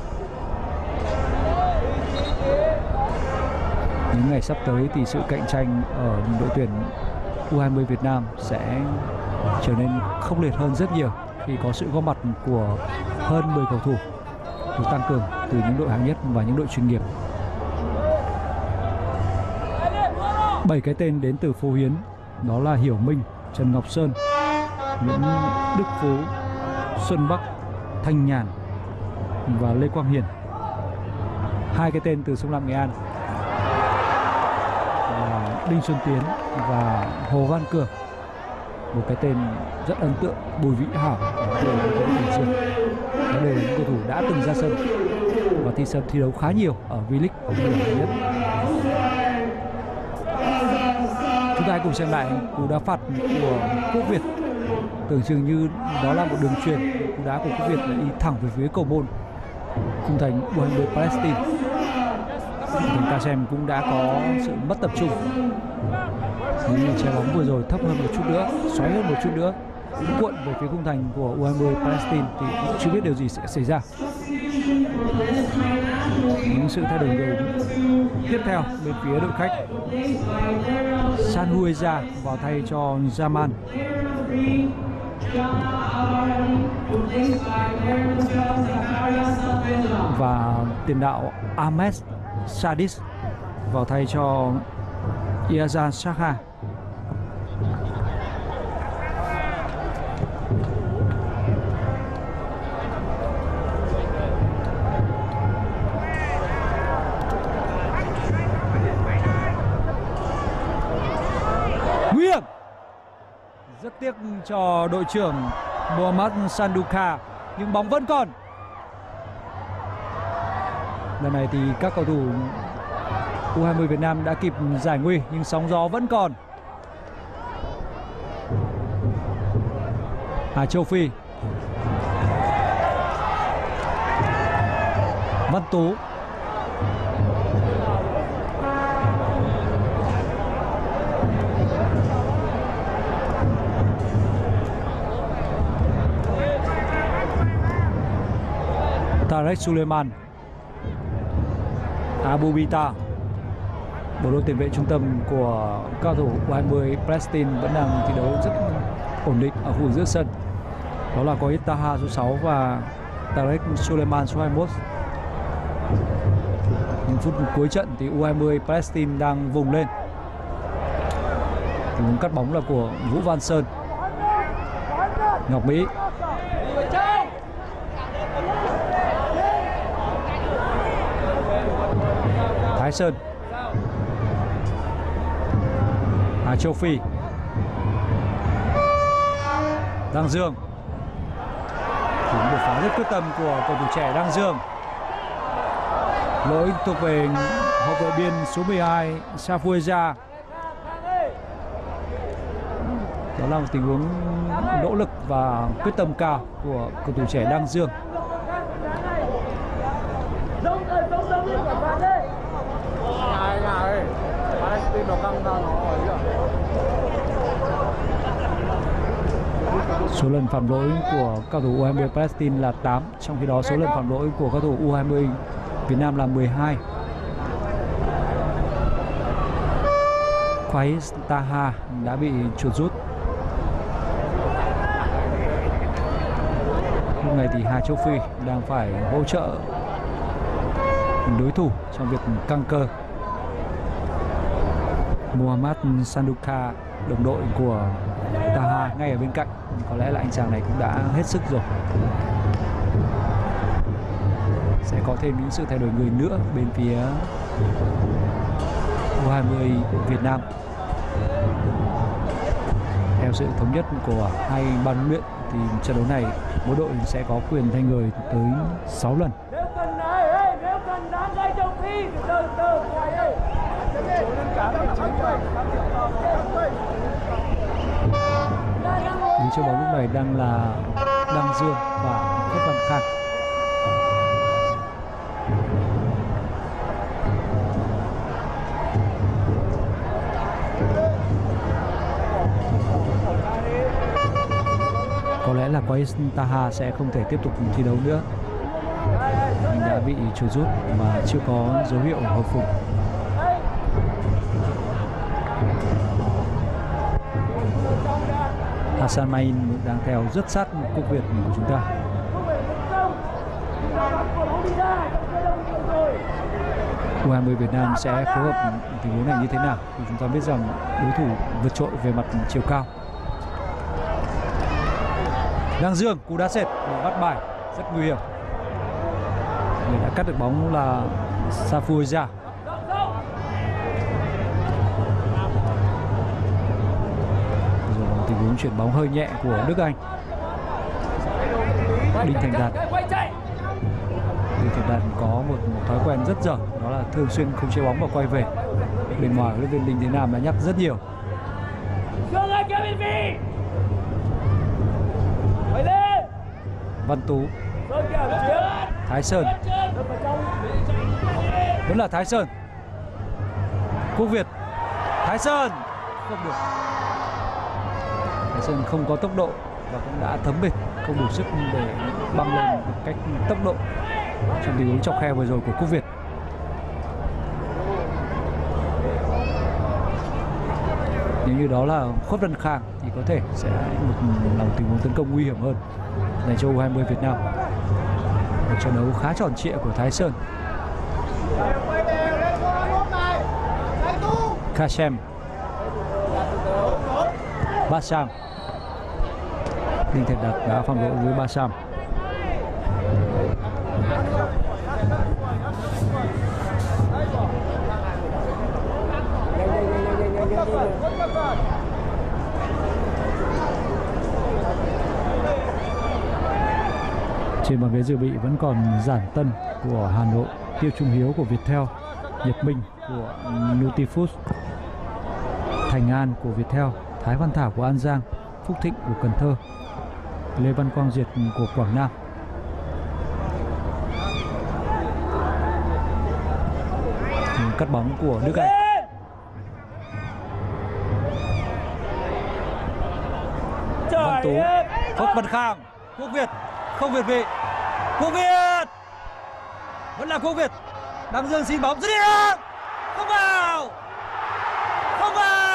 Những ngày sắp tới thì sự cạnh tranh ở đội tuyển u hai mươi Việt Nam sẽ trở nên khốc liệt hơn rất nhiều khi có sự góp mặt của hơn mười cầu thủ được tăng cường từ những đội hạng nhất và những đội chuyên nghiệp. Bảy cái tên đến từ Phú Hiến, đó là Hiểu Minh, Trần Ngọc Sơn, Nguyễn Đức Phú, Xuân Bắc, Thanh Nhàn và Lê Quang Hiền. Hai cái tên từ sông Lam Nghệ An là Đinh Xuân Tiến và Hồ Văn Cường. Một cái tên rất ấn tượng, Bùi Vĩ Hảo từ Bình Dương. Đó đều là những cầu thủ đã từng ra sân và thi sân thi đấu khá nhiều ở V-League cũng như là nhất. Chúng Chúng ta hãy cùng xem lại cú đá phạt của Quốc Việt. Tưởng chừng như đó là một đường chuyền, cú đá của Quốc Việt là đi thẳng về phía cầu môn khung thành u hai mươi Palestine. Thành Kasem cũng đã có sự mất tập trung. Nếu như trái bóng vừa rồi thấp hơn một chút nữa, xoáy hơn một chút nữa, cũng cuộn về phía khung thành của u hai mươi Palestine thì cũng chưa biết điều gì sẽ xảy ra. Những sự thay đổi người tiếp theo bên phía đội khách, Sanhueza vào thay cho Zaman. Và tiền đạo Ahmed Sadis vào thay cho Iazan Shakha. Nguy hiểm, rất tiếc cho đội trưởng Mohammad Sanduka, nhưng bóng vẫn còn. Lần này thì các cầu thủ u hai mươi Việt Nam đã kịp giải nguy, nhưng sóng gió vẫn còn. Hà Châu Phi, Văn Tú, Tarek Suleiman, Abu Bita. Bộ đôi tiền vệ trung tâm của cao thủ u hai mươi Palestine vẫn đang thi đấu rất ổn định ở khu vực giữa sân. Đó là có Taha số sáu và Tarek Suleiman số hai mươi mốt. Những phút cuối trận thì u hai mươi Palestine đang vùng lên. Tình huống cắt bóng là của Vũ Văn Sơn. Ngọc Mỹ, Thái Sơn, Hà Châu Phi, Đăng Dương. Một đột phá rất quyết tâm của cầu thủ trẻ Đăng Dương. Lỗi thuộc về hậu vệ biên số mười hai Sanhueza. Đó là một tình huống nỗ lực và quyết tâm cao của cầu thủ trẻ Đăng Dương. Số lần phạm lỗi của cao thủ u hai mươi Palestine là tám, trong khi đó số lần phạm lỗi của cao thủ u hai mươi Việt Nam là mười hai. Qais Taha đã bị chuột rút. Lúc này thì Hà Châu Phi đang phải hỗ trợ đối thủ trong việc căng cơ. Mohammad Sanduka, đồng đội của Taha ngay ở bên cạnh, có lẽ là anh chàng này cũng đã hết sức rồi. Sẽ có thêm những sự thay đổi người nữa bên phía u hai mươi Việt Nam. Theo sự thống nhất của hai ban huấn luyện thì trận đấu này mỗi đội sẽ có quyền thay người tới sáu lần. Đứng trước bóng lúc này đang là Đăng Dương và Khất Văn Khang. Có lẽ là Qais Taha sẽ không thể tiếp tục thi đấu nữa. Anh đã bị chuột rút mà chưa có dấu hiệu hồi phục. Hassan Main đang theo rất sát Quốc Việt của chúng ta. u hai mươi Việt Nam sẽ phối hợp tình huống này như thế nào thì chúng ta biết rằng đối thủ vượt trội về mặt chiều cao. Đăng Dương, cú đá sệt để bắt bài rất nguy hiểm. Người đã cắt được bóng là Sanhueza. Tình huống chuyển bóng hơi nhẹ của Đức Anh. Đinh Thành Đạt. Đinh Thành Đạt có một, một thói quen rất dở, đó là thường xuyên không chế bóng và quay về. Bên ngoài huấn luyện viên Đinh Thế Nam đã nhắc rất nhiều. Sương ơi kéo bên vì. Mày lên. Văn Tú. Sơn kìa chiến. Thái Sơn. Vẫn là Thái Sơn. Quốc Việt. Thái Sơn. Không được. Thái Sơn không có tốc độ và cũng đã thấm mệt, không đủ sức để băng lên một cách tốc độ trong tình huống chọc khe vừa rồi của Quốc Việt. Nếu như đó là Khuất Văn Khang thì có thể sẽ một lòng tình huống tấn công nguy hiểm hơn dành cho U hai mươi Việt Nam. Một trận đấu khá tròn trịa của Thái Sơn. Kasem. Basam. Đinh Thiện Đạt đã phạm lỗi với Basam. Trên bàn ghế dự bị vẫn còn Giản Tân của Hà Nội, Tiêu Trung Hiếu của Viettel, Nhật Minh của Nutifood, Thành An của Viettel, Thái Văn Thảo của An Giang, Phúc Thịnh của Cần Thơ, Lê Văn Quang Diệt của Quảng Nam. Cắt bóng của Đức Anh. Văn Tú, Khuất Văn Khang, Quốc Việt, không Việt vị, Quốc Việt, vẫn là Quốc Việt. Đăng Dương xin bóng dứt điểm, không vào, không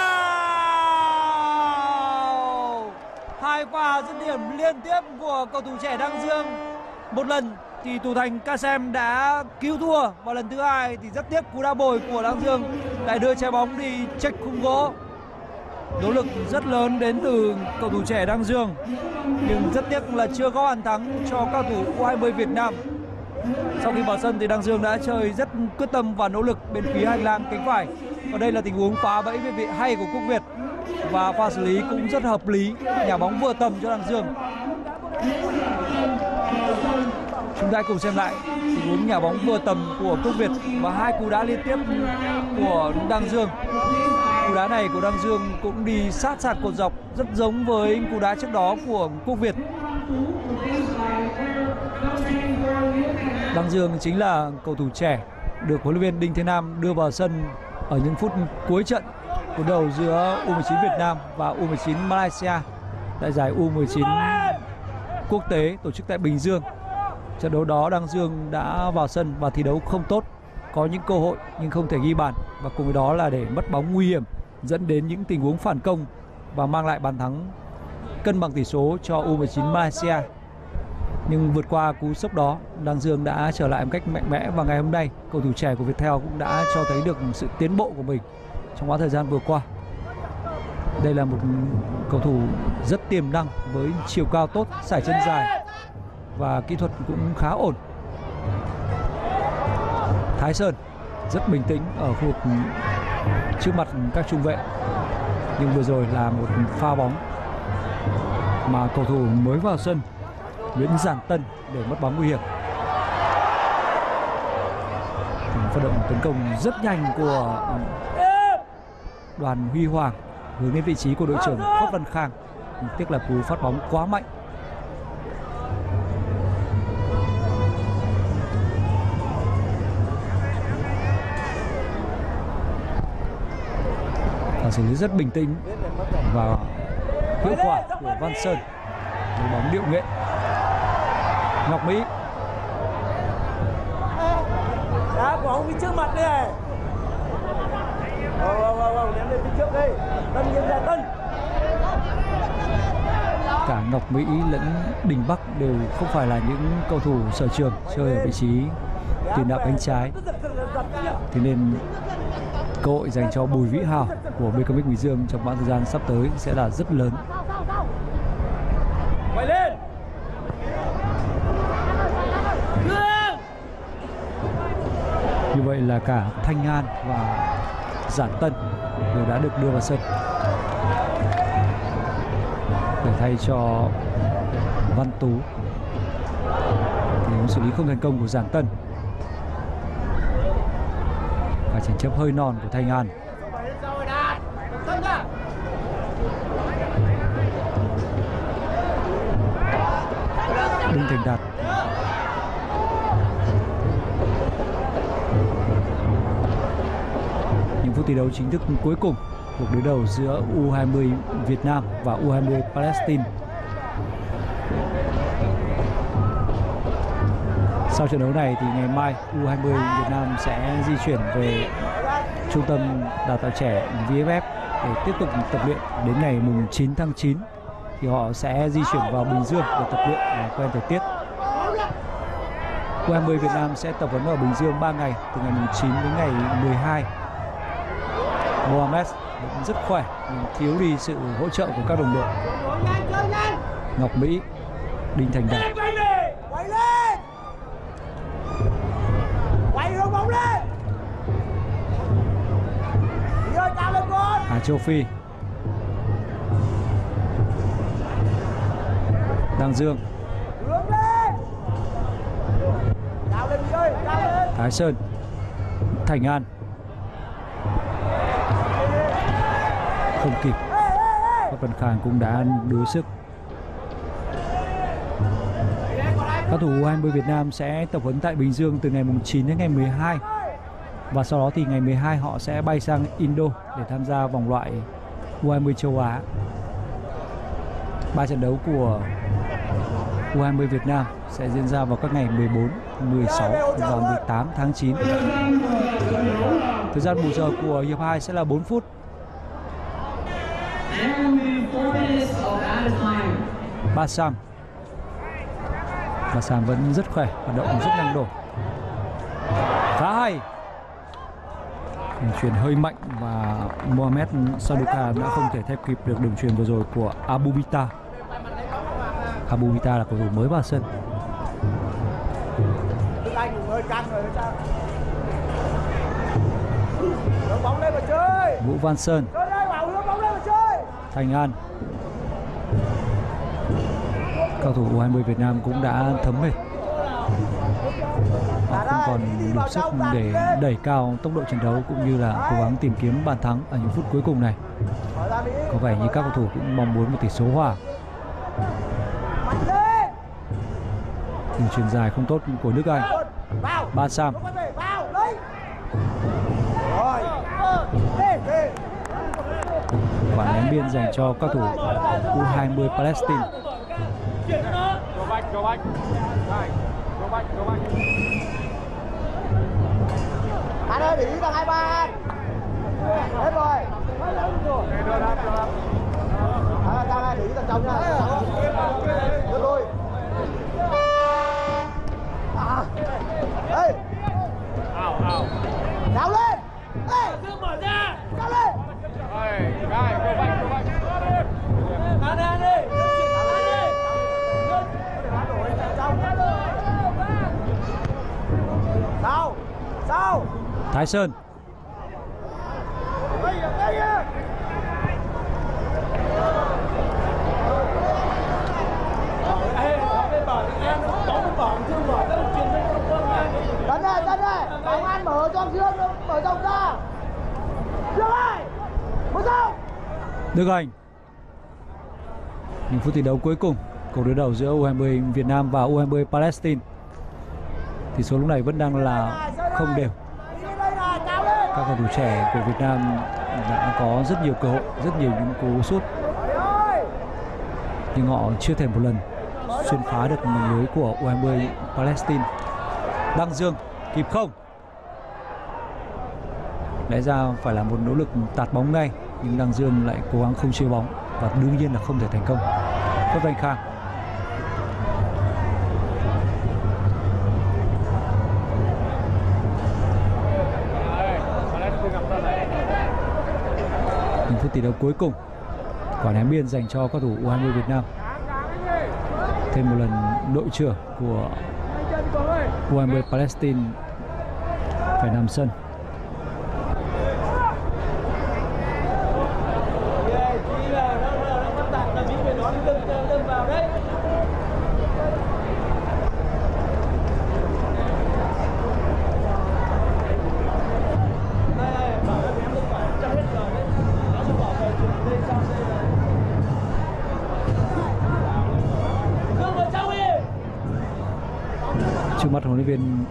vào. Hai pha dứt điểm liên tiếp của cầu thủ trẻ Đăng Dương. Một lần thì thủ thành Kasem đã cứu thua, và lần thứ hai thì rất tiếc cú đá bồi của Đăng Dương lại đưa trái bóng đi chệch khung gỗ. Nỗ lực rất lớn đến từ cầu thủ trẻ Đăng Dương, nhưng rất tiếc là chưa có bàn thắng cho cao thủ U hai mươi Việt Nam. Sau khi vào sân thì Đăng Dương đã chơi rất quyết tâm và nỗ lực bên phía hành lang cánh phải. Và đây là tình huống phá bẫy về vị hay của Quốc Việt, và pha xử lý cũng rất hợp lý, nhà bóng vừa tầm cho Đăng Dương. Chúng ta cùng xem lại tình huống nhà bóng vừa tầm của Quốc Việt và hai cú đá liên tiếp của Đăng Dương. Cú đá này của Đăng Dương cũng đi sát sạt cột dọc, rất giống với cú đá trước đó của Quốc Việt. Đăng Dương chính là cầu thủ trẻ được huấn luyện viên Đinh Thế Nam đưa vào sân ở những phút cuối trận cuộc đầu giữa U mười chín Việt Nam và U mười chín Malaysia tại giải U mười chín quốc tế tổ chức tại Bình Dương. Trận đấu đó Đăng Dương đã vào sân và thi đấu không tốt, có những cơ hội nhưng không thể ghi bàn, và cùng với đó là để mất bóng nguy hiểm dẫn đến những tình huống phản công và mang lại bàn thắng cân bằng tỷ số cho U mười chín Malaysia. Nhưng vượt qua cú sốc đó, Đăng Dương đã trở lại một cách mạnh mẽ, và ngày hôm nay cầu thủ trẻ của Viettel cũng đã cho thấy được sự tiến bộ của mình trong quãng thời gian vừa qua. Đây là một cầu thủ rất tiềm năng với chiều cao tốt, sải chân dài và kỹ thuật cũng khá ổn. Thái Sơn rất bình tĩnh ở khu vực trước mặt các trung vệ, nhưng vừa rồi là một pha bóng mà cầu thủ mới vào sân Nguyễn Giản Tân để mất bóng nguy hiểm. Phát động tấn công rất nhanh của Đoàn Huy Hoàng hướng đến vị trí của đội trưởng Khuất Văn Khang, tiếc là cú phát bóng quá mạnh. Và xử lý rất bình tĩnh và hiệu quả của Văn Sơn. Đội bóng điệu nghệ. Ngọc Mỹ. Đá của ông đi trước mặt đây này. Wow, wow, wow, ném lên phía trước đây. Tân Nhân ra Tân. Cả Ngọc Mỹ lẫn Đình Bắc đều không phải là những cầu thủ sở trường chơi ở vị trí tiền đạo cánh trái. Thế nên cơ hội dành cho Bùi Vĩ Hào của bê ca em Bình Dương trong quãng thời gian sắp tới sẽ là rất lớn. Quay lên. Như vậy là cả Thanh An và Giản Tân đều đã được đưa vào sân để thay cho Văn Tú. Thì xử lý không thành công của Giản Tân và tranh chấp hơi non của Thanh An. Đinh Thành Đạt. Những phút thi đấu chính thức cuối cùng cuộc đối đầu giữa U hai mươi Việt Nam và U hai mươi Palestine. Sau trận đấu này thì ngày mai U hai mươi Việt Nam sẽ di chuyển về trung tâm đào tạo trẻ vê ép ép để tiếp tục tập luyện đến ngày mùng chín tháng chín, thì họ sẽ di chuyển vào Bình Dương để tập luyện và quen thời tiết. U hai mươi Việt Nam sẽ tập huấn ở Bình Dương ba ngày, từ ngày mùng chín đến ngày mười hai. Mohamed vẫn rất khỏe nhưng thiếu đi sự hỗ trợ của các đồng đội. Ngọc Mỹ, Đinh Thành Đạt. Quay lên, quay hướng bóng lên. Đi ơi, cao lên con. Hà Châu Phi, Đăng Dương, Hướng lên, cao lên đi ơi, cao lên. Thái Sơn, Thành An. Không kịp, Quách Văn Khang cũng đã đuối sức. Các thủ U hai mươi Việt Nam sẽ tập huấn tại Bình Dương từ ngày mùng chín đến ngày mười hai. Và sau đó thì ngày mười hai họ sẽ bay sang Indo để tham gia vòng loại U hai mươi châu Á. Ba trận đấu của U hai mươi Việt Nam sẽ diễn ra vào các ngày mười bốn, mười sáu và mười tám tháng chín. Thời gian bù giờ của hiệp hai sẽ là bốn phút. Bassam Bassam vẫn rất khỏe, hoạt động rất năng nổ, khá hay. Đường chuyền hơi mạnh và Mohamed Saduka đã không thể theo kịp được đường chuyền vừa rồi của Abubita. Abubita là cầu thủ mới vào sân. Vũ Văn Sơn, Thành An. Cầu thủ U hai mươi Việt Nam cũng đã thấm mệt. Họ không còn đủ sức để đẩy cao tốc độ chiến đấu cũng như là cố gắng tìm kiếm bàn thắng ở những phút cuối cùng này. Có vẻ như các cầu thủ cũng mong muốn một tỷ số hòa. Đường chuyền dài không tốt của nước Anh. Bassam. Quả ném biên dành cho các thủ U hai mươi Palestine. Anh ơi, để ý tầng hai ba anh. Hết rồi. À, tầng hai để ý tầng trong nha. Được rồi. À. Ê. Ảo ảo. Kéo lên. Ê, Dương mở ra. Kéo lên. Ơi, gai, go back, go back. Ăn đi, ăn đi. Sao? Sao? Thái Sơn. Tấn ơi, Tấn ơi, bóng ăn mở cho Dương, mở rộng ra. Dương ơi, mở rộng. Đức Anh. Những phút thi đấu cuối cùng, cuộc đối đầu giữa U hai mươi Việt Nam và U hai mươi Palestine. Tỷ số lúc này vẫn đang là không đều. Các cầu thủ trẻ của Việt Nam đã có rất nhiều cơ hội, rất nhiều những cú sút, nhưng họ chưa thể một lần xuyên phá được màn lưới của U hai mươi Palestine. Đăng Dương kịp không? Lẽ ra phải là một nỗ lực tạt bóng ngay, nhưng Đăng Dương lại cố gắng không chia bóng và đương nhiên là không thể thành công. Quách Văn Khang. Những phút tỷ đấu cuối cùng, quả ném biên dành cho các thủ U hai mươi Việt Nam. Thêm một lần đội trưởng của U hai mươi Palestine phải nằm sân.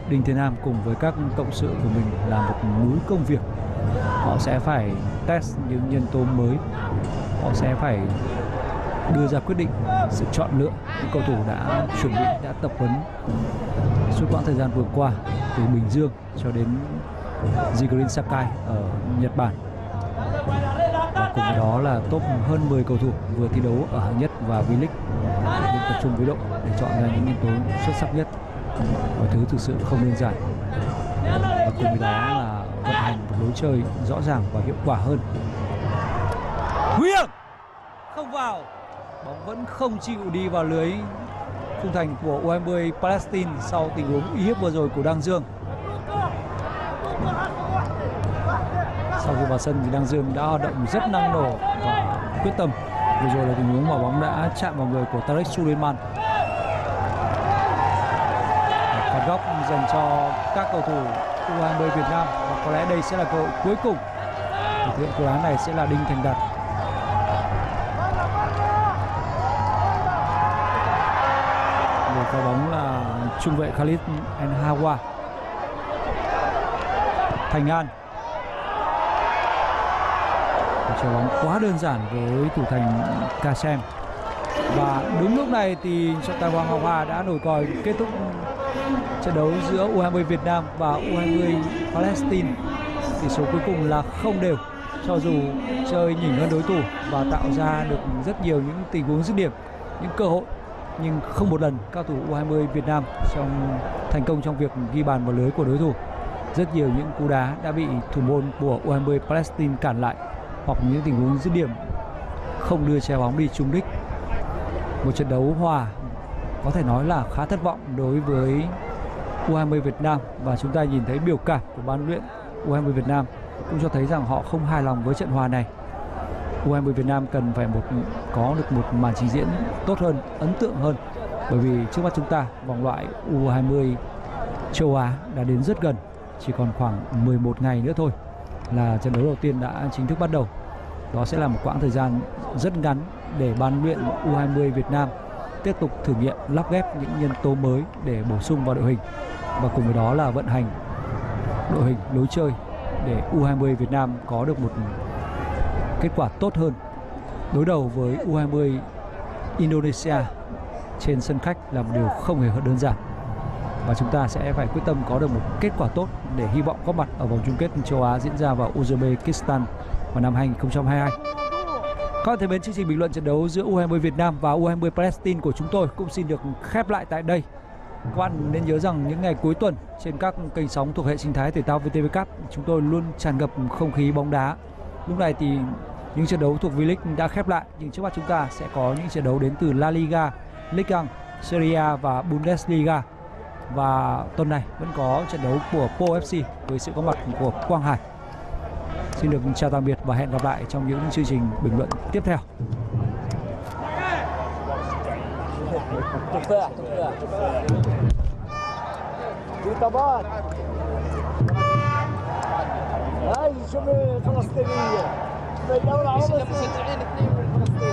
Đinh Thế Nam cùng với các cộng sự của mình là một núi công việc. Họ sẽ phải test những nhân tố mới, họ sẽ phải đưa ra quyết định sự chọn lựa những cầu thủ đã chuẩn bị, đã tập huấn suốt quãng thời gian vừa qua từ Bình Dương cho đến Jigerin Sakai ở Nhật Bản. Và cùng với đó là top hơn mười cầu thủ vừa thi đấu ở hạng nhất và V-League được tập trung với đội để chọn ra những nhân tố xuất sắc nhất. Mọi thứ thực sự không đơn giản. Và cùng với đó là vận hành một lối chơi rõ ràng và hiệu quả hơn. Nguy hiểm, không vào, bóng vẫn không chịu đi vào lưới khung thành của U hai mươi Palestine sau tình huống uy hiếp vừa rồi của Đăng Dương. Sau khi vào sân thì Đăng Dương đã hoạt động rất năng nổ và quyết tâm. Vừa rồi là tình huống mà bóng đã chạm vào người của Tarek Suleiman. Phạt góc dành cho các cầu thủ U hai mươi Việt Nam và có lẽ đây sẽ là cơ hội cuối cùng. Thực hiện cú đá này sẽ là Đinh Thành Đạt. Người phá bóng là trung vệ Khalid El Hawa. Thành An. Chơi bóng quá đơn giản với thủ thành Kasem. Và đúng lúc này thì trọng tài Hoàng Ngọc Hà đã nổi còi kết thúc trận đấu giữa U hai mươi Việt Nam và U hai mươi Palestine. Tỷ số cuối cùng là không đều, cho dù chơi nhỉnh hơn đối thủ và tạo ra được rất nhiều những tình huống dứt điểm, những cơ hội, nhưng không một lần cao thủ U hai mươi Việt Nam trong thành công trong việc ghi bàn vào lưới của đối thủ. Rất nhiều những cú đá đã bị thủ môn của U hai mươi Palestine cản lại, hoặc những tình huống dứt điểm không đưa trái bóng đi trúng đích. Một trận đấu hòa có thể nói là khá thất vọng đối với U hai mươi Việt Nam, và chúng ta nhìn thấy biểu cảm của ban luyện U hai mươi Việt Nam cũng cho thấy rằng họ không hài lòng với trận hòa này. U hai mươi Việt Nam cần phải một có được một màn trình diễn tốt hơn, ấn tượng hơn, bởi vì trước mắt chúng ta vòng loại U hai mươi châu Á đã đến rất gần, chỉ còn khoảng mười một ngày nữa thôi là trận đấu đầu tiên đã chính thức bắt đầu. Đó sẽ là một quãng thời gian rất ngắn để ban luyện U hai mươi Việt Nam tiếp tục thử nghiệm lắp ghép những nhân tố mới để bổ sung vào đội hình, và cùng với đó là vận hành đội hình, lối chơi để U hai mươi Việt Nam có được một kết quả tốt hơn đối đầu với U hai mươi Indonesia trên sân khách là một điều không hề đơn giản. Và chúng ta sẽ phải quyết tâm có được một kết quả tốt để hy vọng có mặt ở vòng chung kết châu Á diễn ra vào Uzbekistan vào năm hai nghìn không trăm hai mươi hai. Các bạn thân mến, chương trình bình luận trận đấu giữa U hai mươi Việt Nam và U hai mươi Palestine của chúng tôi cũng xin được khép lại tại đây. Các bạn nên nhớ rằng những ngày cuối tuần trên các kênh sóng thuộc hệ sinh thái thể thao vê tê vê Cup, chúng tôi luôn tràn ngập không khí bóng đá. Lúc này thì những trận đấu thuộc V-League đã khép lại, nhưng trước mắt chúng ta sẽ có những trận đấu đến từ La Liga, Ligue một, Serie A và Bundesliga. Và tuần này vẫn có trận đấu của Po ép xê với sự có mặt của Quang Hải. Xin được chào tạm biệt và hẹn gặp lại trong những chương trình bình luận tiếp theo. هاي شوفي فلسطينية.